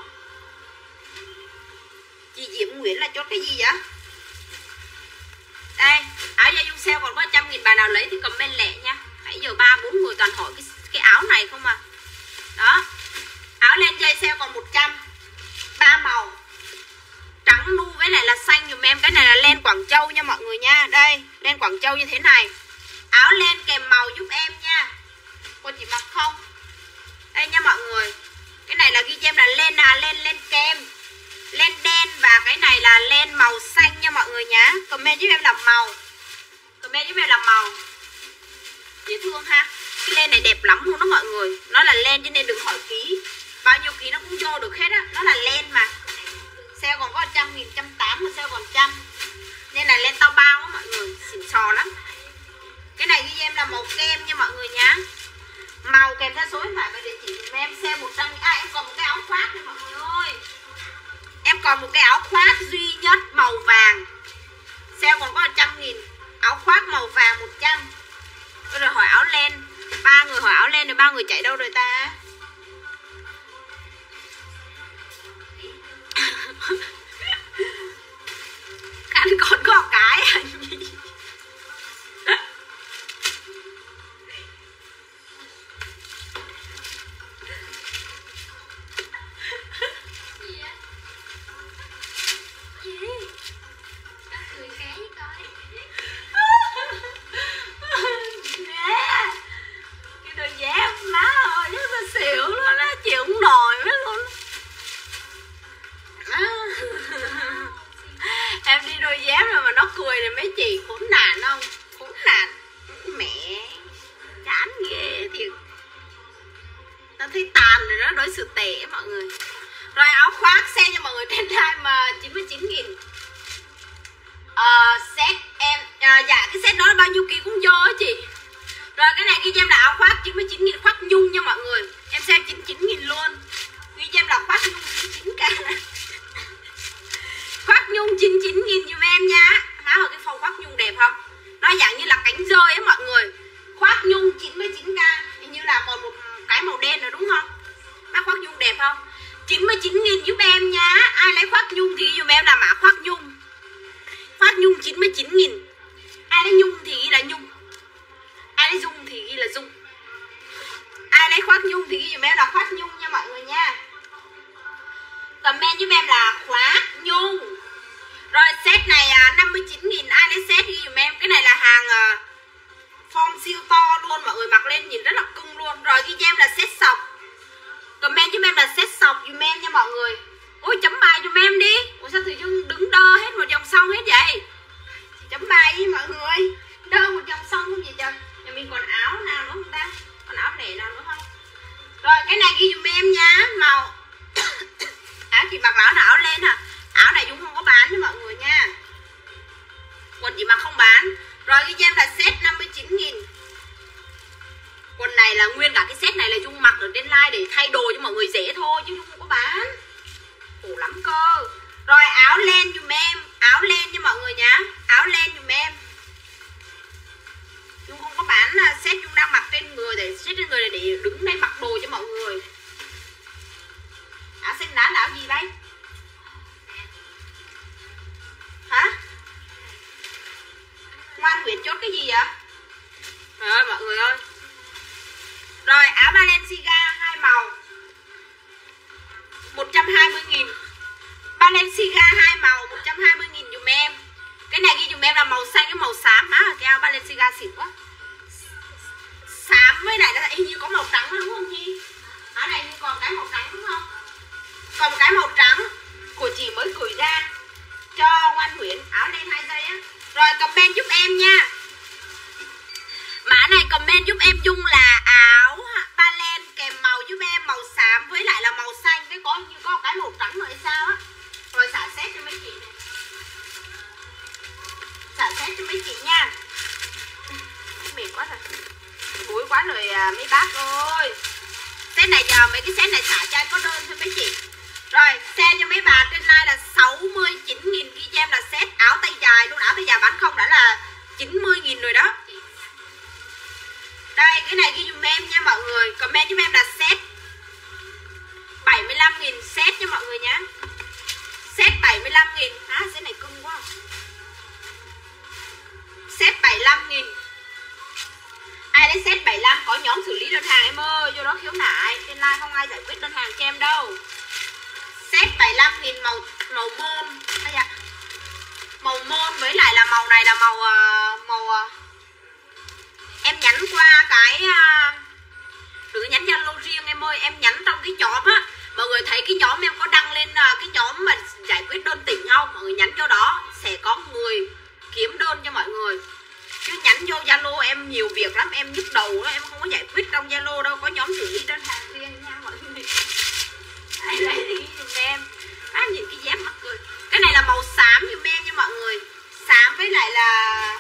Chị Diễm Nguyễn là chốt cái gì vậy? Đây, áo da Dung sale còn có một trăm nghìn, bà nào lấy thì comment lẹ nha. Nãy giờ ba bốn người toàn hỏi cái, cái áo này không à. Đó. Áo len dây sale còn một trăm. Ba màu. Trắng nu với lại là xanh dùm em. Cái này là len Quảng Châu nha mọi người nha. Đây, len Quảng Châu như thế này. Áo len kèm màu giúp em nha. Cô chỉ mặc không. Đây nha mọi người. Cái này là ghi cho em là len à, len len kem. Len đen và cái này là len màu xanh nha mọi người nhá. Comment giúp em làm màu. Comment giúp em làm màu. Dễ thương ha. Cái len này đẹp lắm luôn đó mọi người. Nó là len cho nên đừng hỏi ký. Bao nhiêu ký nó cũng vô được hết á. Nó là len mà. Sale còn có một trăm nghìn, một trăm tám mươi, sale còn một trăm. Nên là len tao bao á mọi người. Xịn sò lắm. Cái này ghi em là màu kem nha mọi người nhá. Màu kèm theo số điện thoại và địa chỉ của em. Sale một trăm. À em còn một cái áo khoác nữa mọi người ơi. Em còn một cái áo khoác duy nhất màu vàng. Sale còn có một trăm nghìn. Áo khoác màu vàng một trăm. Rồi hỏi áo len. Ba người hỏi áo len rồi ba người chạy đâu rồi ta? Khánh còn có cái à? Em đi đôi dép rồi mà nó cười thì mấy chị khốn nạn không? Khốn nạn. Mẹ chán ghê thiệt. Nó thấy tàn rồi đó, đối xử tệ mọi người. Rồi áo khoác xe cho mọi người trên time mà chín mươi chín nghìn. Ờ, set em à, dạ cái set đó là bao nhiêu ký cũng vô á chị. Rồi cái này ghi cho em là áo khoác chín mươi chín nghìn, khoác nhung nha mọi người. Em xem chín mươi chín nghìn luôn. Ghi cho em là khoác nhung chín mươi chín k. Khoác nhung chín mươi chín nghìn giùm em nha. Má ơi cái phong khoác nhung đẹp không? Nó dạng như là cánh rơi á mọi người. Khoác nhung chín mươi chín k. Hình như là còn một cái màu đen nữa đúng không? Má khoác nhung đẹp không? chín mươi chín nghìn giúp em nha. Ai lấy khoác nhung thì giùm em là mã khoác nhung. Khoác nhung chín mươi chín nghìn. Ai lấy nhung thì ghi là nhung. Ai lấy dung thì ghi là dung. Ai lấy khoác nhung thì ghi giùm em là khoác nhung nha mọi người nha. Comment giúp em là khoác nhung. Rồi set này à, năm mươi chín nghìn. Ai lấy set ghi dùm em. Cái này là hàng à, form siêu to luôn. Mọi người mặc lên nhìn rất là cưng luôn. Rồi ghi cho em là set sọc. Comment giúp em là set sọc dùm em nha mọi người. Ôi chấm bài dùm em đi. Ủa sao Thùy Dung đứng đơ hết một dòng sông hết vậy? Chấm bài đi mọi người. Đơ một dòng sông không gì trời. Nhà mình còn áo nào nữa không ta? Còn áo lẻ nào nữa không? Rồi cái này ghi dùm em nha. Màu áo chị mặc áo nào áo lên à. Áo này Dung không có bán cho mọi người nha. Quần chị mặc không bán. Rồi ghi cho em là set năm mươi chín nghìn. Quần này là nguyên cả cái set này là Dung mặc ở trên live để thay đồ cho mọi người dễ thôi, chứ Dung không có bán. Khổ lắm cơ. Rồi áo len dùm em. Áo len cho mọi người nhá. Áo len dùm em. Dung không có bán set Dung đang mặc trên người để set trên người để đứng đây mặc đồ cho mọi người. Áo xanh lá là áo gì đấy? Hả? Ngoan Nguyễn chốt cái gì vậy? Trời ơi mọi người ơi. Rồi áo Balenciaga hai màu một trăm hai mươi nghìn. Balenciaga hai màu một trăm hai mươi nghìn dùm em. Cái này ghi dùm em là màu xanh với màu xám. Má cái nha. Mã này comment giúp em Dung là áo ba len kèm màu giúp em màu xám với lại là màu xanh với có như có cái màu trắng rồi hay sao á. Rồi xả xét cho mấy chị này. Xả xét cho mấy chị nha. Mệt quá rồi. Bụi quá rồi à, mấy bác ơi. Set này giờ mấy cái set này xả chai có đơn thôi mấy chị. Rồi xe cho mấy bà trên này là sáu mươi chín nghìn ghi cho em là set áo tay dài luôn. Áo tay dài bán không đã là chín mươi nghìn rồi đó. Đây cái này ghi dùm em nha mọi người. Comment giúp em là set bảy mươi lăm nghìn set cho mọi người nhé. Set bảy mươi lăm nghìn. Á set này cưng quá. Set bảy mươi lăm nghìn. Ai lấy set bảy mươi lăm có nhóm xử lý đơn hàng em ơi. Vô đó khiếu nại. Trên live không ai giải quyết đơn hàng cho em đâu. Set bảy mươi lăm nghìn màu màu môn. À, màu môn với lại là màu này là màu màu em nhắn qua cái đừng có nhắn Zalo riêng em ơi, em nhắn trong cái nhóm á. Mọi người thấy cái nhóm em có đăng lên cái nhóm mà giải quyết đơn tỉnh không? Mọi người nhắn cho đó sẽ có người kiếm đơn cho mọi người. Chứ nhắn vô Zalo em nhiều việc lắm, em nhức đầu đó, em không có giải quyết trong Zalo đâu, có nhóm xử lý đơn hàng riêng nha mọi người. Ai lấy thì giùm em. Á nhìn cái dép mắc cười. Cái này là màu xám giùm em nha mọi người. Xám với lại là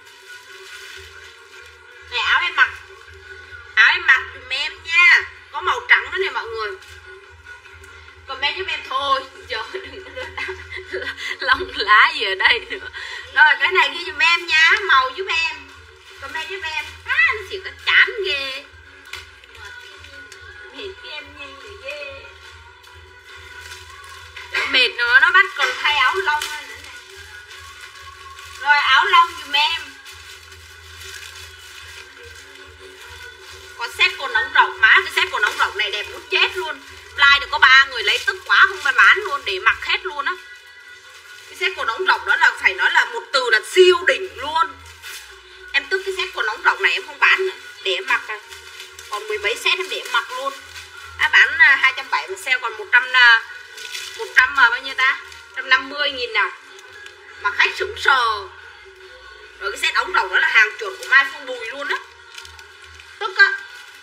này áo em mặc. Áo em mặc dùm em nha. Có màu trắng đó nè mọi người. Comment giúp em thôi. Trời đừng có đưa lông lá gì ở đây nữa. Rồi cái này ghi dùm em nha. Màu giúp em. Comment giúp em. Á à, nó chỉ có chán ghê. Mệt cái em nhanh rồi ghê. Mệt nữa nó bắt còn thay áo lông nữa này. Rồi áo lông dùm em. Có set quần ống rộng. Má cái set quần ống rộng này đẹp muốn chết luôn. Like được có ba người lấy tức quá không phải bán luôn. Để mặc hết luôn á. Cái set quần ống rộng đó là phải nói là một từ là siêu đỉnh luôn. Em tức cái set quần ống rộng này em không bán nữa. Để em mặc. Còn mười mấy set em để em mặc luôn. À, bán hai trăm bảy mươi mà sale còn một trăm một trăm mà bao nhiêu ta? một trăm năm mươi nghìn nào. Mà khách sững sờ. Rồi cái set ống rộng đó là hàng chuẩn của Mai Phương Bùi luôn á. Tức á.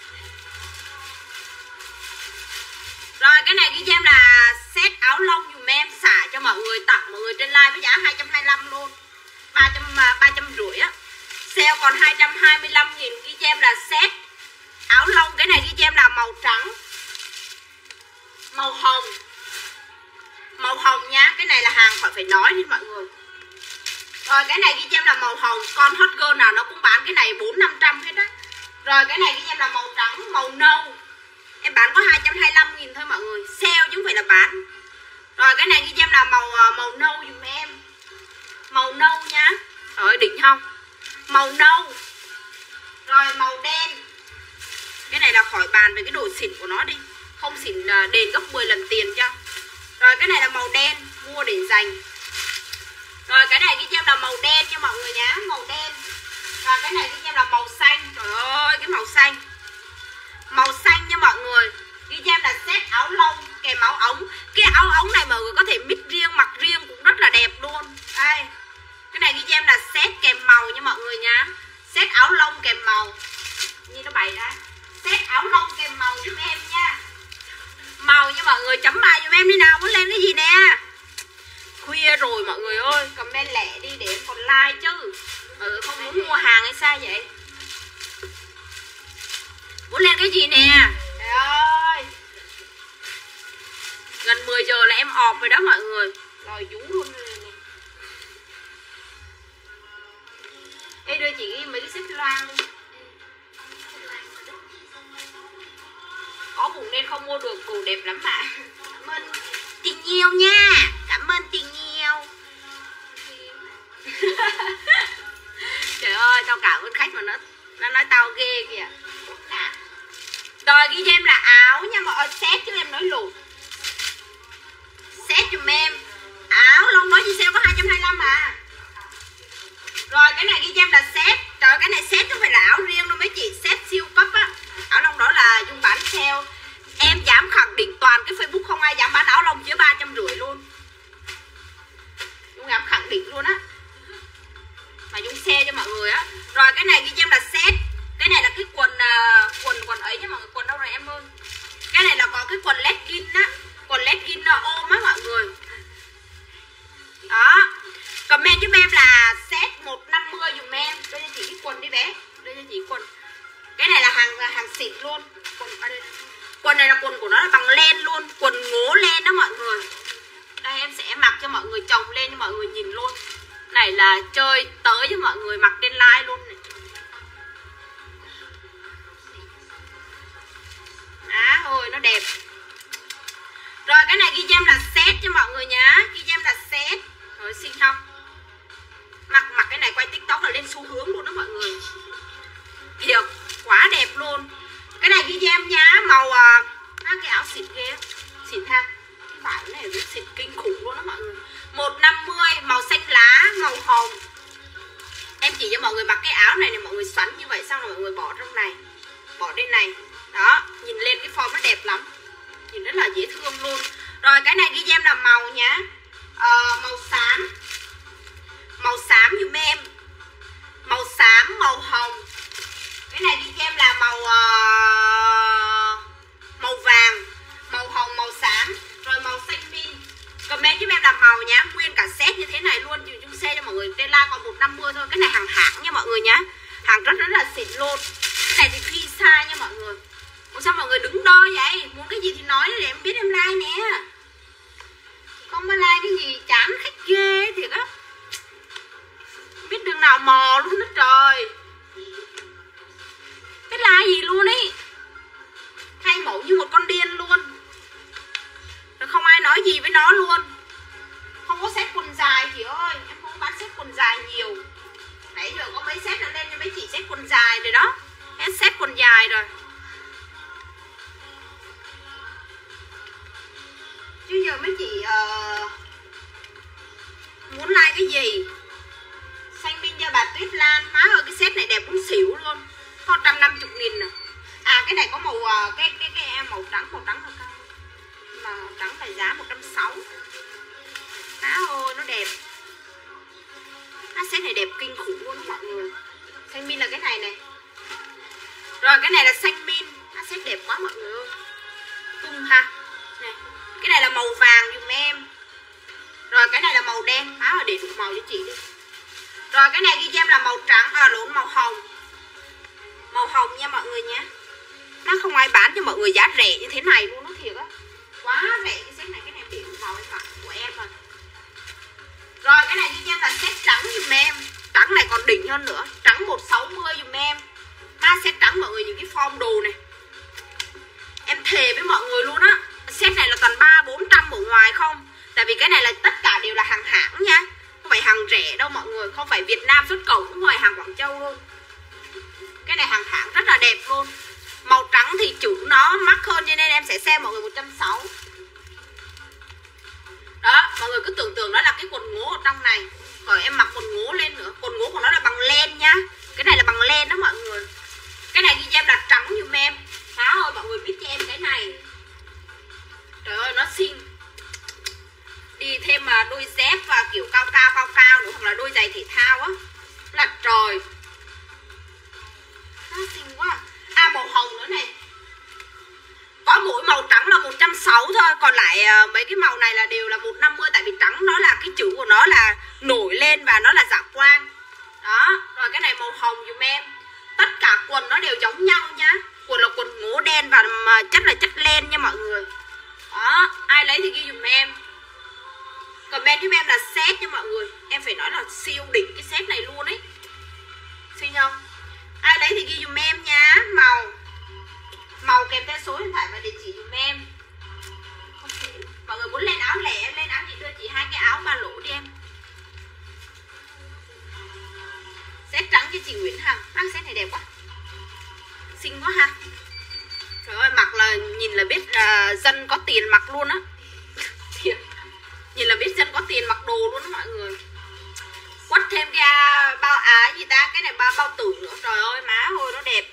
Rồi cái này ghi cho em là set áo lông dùm em, xả cho mọi người, tặng mọi người trên live với giá hai trăm hai mươi lăm luôn. ba trăm ba trăm rưỡi á. Sale còn hai trăm hai mươi lăm nghìn ghi cho em là set áo lông. Cái này ghi cho em là màu trắng, màu hồng. Màu hồng nha. Cái này là hàng khỏi phải nói đi mọi người. Rồi cái này ghi cho em là màu hồng. Con hot girl nào nó cũng bán cái này bốn năm trăm hết á. Rồi cái này ghi cho em là màu trắng, màu nâu. Em bán có hai trăm hai mươi lăm nghìn thôi mọi người. Sale chứ không phải là bán. Rồi cái này ghi cho em là màu màu nâu dùm em. Màu nâu nhá. Rồi đỉnh không? Màu nâu. Rồi màu đen. Cái này là khỏi bàn về cái độ xịn của nó đi. Không xịn đền gấp mười lần tiền cho. Rồi cái này là màu đen. Mua để dành. Rồi cái này ghi cho em là màu đen nha mọi người nhá. Màu đen. Và cái này ghi cho em là màu xanh. Trời ơi cái màu xanh. Màu xanh nha mọi người. Ghi cho em là set áo lông kèm áo ống. Cái áo ống này mọi người có thể mix riêng, mặc riêng cũng rất là đẹp luôn. Đây. Cái này ghi cho em là set kèm màu nha mọi người nhá. Set áo lông kèm màu. Như nó bày ra. Set áo lông kèm màu giúp em nha. Màu nha mọi người, chấm bài giúp em đi nào. Muốn lên cái gì nè. Khuya rồi mọi người ơi. Comment lẹ đi để em còn like chứ. Ừ, không muốn mua hàng hay sao vậy? Muốn lên cái gì nè. Trời ơi. Gần mười giờ là em ọp rồi đó mọi người. Rồi vú luôn này. Ê đưa chị ghi mấy cái xếp loa đi. Có bụng nên không mua được. Cổ đẹp lắm ạ. Cảm ơn tình yêu nha. Cảm ơn tình yêu. Trời ơi tao cảm ơn khách mà nó nó nói tao ghê kìa. À. Rồi ghi cho em là áo nha mọi người. Set chứ em nói lụt. Set dùm em. Áo lông nói chi sale có hai trăm hai mươi lăm à. Rồi cái này ghi cho em là set. Trời ơi, cái này set chứ không phải là áo riêng đâu mấy chị. Set siêu cấp á. Áo lông đó là Dung bán sale. Em dám khẳng định toàn cái Facebook không ai dám bán áo lông dưới ba trăm rưỡi luôn. Dung dám khẳng định luôn á. Mà Dung share cho mọi người người á. Rồi cái này ghi cho em là set. Cái này là cái quần uh, quần quần ấy nha mọi người, quần đâu rồi em ơi. Cái này là có cái quần legging á, quần legging ôm á mọi người. Đó. Comment giúp em là set một trăm năm mươi dùm em. Đưa cho chị cái quần đi bé. Đưa cho chị quần. Cái này là hàng hàng xịn luôn. Quần ở đây. Quần này là quần của nó là bằng len luôn, quần ngố len đó mọi người. Đây em sẽ mặc cho mọi người chồng lên cho mọi người nhìn luôn. Này là chơi tới cho mọi người mặc trên live luôn này. Á ôi nó đẹp. Rồi cái này ghi cho em là set cho mọi người nhá. Ghi cho em là set. Rồi xinh không? Mặc mặc cái này quay TikTok là lên xu hướng luôn đó mọi người. Thiệt, quá đẹp luôn. Cái này ghi cho em nhá. Màu à, cái áo xịn ghê. Xịn ha. Cái vải này rất xịn kinh khủng luôn đó mọi người. Một trăm năm mươi, màu xanh lá, màu hồng. Em chỉ cho mọi người mặc cái áo này này, mọi người xoắn như vậy xong rồi mọi người bỏ trong này, bỏ trên này. Đó, nhìn lên cái form nó đẹp lắm. Nhìn rất là dễ thương luôn. Rồi cái này ghi cho em là màu nhá. Ờ, màu xám. Màu xám dùm em. Màu xám, màu hồng. Cái này ghi cho em là màu uh, màu vàng, màu hồng, màu xám. Rồi màu xanh min. Comment giúp em là màu nhá. Nguyên cả set như thế này luôn. Dù chung xe cho mọi người. Trên live còn một trăm năm mươi thôi. Cái này hàng hãng nha mọi người nhá. Hàng rất rất là xịn luôn. Cái này thì free size nha mọi người. Ủa sao mọi người đứng đo vậy? Muốn cái gì thì nói để em biết em like nè. Không có like cái gì chán khách ghê thiệt á. Biết đường nào mò luôn đó trời. Cái like gì luôn ý. Thay mẫu như một con điên luôn. Rồi không ai nói gì với nó luôn. Không có set quần dài chị ơi. Em không có bán set quần dài nhiều. Nãy giờ có mấy set đã lên cho mấy chị set quần dài rồi đó. Em set quần dài rồi. Chứ giờ mấy chị uh, muốn like cái gì. Xanh pin cho bà Tuyết Lan. Má ơi cái set này đẹp cũng xỉu luôn. Có một trăm năm mươi nghìn nè. À cái này có màu uh, cái cái cái em màu trắng, màu trắng thôi cao. Màu trắng là giá một trăm sáu mươi. Má ơi nó đẹp. Cái set này đẹp kinh khủng luôn đó mọi người. Xanh pin là cái này này. Rồi cái này là xanh pin. Cái set đẹp quá mọi người ơi. Tung ha. Này. Cái này là màu vàng dùm em. Rồi cái này là màu đen. Má ơi để đủ màu cho chị đi. Rồi cái này ghi cho em là màu trắng. À lộn màu hồng. Màu hồng nha mọi người nhé. Nó không ai bán cho mọi người giá rẻ như thế này luôn đó thiệt á. Quá rẻ cái set này. Cái này để đủ màu em mặc của em rồi. Rồi cái này ghi cho em là set trắng dùm em. Trắng này còn đỉnh hơn nữa. Trắng một trăm sáu mươi dùm em. Ha set trắng mọi người những cái form đồ này. Em thề với mọi người luôn á. Set này là toàn ba bốn trăm ở ngoài không. Tại vì cái này là tất cả đều là hàng hãng nha. Không phải hàng rẻ đâu mọi người. Không phải Việt Nam xuất khẩu cũng ngoài hàng Quảng Châu luôn. Cái này hàng hãng rất là đẹp luôn. Màu trắng thì chữ nó mắc hơn cho nên em sẽ xem mọi người một trăm sáu mươi. Đó mọi người cứ tưởng tượng đó là cái quần ngố ở trong này. Rồi em mặc quần ngố lên nữa. Quần ngố của nó là bằng len nha. Cái này là bằng len đó mọi người. Cái này ghi cho em là trắng giùm em. Má ơi mọi người biết cho em cái này. Trời ơi nó xinh. Đi thêm mà đôi dép và kiểu cao cao cao cao nữa. Hoặc là đôi giày thể thao á. Là trời. Nó xinh quá. À màu hồng nữa này. Có mỗi màu trắng là một trăm sáu mươi thôi. Còn lại uh, mấy cái màu này là đều là một trăm năm mươi. Tại vì trắng nó là cái chữ của nó là nổi lên và nó là dạ quang. Đó. Rồi cái này màu hồng dùm em. Tất cả quần nó đều giống nhau nhá. Quần là quần ngố đen và chất là chất len nha mọi người. Đó. Ai lấy thì ghi dùm em. Comment giúp em là set nha mọi người. Em phải nói là siêu đỉnh cái set này luôn ấy. Xinh không? Ai lấy thì ghi dùm em nha. Màu Màu kèm theo số điện thoại và địa chỉ dùm em. Không thể. Mọi người muốn lên áo lẻ em lên áo chị đưa chị hai cái áo ba lỗ đi em. Set trắng cho chị Nguyễn Hằng. Mang set này đẹp quá. Xinh quá ha. Trời ơi mặc là nhìn là biết là dân có tiền mặc luôn á. Thiệt. Nhìn là biết dân có tiền mặc đồ luôn đó mọi người. Quất thêm cái bao á gì ta. Cái này bao bao tử nữa. Trời ơi má ơi nó đẹp.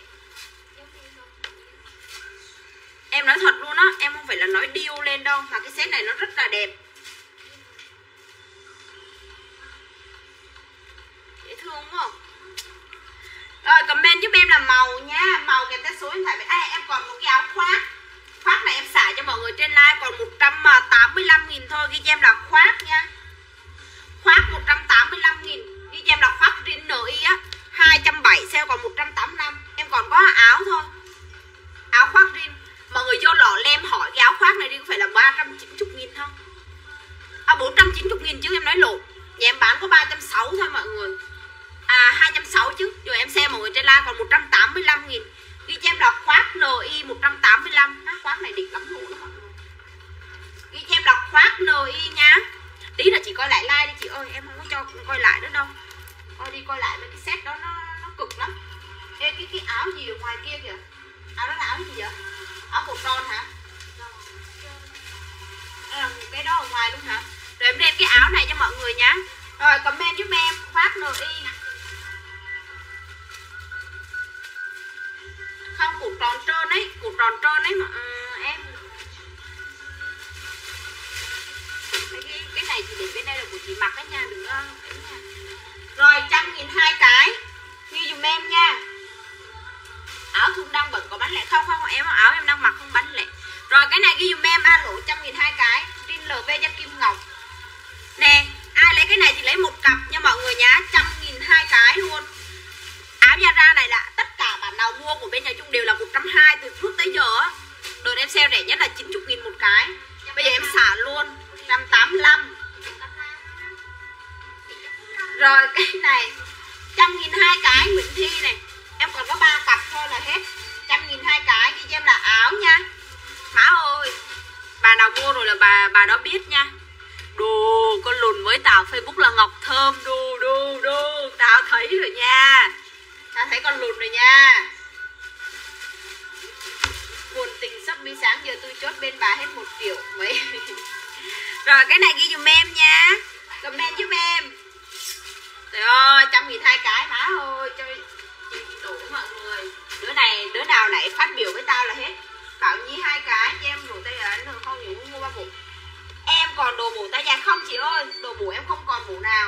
Em nói thật luôn á. Em không phải là nói điêu lên đâu. Mà cái set này nó rất là đẹp. Dễ thương đúng không? em là màu nhá, màu kèm theo số điện thoại. À, em còn một cái áo khoác. Khoác này em xả cho mọi người trên live còn một trăm tám mươi lăm nghìn thôi. Ghi cho em là khoác nha. Khoác một trăm tám mươi lăm nghìn. Ghi cho em là khoác rin en i á, hai trăm bảy mươi, sale còn một trăm tám mươi lăm. Em còn có áo thôi. Áo khoác rin. Mọi người vô lọ lem hỏi cái áo khoác này đi có phải là ba trăm chín mươi nghìn không? À bốn trăm chín mươi nghìn chứ, em nói lộn. Nhà em bán có ba trăm sáu mươi thôi mọi người. À hai trăm sáu mươi chứ. Rồi em xem mọi người trên live còn một trăm tám mươi lăm nghìn. Ghi cho em là khoác en i một trăm tám mươi lăm. À, khoác này đỉnh lắm luôn đó mọi người. Ghi cho em là khoác en i nha. Tí là chị coi lại like đi chị ơi. Em không có cho coi lại nữa đâu. Coi đi coi lại với cái set đó nó, nó cực lắm. Ê cái, cái áo gì ở ngoài kia kìa. Áo đó là áo gì vậy? Áo cổ tròn hả? Đây là cái đó ở ngoài luôn hả? Rồi em lên cái áo này cho mọi người nhá. Rồi comment giúp em khoác en i. Không, củ tròn trơn ấy, củ tròn trơn ấy mà ừ, em. Cái, cái này thì để bên đây là của chị mặc đấy nha, đừng có ấy nha. Rồi trăm nghìn hai cái. Ghi dùm em nha. Áo thun đang bận có bán lẻ không? Không, em áo em đang mặc không bán lẻ. Rồi cái này ghi dùm em a lỗ trăm nghìn hai cái. Rin lờ vê cho Kim Ngọc. Nè, ai lấy cái này thì lấy một cặp nha mọi người nhá, trăm nghìn hai cái luôn. Áo Zara này là tất cả bạn nào mua của bên nhà Trung đều là một trăm hai mươi từ trước tới giờ á. Đợt em sale rẻ nhất là chín mươi nghìn một cái. Bây giờ em xả luôn một trăm tám mươi lăm. Rồi cái này trăm nghìn hai cái Nguyễn Thi này. Em còn có ba cặp thôi là hết. Trăm nghìn hai cái, ghi cho em là áo nha. Má ơi, bà nào mua rồi là bà bà đó biết nha. Đù, con lùn mới tạo Facebook là Ngọc Thơm. Đù, đù, đù, tao thấy rồi nha. Tao thấy con lùn rồi nha. Buồn tình sắp đi sáng giờ tôi chốt bên bà hết một triệu mấy. Rồi cái này ghi dùm em nha. Comment giúp em. Trời ơi, trăm nghìn hai cái má ơi. Chơi chị đủ mọi người. Đứa này, đứa nào nãy phát biểu với tao là hết. Bảo Nhi hai cái cho em đủ tay ấn được không? Những mua ba bộ. Em còn đồ bổ tay dài không chị ơi? Đồ bổ em không còn bộ nào.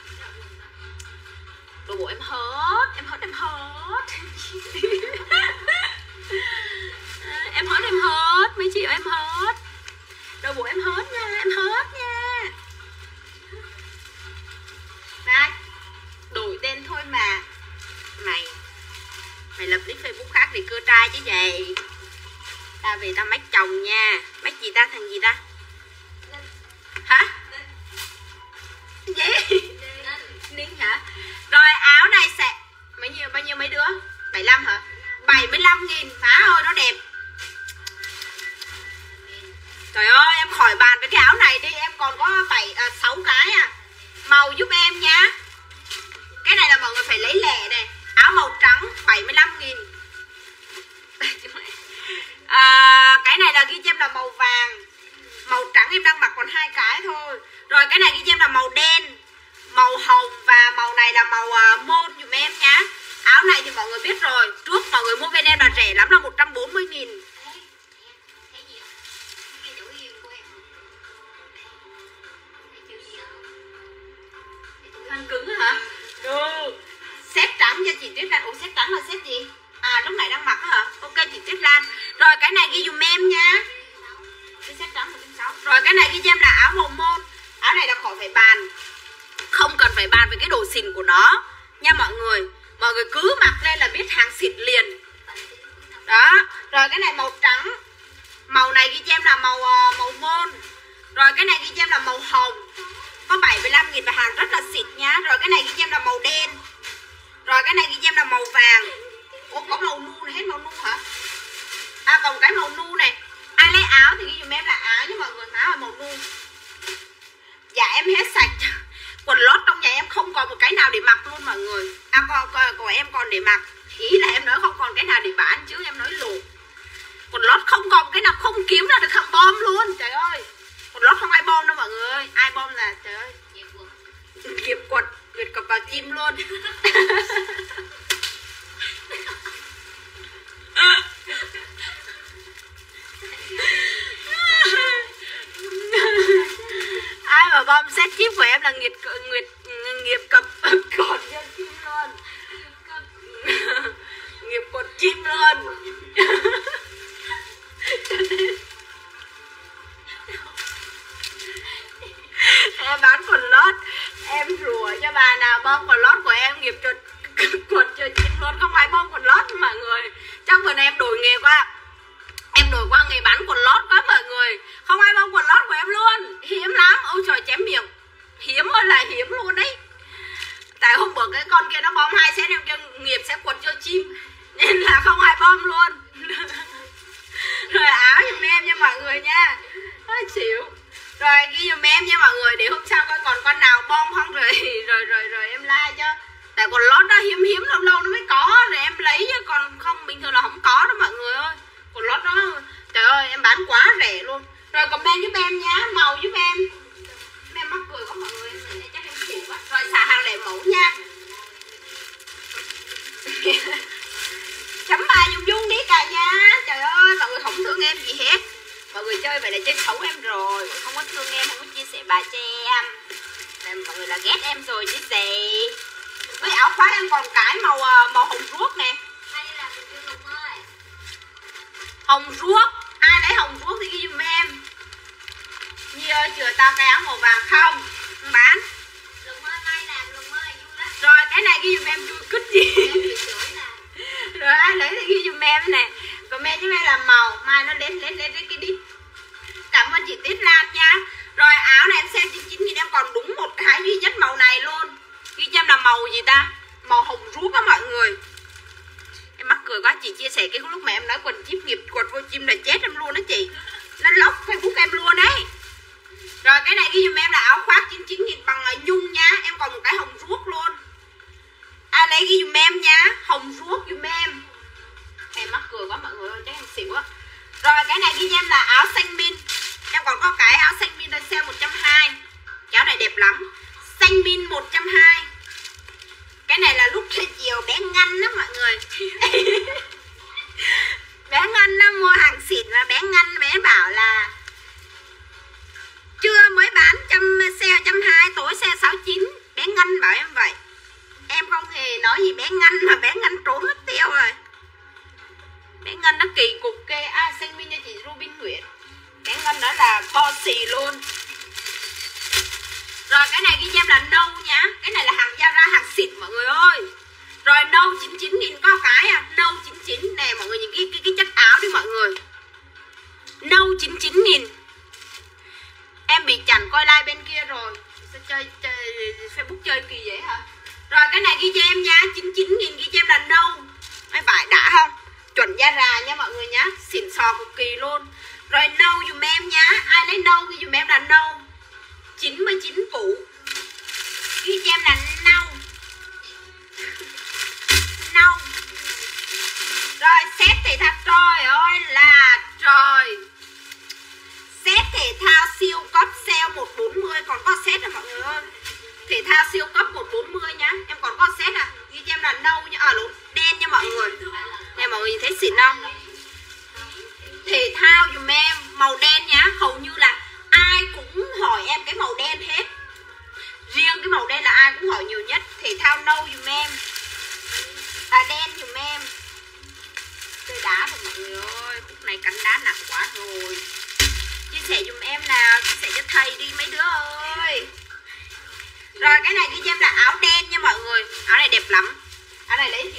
Đồ bổ em hết. Em hết em hết. Em hết em hết. Mấy chị ơi em hết. Đồ bổ em hết nha. Em hết nha. Đây. Đổi tên thôi mà. Mày Mày lập nick Facebook khác thì cưa trai chứ gì. Ta về ta mách chồng nha. Mách gì ta, thằng gì ta? Hả? Gì? Ninh hả? Rồi áo này sẽ mấy nhiêu, bao nhiêu mấy đứa? bảy mươi lăm hả? bảy mươi lăm nghìn. Má ơi nó đẹp. Trời ơi em khỏi bàn với cái áo này đi. Em còn có bảy, à, sáu cái à. Màu giúp em nha. Cái này là mọi người phải lấy lẻ này. Áo màu trắng bảy mươi lăm nghìn. À, cái này là ghi cho em là màu vàng. Màu trắng em đang mặc còn hai cái thôi. Rồi cái này ghi cho em là màu đen, màu hồng và màu này là màu uh, môn dùm em nhá. Áo này thì mọi người biết rồi. Trước mọi người mua bên em là rẻ lắm là một trăm bốn mươi nghìn. Thân cứng hả? Đồ. Set trắng cho chị Tuyết Lan. Ủa set trắng là set gì? À lúc nãy đang mặc hả? Ok chị Tuyết Lan. Rồi cái này ghi dùm em nha. Cái set trắng một trăm sáu mươi. Rồi cái này ghi cho em là áo màu môn. Áo này là khỏi phải bàn. Không cần phải bàn với cái đồ xịn của nó nha mọi người. Mọi người cứ mặc lên là biết hàng xịn liền. Đó. Rồi cái này màu trắng. Màu này ghi cho em là màu uh, màu môn. Rồi cái này ghi cho em là màu hồng. Có bảy mươi lăm nghìn và hàng rất là xịn nhá. Rồi cái này ghi cho em là màu đen. Rồi cái này ghi cho em là màu vàng. Ủa có màu nu này, hết màu nu hả? À còn cái màu nu này. Ai lấy áo thì ghi dùm em là áo với mọi người. Áo là màu nu. Dạ em hết sạch. Quần lót trong nhà em không còn một cái nào để mặc luôn mọi người. À còn, còn, còn em còn để mặc. Ý là em nói không còn cái nào để bán chứ em nói lộn. Quần lót không còn một cái nào không kiếm ra được thằng bom luôn. Trời ơi. Quần lót không ai bom đâu mọi người ơi. Ai bom là trời ơi Kiệp quật, Việt cập vào chim luôn. Ai mà bom xét chip của em là nghiệt nghiệt nghiệp cập còn dân chim luôn. nghề quá. Em đổi qua nghề bán quần lót quá mọi người. Không ai bông quần lót của em luôn. Hiếm lắm. Ôi trời chém miệng. Hiếm ơi là hiếm luôn đấy. Tại hôm bữa cái con kia nó bom hai set, em kêu nghiệp sẽ quật cho chim nên là không ai bom luôn. Rồi áo giùm em nha mọi người nha. Hơi xỉu. Rồi ghi giùm em nha mọi người, để hôm sau coi còn con nào bom không rồi rồi rồi rồi em like cho. Tại quần lót đó hiếm hiếm lâu lâu nó mới có rồi em lấy chứ còn không bình thường là không có đó mọi người ơi. Quần lót đó trời ơi em bán quá rẻ luôn. Rồi comment giúp em nhá, màu giúp em. Em mắc cười quá mọi người, em chắc em xỉu quá. Rồi xả hàng để mẫu nha. Chấm bài dung dung đi cả nhà. Trời ơi mọi người không thương em gì hết. Mọi người chơi vậy là chơi xấu em rồi. Không có thương em, không có chia sẻ bài cho em. Nên mọi người là ghét em rồi chứ gì. Với áo khoác em còn cái màu màu hồng ruốc nè. Hồng ruốc. Ai lấy hồng ruốc thì ghi giùm em. Nhi ơi chừa tao cái áo màu vàng không? Không bán. Rồi cái này ghi giùm em chui cứt gì. Rồi ai lấy thì ghi giùm em nè. Comment với em là màu. Mai nó lên lên lên cái đít. Cảm ơn chị Tiết Lan nha. Rồi áo này em xem chín mươi chín nghìn em còn đúng một cái duy nhất màu này luôn. Ghi cho em là màu gì ta? Màu hồng ruốc á mọi người. Em mắc cười quá, chị chia sẻ cái lúc mà em nói quần chip nghiệp quật vô chim là chết em luôn đó chị. Nó lóc Facebook em luôn đấy. Rồi cái này ghi dùm em là áo khoác chín mươi chín nghìn bằng nhung nha. Em còn một cái hồng ruốc luôn. Ai lấy ghi dùm em nha. Hồng ruốc dùm em. Em mắc cười quá mọi người ơi, chắc em xỉu á. Rồi cái này ghi cho em là áo xanh min. Em còn có cái áo xanh min đang sale một trăm hai mươi. Cái áo này đẹp lắm. Xanh min một trăm hai mươi. Cái này là lúc lên chiều bé Ngân đó mọi người. Bé Ngân nó mua hàng xịn và bé Ngân bé bảo là trưa mới bán trăm xe trăm hai, tối xe sáu chín. Bé Ngân bảo em vậy. Em không hề nói gì bé Ngân mà bé Ngân trốn mất tiêu rồi. Bé Ngân nó kỳ cục kê. À xanh min cho chị Rubin Nguyễn. Bé Ngân đó là bo xì luôn. Rồi cái này ghi cho em là nâu nhá. Cái này là hàng Zara, hàng xịn mọi người ơi. Rồi nâu chín mươi chín nghìn có cái à. Nâu chín mươi chín nè mọi người, nhìn cái, cái, cái chất áo đi mọi người. Nâu chín mươi chín nghìn. Em bị chặn coi like bên kia rồi. Sao chơi, chơi Facebook chơi kỳ vậy hả? Rồi cái này ghi cho em nha. chín mươi chín nghìn ghi cho em là nâu. Mấy vải đã không? Chuẩn Zara nha mọi người nhá. Xịn sò cực kỳ luôn. Rồi nâu dùm em nhá. Ai lấy nâu ghi dùm em là nâu chín mươi chín củ. Ghi cho em là nâu. Nâu. Rồi set thể thao. Trời ơi là trời. Set thể thao siêu cấp sale một trăm bốn mươi. Còn có set à mọi người ơi. Thể thao siêu cấp một trăm bốn mươi nhá. Em còn có set à. Ghi cho em là nâu nhá. À đúng, đen nha mọi người. Nè mọi người thấy xịn không? Thể thao dùm em màu đen nhá. Hầu như là ai cũng hỏi em cái màu đen hết. Riêng cái màu đen là ai cũng hỏi nhiều nhất. Thể thao nâu dùm em. À đen dùm em. Chơi đá rồi mọi người ơi. Khúc này cắn đá nặng quá rồi. Chia sẻ dùm em nào. Chia sẻ cho thầy đi mấy đứa ơi. Rồi cái này ghi cho em là áo đen nha mọi người. Áo này đẹp lắm. Áo này lấy